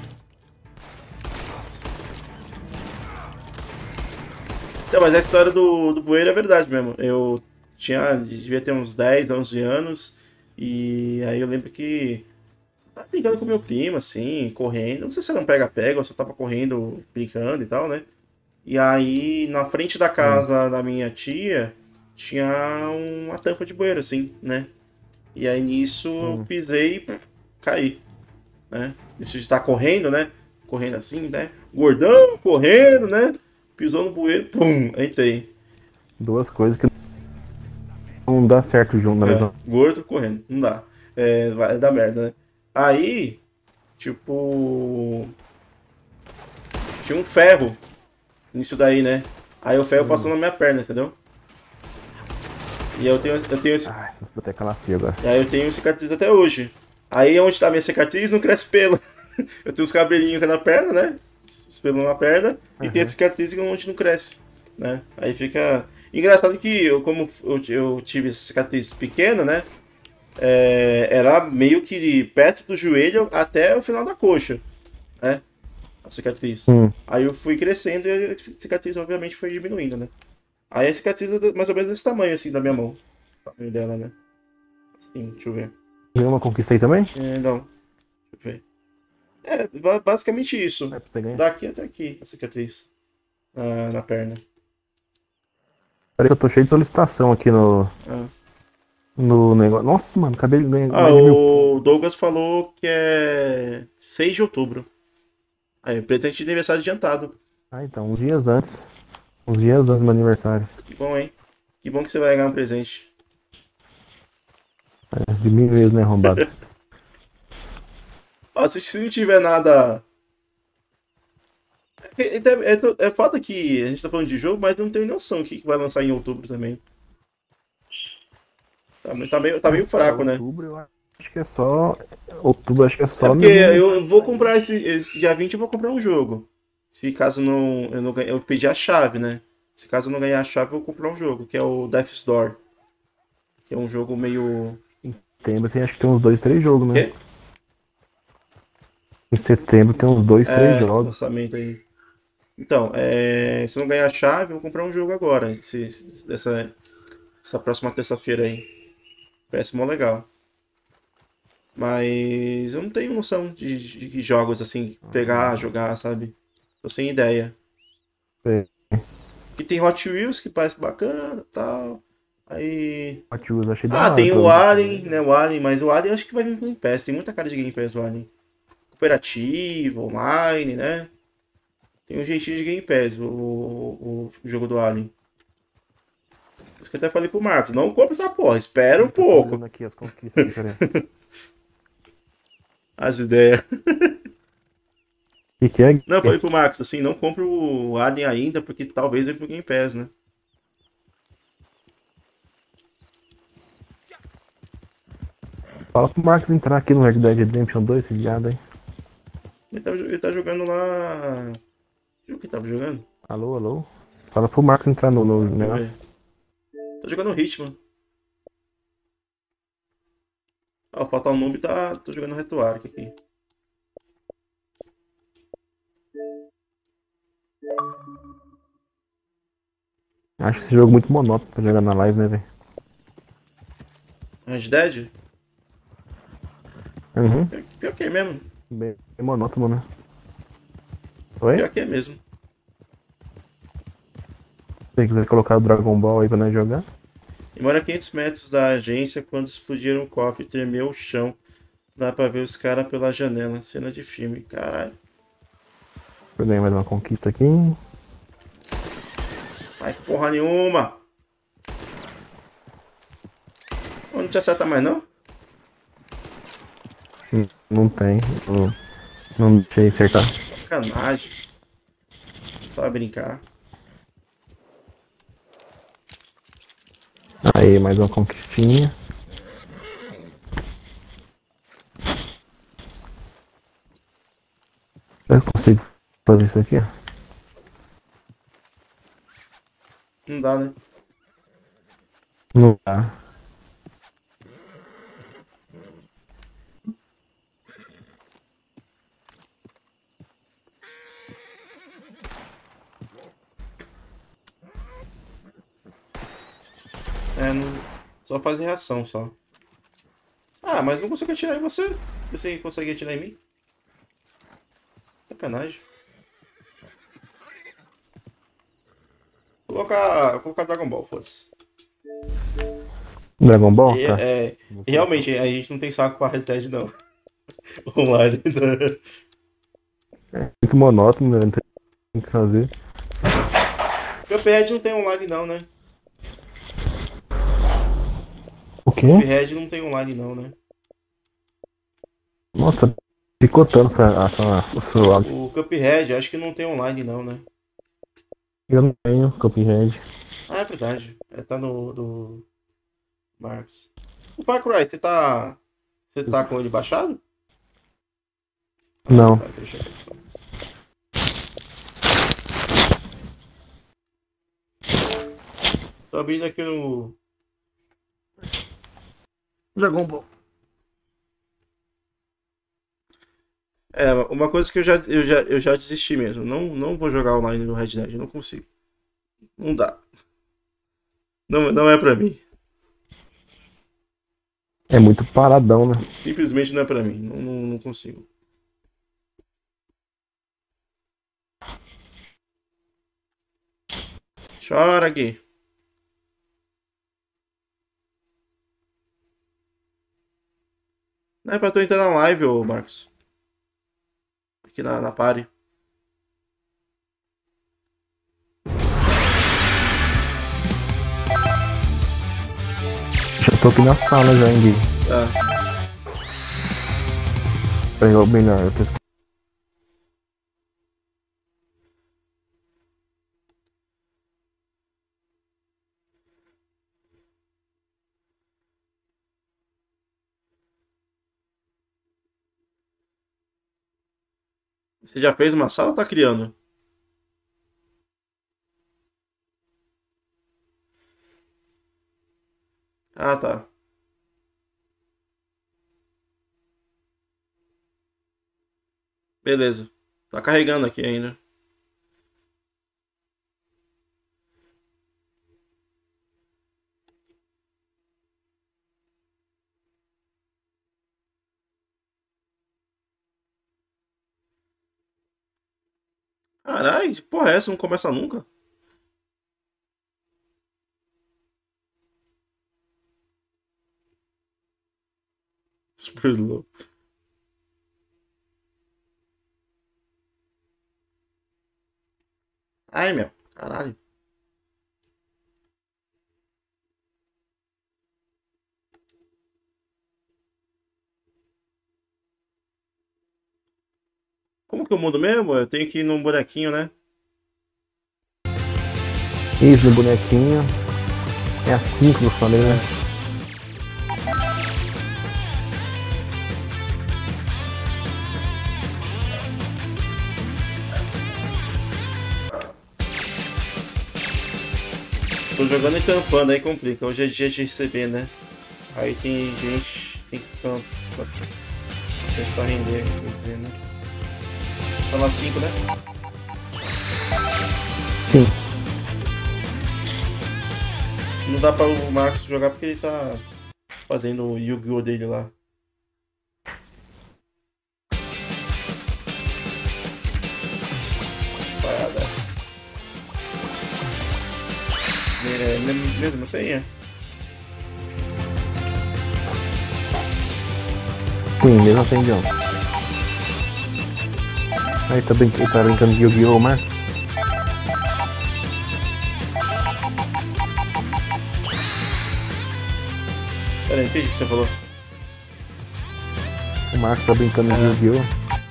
Então, mas a história do, do bueiro é verdade mesmo. Eu tinha, devia ter uns dez, onze anos, e aí eu lembro que tava brincando com meu primo, assim, correndo. Não sei se era um pega-pega ou se eu tava correndo, brincando e tal, né? E aí, na frente da casa da minha tia, tinha uma tampa de bueiro, assim, né? E aí nisso eu Hum. pisei e pff, caí, né? Isso de estar correndo, né? Correndo assim, né? Gordão, correndo, né? Pisou no bueiro, pum, entrei. Duas coisas que não dá certo junto, na É, mesma. gordo correndo, não dá. É, vai dar merda, né? Aí, tipo. Tinha um ferro nisso daí, né? Aí o ferro passou na minha perna, entendeu? E eu tenho, eu tenho esse. Ai, nossa, até calafrio agora. E aí eu tenho cicatriz até hoje. Aí onde tá a minha cicatriz não cresce pelo. Eu tenho os cabelinhos na perna, né? Os pelos na perna. E tem a cicatriz onde não cresce, né? Aí fica... Engraçado que eu, como eu, eu tive essa cicatriz pequena, né? É, era meio que perto do joelho até o final da coxa, né? A cicatriz. Hum. Aí eu fui crescendo e a cicatriz obviamente foi diminuindo, né? Aí a cicatriz é mais ou menos desse tamanho, assim, da minha mão. O tamanho dela, né? Assim, deixa eu ver. Ganhou uma conquista aí também? É, não. Deixa eu ver. É, ba- basicamente isso. É pra você ganhar. Daqui até aqui, a cicatriz. Na, na perna. Peraí que eu tô cheio de solicitação aqui no, Ah, no negócio. Nossa, mano, cabelo ganha Ah, mais de mil. o Douglas falou que é seis de outubro. Aí, presente de aniversário adiantado. Ah, então, uns dias antes. Uns dias antes do meu aniversário. Que bom, hein? Que bom que você vai ganhar um presente. É, de mil vezes, né, arrombado? Ó, se, se não tiver nada. É, é, é, é foda que a gente tá falando de jogo, mas eu não tenho noção o que que vai lançar em outubro também. Tá, tá meio, tá meio fraco, né? Outubro, eu acho que é só. Outubro, acho que é É só. porque no- eu vou comprar esse, esse dia vinte, eu vou comprar um jogo. Se caso não eu não ganhar, eu pedi a chave, né? Se caso eu não ganhar a chave, eu vou comprar um jogo, que é o Death's Door. Que é um jogo meio. Em setembro tem, acho que tem uns dois, três jogos, né? Quê? Em setembro tem uns dois, três É, jogos. lançamento aí. Então, é, se eu não ganhar a chave, eu vou comprar um jogo agora. Esse, esse- dessa, essa próxima terça-feira aí. Parece mó legal. Mas eu não tenho noção de, de que jogos assim, pegar, jogar, sabe? Tô sem ideia. É. Que tem Hot Wheels que parece bacana e tal. Aí. Hot Wheels, achei da Ah, hora, tem pelo o menos. Alien, né? O Alien, mas o Alien acho que vai vir com Game Pass. Tem muita cara de Game Pass o Alien. Cooperativo, online, né? Tem um jeitinho de Game Pass o, o, o jogo do Alien. Por isso que eu até falei pro Marcos, não compra essa porra, espera um Tô pouco. olhando aqui as conquistas aqui, peraí. As ideias. O que, que é? Não, eu falei pro Marcos, assim, não compra o Alien ainda, porque talvez venha pro Game Pass, né? Fala pro Marcos entrar aqui no Red Dead Redemption dois, esse viado aí. Ele tá, ele tá jogando lá. O que ele tava jogando? Alô, alô? Fala pro Marcos entrar no, no Deixa eu negócio. ver. Tá jogando Hitman. Ó, o Fatal Noob tá. Tô jogando Retroarch aqui. Acho esse jogo muito monótono pra jogar na live, né, velho? Red Dead? Uhum. Pior, pior que é mesmo. Bem, bem monótono, né? Oi? Pior que é mesmo. Se você quiser colocar o Dragon Ball aí pra nós jogar. E mora a quinhentos metros da agência quando explodiram o cofre e tremeu o chão. Dá pra ver os caras pela janela. Cena de filme, caralho. Vou ganhar mais uma conquista aqui. Ai, porra nenhuma! Não te acerta mais, não? Hum, Não tem. Não, não deixei acertar. Sacanagem. Sabe brincar. Aí, mais uma conquistinha. Eu consigo fazer isso aqui, ó. Não dá, né? Não dá. É, não... só faz reação, só. Ah, mas não consigo atirar em você. Você consegue atirar em mim? Sacanagem. Vou colocar, vou colocar Dragon Ball, foda-se. Dragon Ball? E, Tá. é, e realmente, a gente não tem saco pra Red Dead, não. Online. É muito monótono, né? Não tem o que fazer. Cuphead não tem online, não, né? O quê? Cuphead não tem online, não, né? Nossa, picotando essa, essa, o celular. O Cuphead, acho que não tem online, não, né? Eu não tenho Cuphead. Ah, é verdade. É, tá no do Marcos. O Far Cry, você tá. Você tá com ele baixado? Não. Tá, deixa eu ver. Tô abrindo aqui no. Dragon Ball. É, uma coisa que eu já, eu já, eu já desisti mesmo. Não, não vou jogar online no Red Dead, não consigo. Não dá. Não, não é pra mim. É muito paradão, né? Simplesmente não é pra mim. Não, não, não consigo. Chora aqui. Não é pra tu entrar na live, ô Marcos. Aqui na, na party. Já tô aqui na sala já, hein, Gui? Tá. Pegar o melhor. Eu tô... Você já fez uma sala ou tá criando? Ah, tá. Beleza. Tá carregando aqui ainda. Caralho, que porra é essa? Não começa nunca? Super slow. Ai, meu. Caralho. Como que eu mudo mesmo? Eu tenho que ir num bonequinho, né? Isso, no bonequinho. É assim que eu falei, né? Tô jogando em campando, aí complica. Hoje é dia de receber, né? Aí tem gente. Tem que campo. Tentar render, quer dizer, né? Fala cinco, né? Sim. Não dá pra o Marcos jogar porque ele tá fazendo o Yu-Gi-Oh! Dele lá. Parada. É, mesmo, mesmo assim, é? Sim, mesmo assim, John. Aí tá, brin tá brincando de Yu-Gi-Oh, Marcos? Pera Pera aí, o que você falou? O Marcos tá brincando de Yu-Gi-Oh!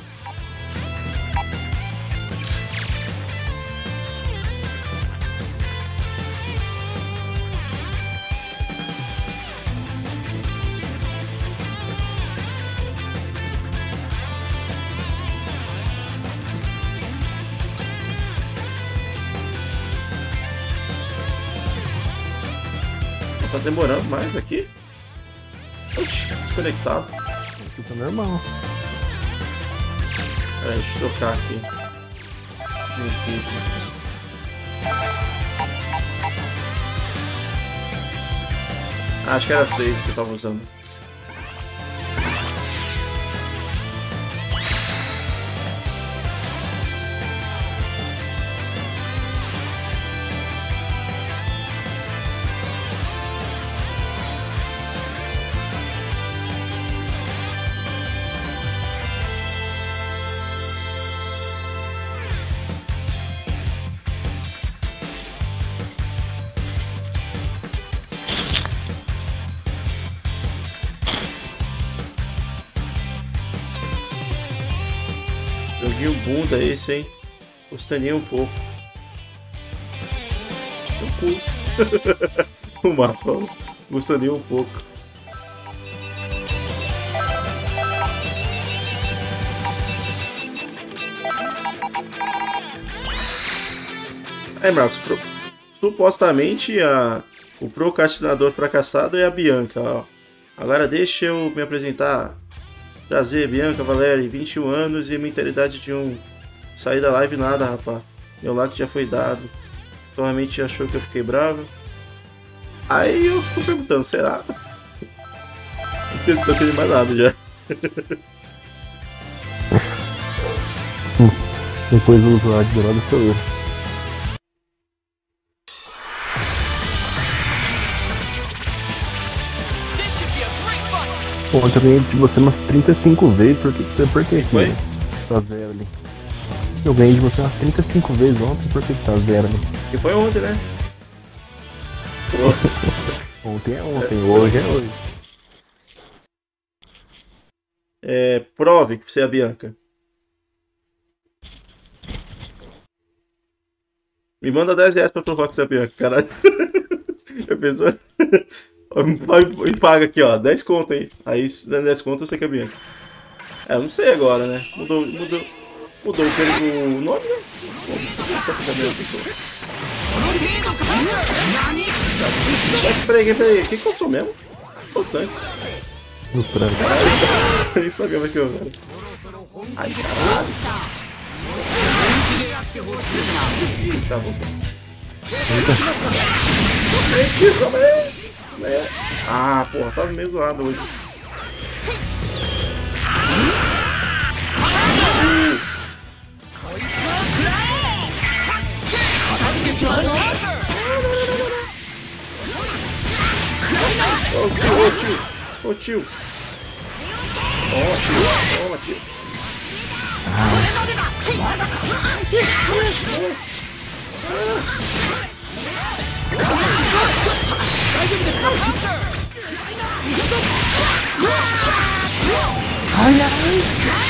Tá demorando mais aqui? Oxi, desconectado. Aqui tá normal. Pera aí, deixa eu trocar aqui. Ah, acho que era três que eu tava usando. Joguinho bunda esse, hein? Gostaria um pouco. Um cu. O mapa. Gostaria um pouco. Aí, Marcos, pro... supostamente a... o procrastinador fracassado é a Bianca, ó. Agora deixa eu me apresentar. Prazer, Bianca Valéria, vinte e um anos e mentalidade de um. Sair da live nada, rapaz. Meu like já foi dado. Provavelmente achou que eu fiquei bravo. Aí eu fico perguntando, será? Não tô querendo mais nada já. Depois do usuário de lado sou eu. Ontem eu ganhei de você umas trinta e cinco vezes, por que você por que Foi? Tá zero ali. Eu ganhei de você umas trinta e cinco vezes ontem, por que tá zero ali? E foi ontem, né? Ontem é ontem, hoje é hoje. É, prove que você é a Bianca. Me manda dez reais pra provar que você é a Bianca, caralho. Eu pensou. Me paga aqui, ó, dez conto, hein? Aí, se der dez conto, eu sei que é Bianca. É, eu não sei agora, né? Mudou, mudou, mudou o nome, né? Essa pessoa. Peraí, peraí, o que aconteceu mesmo? Importantes. No tranco. Eu nem sabia mais que eu agora. Ai, caralho. Tá bom. Mentira, calma aí. Ah, porra, tava meio zoado hoje. Ô tio, ô tio. Ó tio, toma tio. Ai, ai.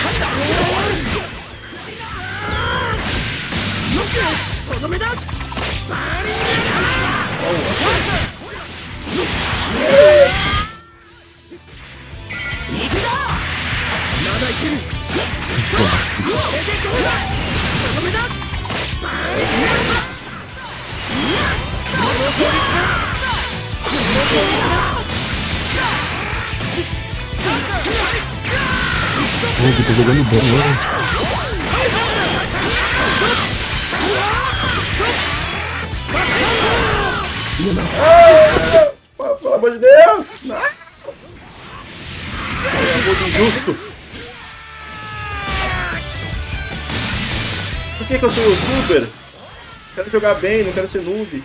Pô, que tá jogando bem, né? Ah, pelo amor de Deus! Não! É amor injusto! Por que, que eu sou youtuber? Quero jogar bem, não quero ser noob.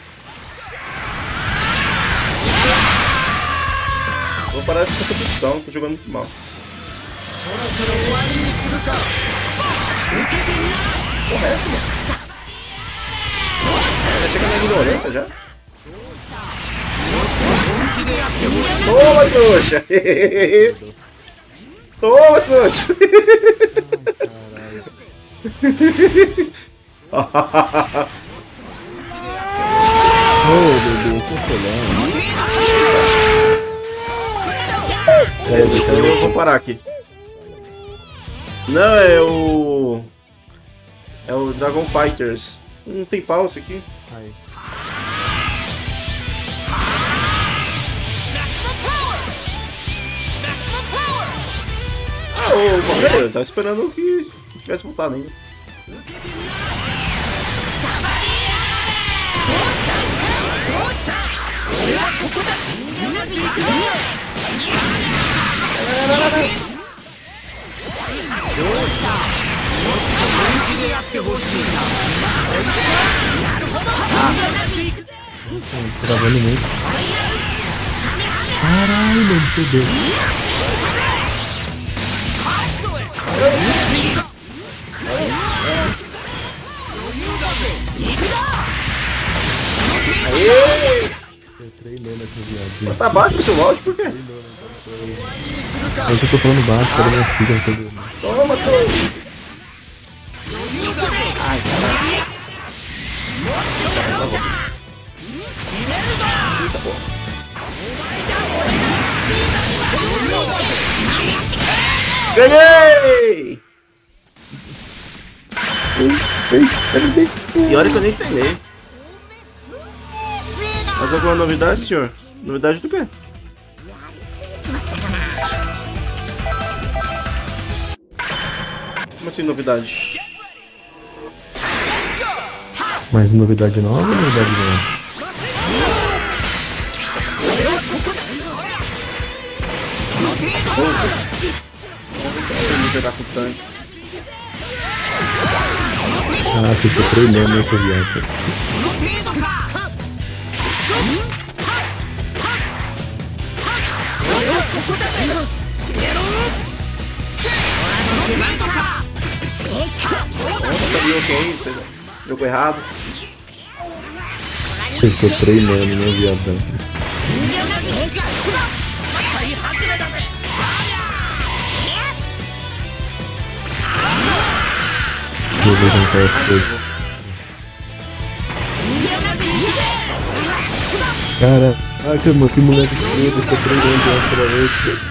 Vou parar com essa opção, tô jogando muito mal. Porra, é essa, mano? Já chega na ignorância já? Toma, trouxa! Toma, trouxa! Oh, meu Deus, tô olhando. É, então eu vou parar aqui. Não, é o... É o Dragon Fighters. Não tem pause aqui. Aí. Ah, ô, Palmeiras, eu tava esperando que tivesse voltado ainda. Tô travando muito. Caralho, mano, fodeu. Aê! Eu treinando aqui, viado. Tá baixo o seu áudio, por quê? Eu só tô falando baixo, cara, minha filha não tá dormindo. Toma, trouxa! Ai, caralho. Tá bom. Tá bom. Ganhei! E olha que eu nem treinei. Mais alguma novidade, senhor? Novidade do quê? Como assim, novidade? Mais novidade nova ou novidade nova? Vamos jogar com tanques. Ah, que eu tô treinando essa viagem. Jogo errado. Eu tô treinando, né, viadão? Vou ver como tá as coisas. Caraca, mano, que moleque doido, eu tô treinando outra vez.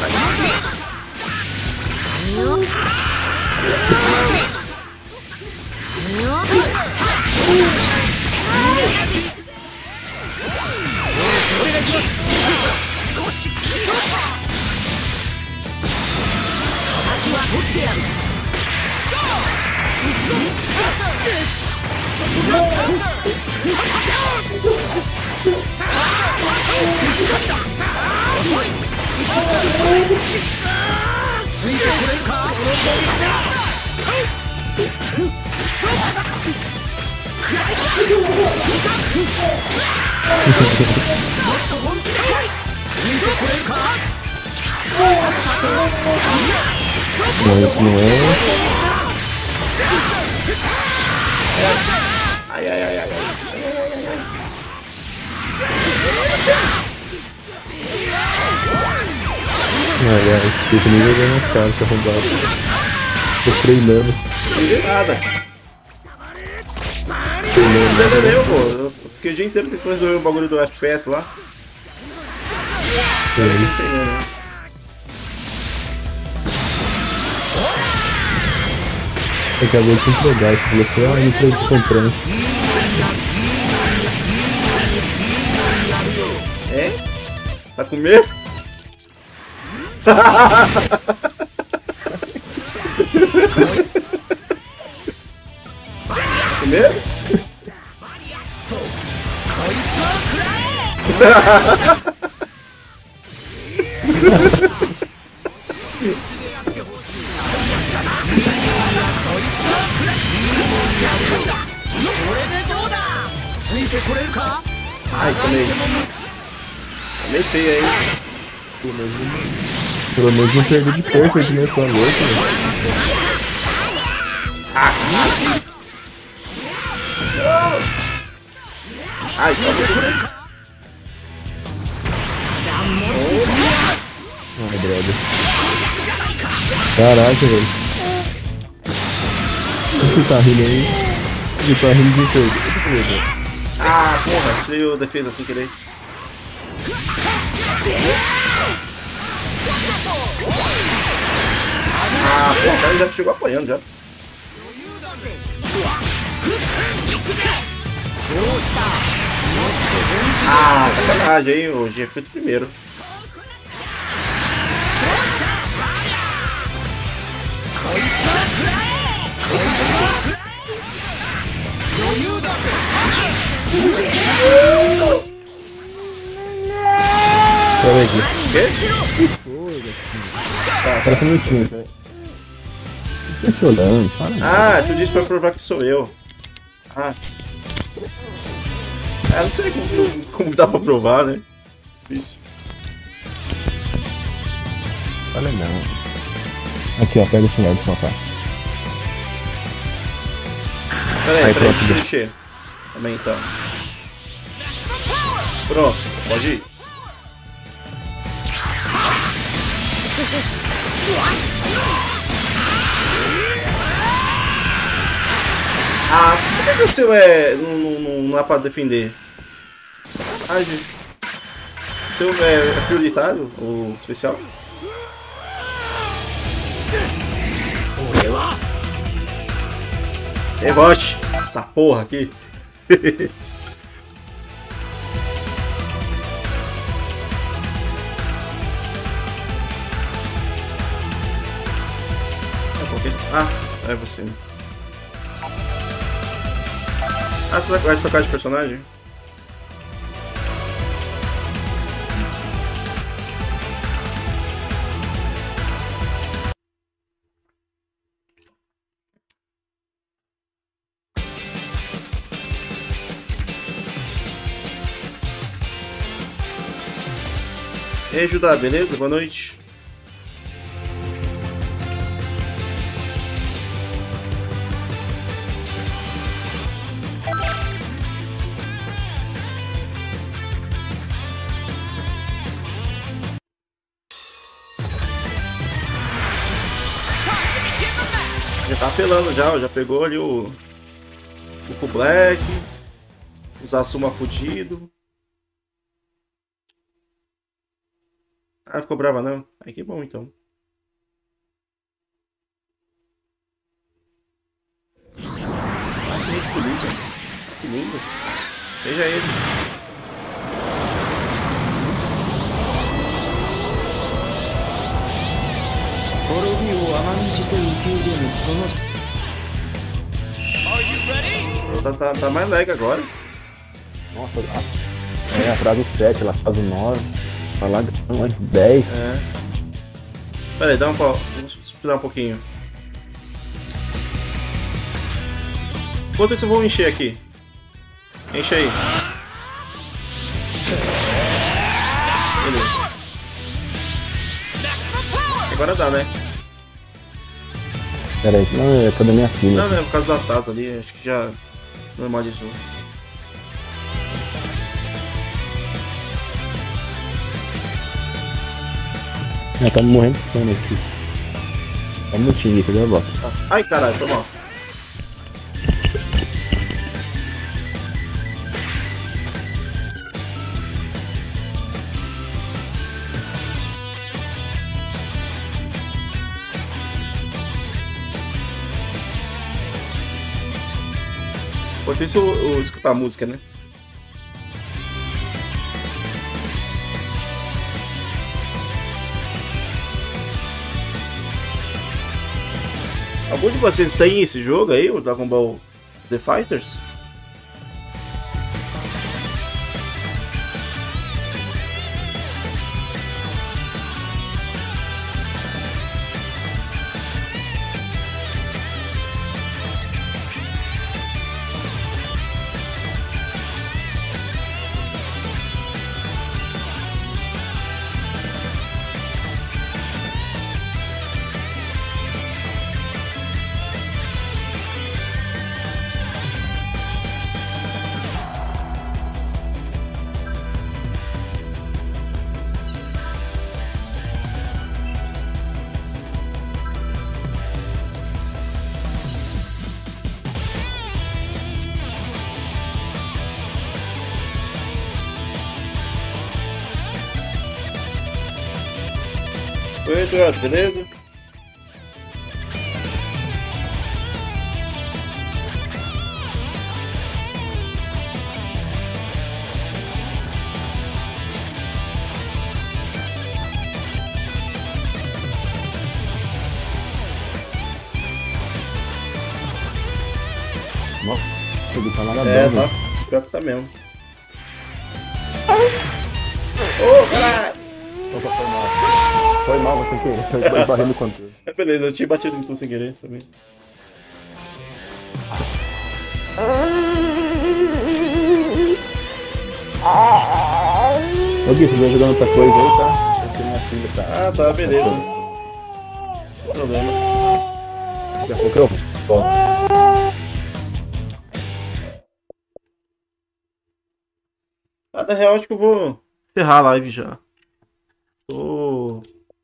Não, isso não é. Ai, ai, ai, ai, ai. Ai, ai, esse nível é mais caro que arrombado. Tô treinando. Não vi nada. Treinando. Não entendeu, pô. Eu fiquei o dia inteiro tentando resolver o bagulho do F P S lá. É. Não entendeu, né? Acabou de entregar, você falou assim, ah, não tô comprando. É? Tá com medo? Com medo? Ai, tomei. Tomei feio aí. Pelo menos não perdeu de perto aqui, né? Sua louca, né? Ai, tomei. Ai, droga. Caraca, velho. Você tá rindo aí? Você tá rindo de coisa. Ah, porra, tirei o defesa sem querer. Ah, porra, o cara já chegou apanhando já. Ah, sacanagem, hein? O G F primeiro. Pera aqui. Quê? Tá, parece um minutinho, velho. Tô te olhando, para. Ah, tu disse pra provar que sou eu. Ah. Ah, não sei como, como dá pra provar, né? Isso. Olha não. Aqui, ó, pega esse sinal de contar. Pera aí, Aí, pera aí, pronto, deixa eu deixa. mexer. Também então. Pronto, pode ir. Ah, por que o seu é. Não, não, não dá pra defender? Ah, gente. O seu é, é prioritário? O especial? Rebote! Essa porra aqui! Ah, é você. Ah, você vai trocar de personagem? E aí, Judá, beleza? Boa noite. Já tá apelando já, já pegou ali o o Full Black, os Asuma fudido. Ah, ficou brava não? Aí que bom então. Nossa, muito bonito. Que lindo. Veja ele. Tá, tá, tá mais lag agora. Nossa, é atrás do sete, ela faz o nove. Vai lá mais dez. É. Pera aí, dá um pau. Vamos esperar um pouquinho. Enquanto isso eu vou encher aqui. Enche aí. Beleza. Agora dá, né? Pera aí, não, é cadê minha filha? Não, não, é por causa da taça ali, acho que já normalizou. É, tá morrendo de sono aqui. Só um minutinho, cadê a volta? Ai, caralho, foi mal. Enquanto isso, eu, eu escutar a música, né? Algum de vocês tem esse jogo aí, o Dragon Ball The Fighters? Oi, Eduardo, beleza? Nossa, ele tá nada É, bom, tá. velho. Pior que tá mesmo. Ô, caralho! Opa, foi mal. Foi mal, mas sem querer. Eu barrei no controle. É, beleza, eu tinha batido em tu sem querer também. Ô Gui, você vai jogando outra coisa aí, tá? Aqui minha filha tá. Ah, tá, beleza. Não tem problema. Daqui a pouco eu volto. Ah, na real, acho que eu vou encerrar a live já. Tô.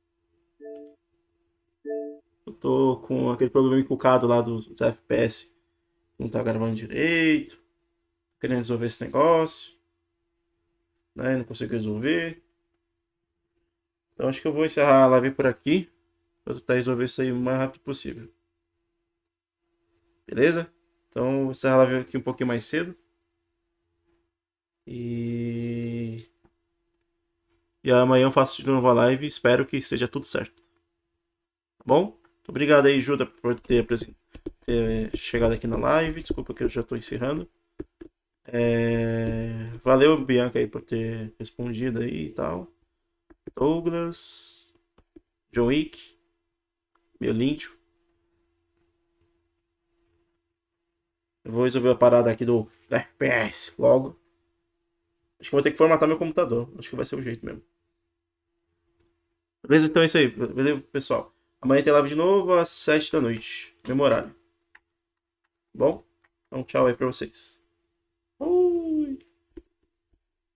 Eu tô com aquele problema encucado lá dos dos F P S. Não tá gravando direito. Tô querendo resolver esse negócio. Né? Não consigo resolver. Então acho que eu vou encerrar a live por aqui. Pra tentar resolver isso aí o mais rápido possível. Beleza? Então vou encerrar a live aqui um pouquinho mais cedo. E. E amanhã eu faço de novo a live. Espero que esteja tudo certo. Tá bom? Obrigado aí, Juda, por ter, apresen- ter chegado aqui na live. Desculpa que eu já estou encerrando. É, Valeu, Bianca, aí, por ter respondido aí e tal. Douglas. John Wick. Melíndio. Eu vou resolver a parada aqui do F P S logo. Acho que vou ter que formatar meu computador. Acho que vai ser o jeito mesmo. Beleza? Então é isso aí. Beleza, pessoal? Amanhã tem live de novo às sete da noite. Mesmo horário. Bom? Então tchau aí pra vocês.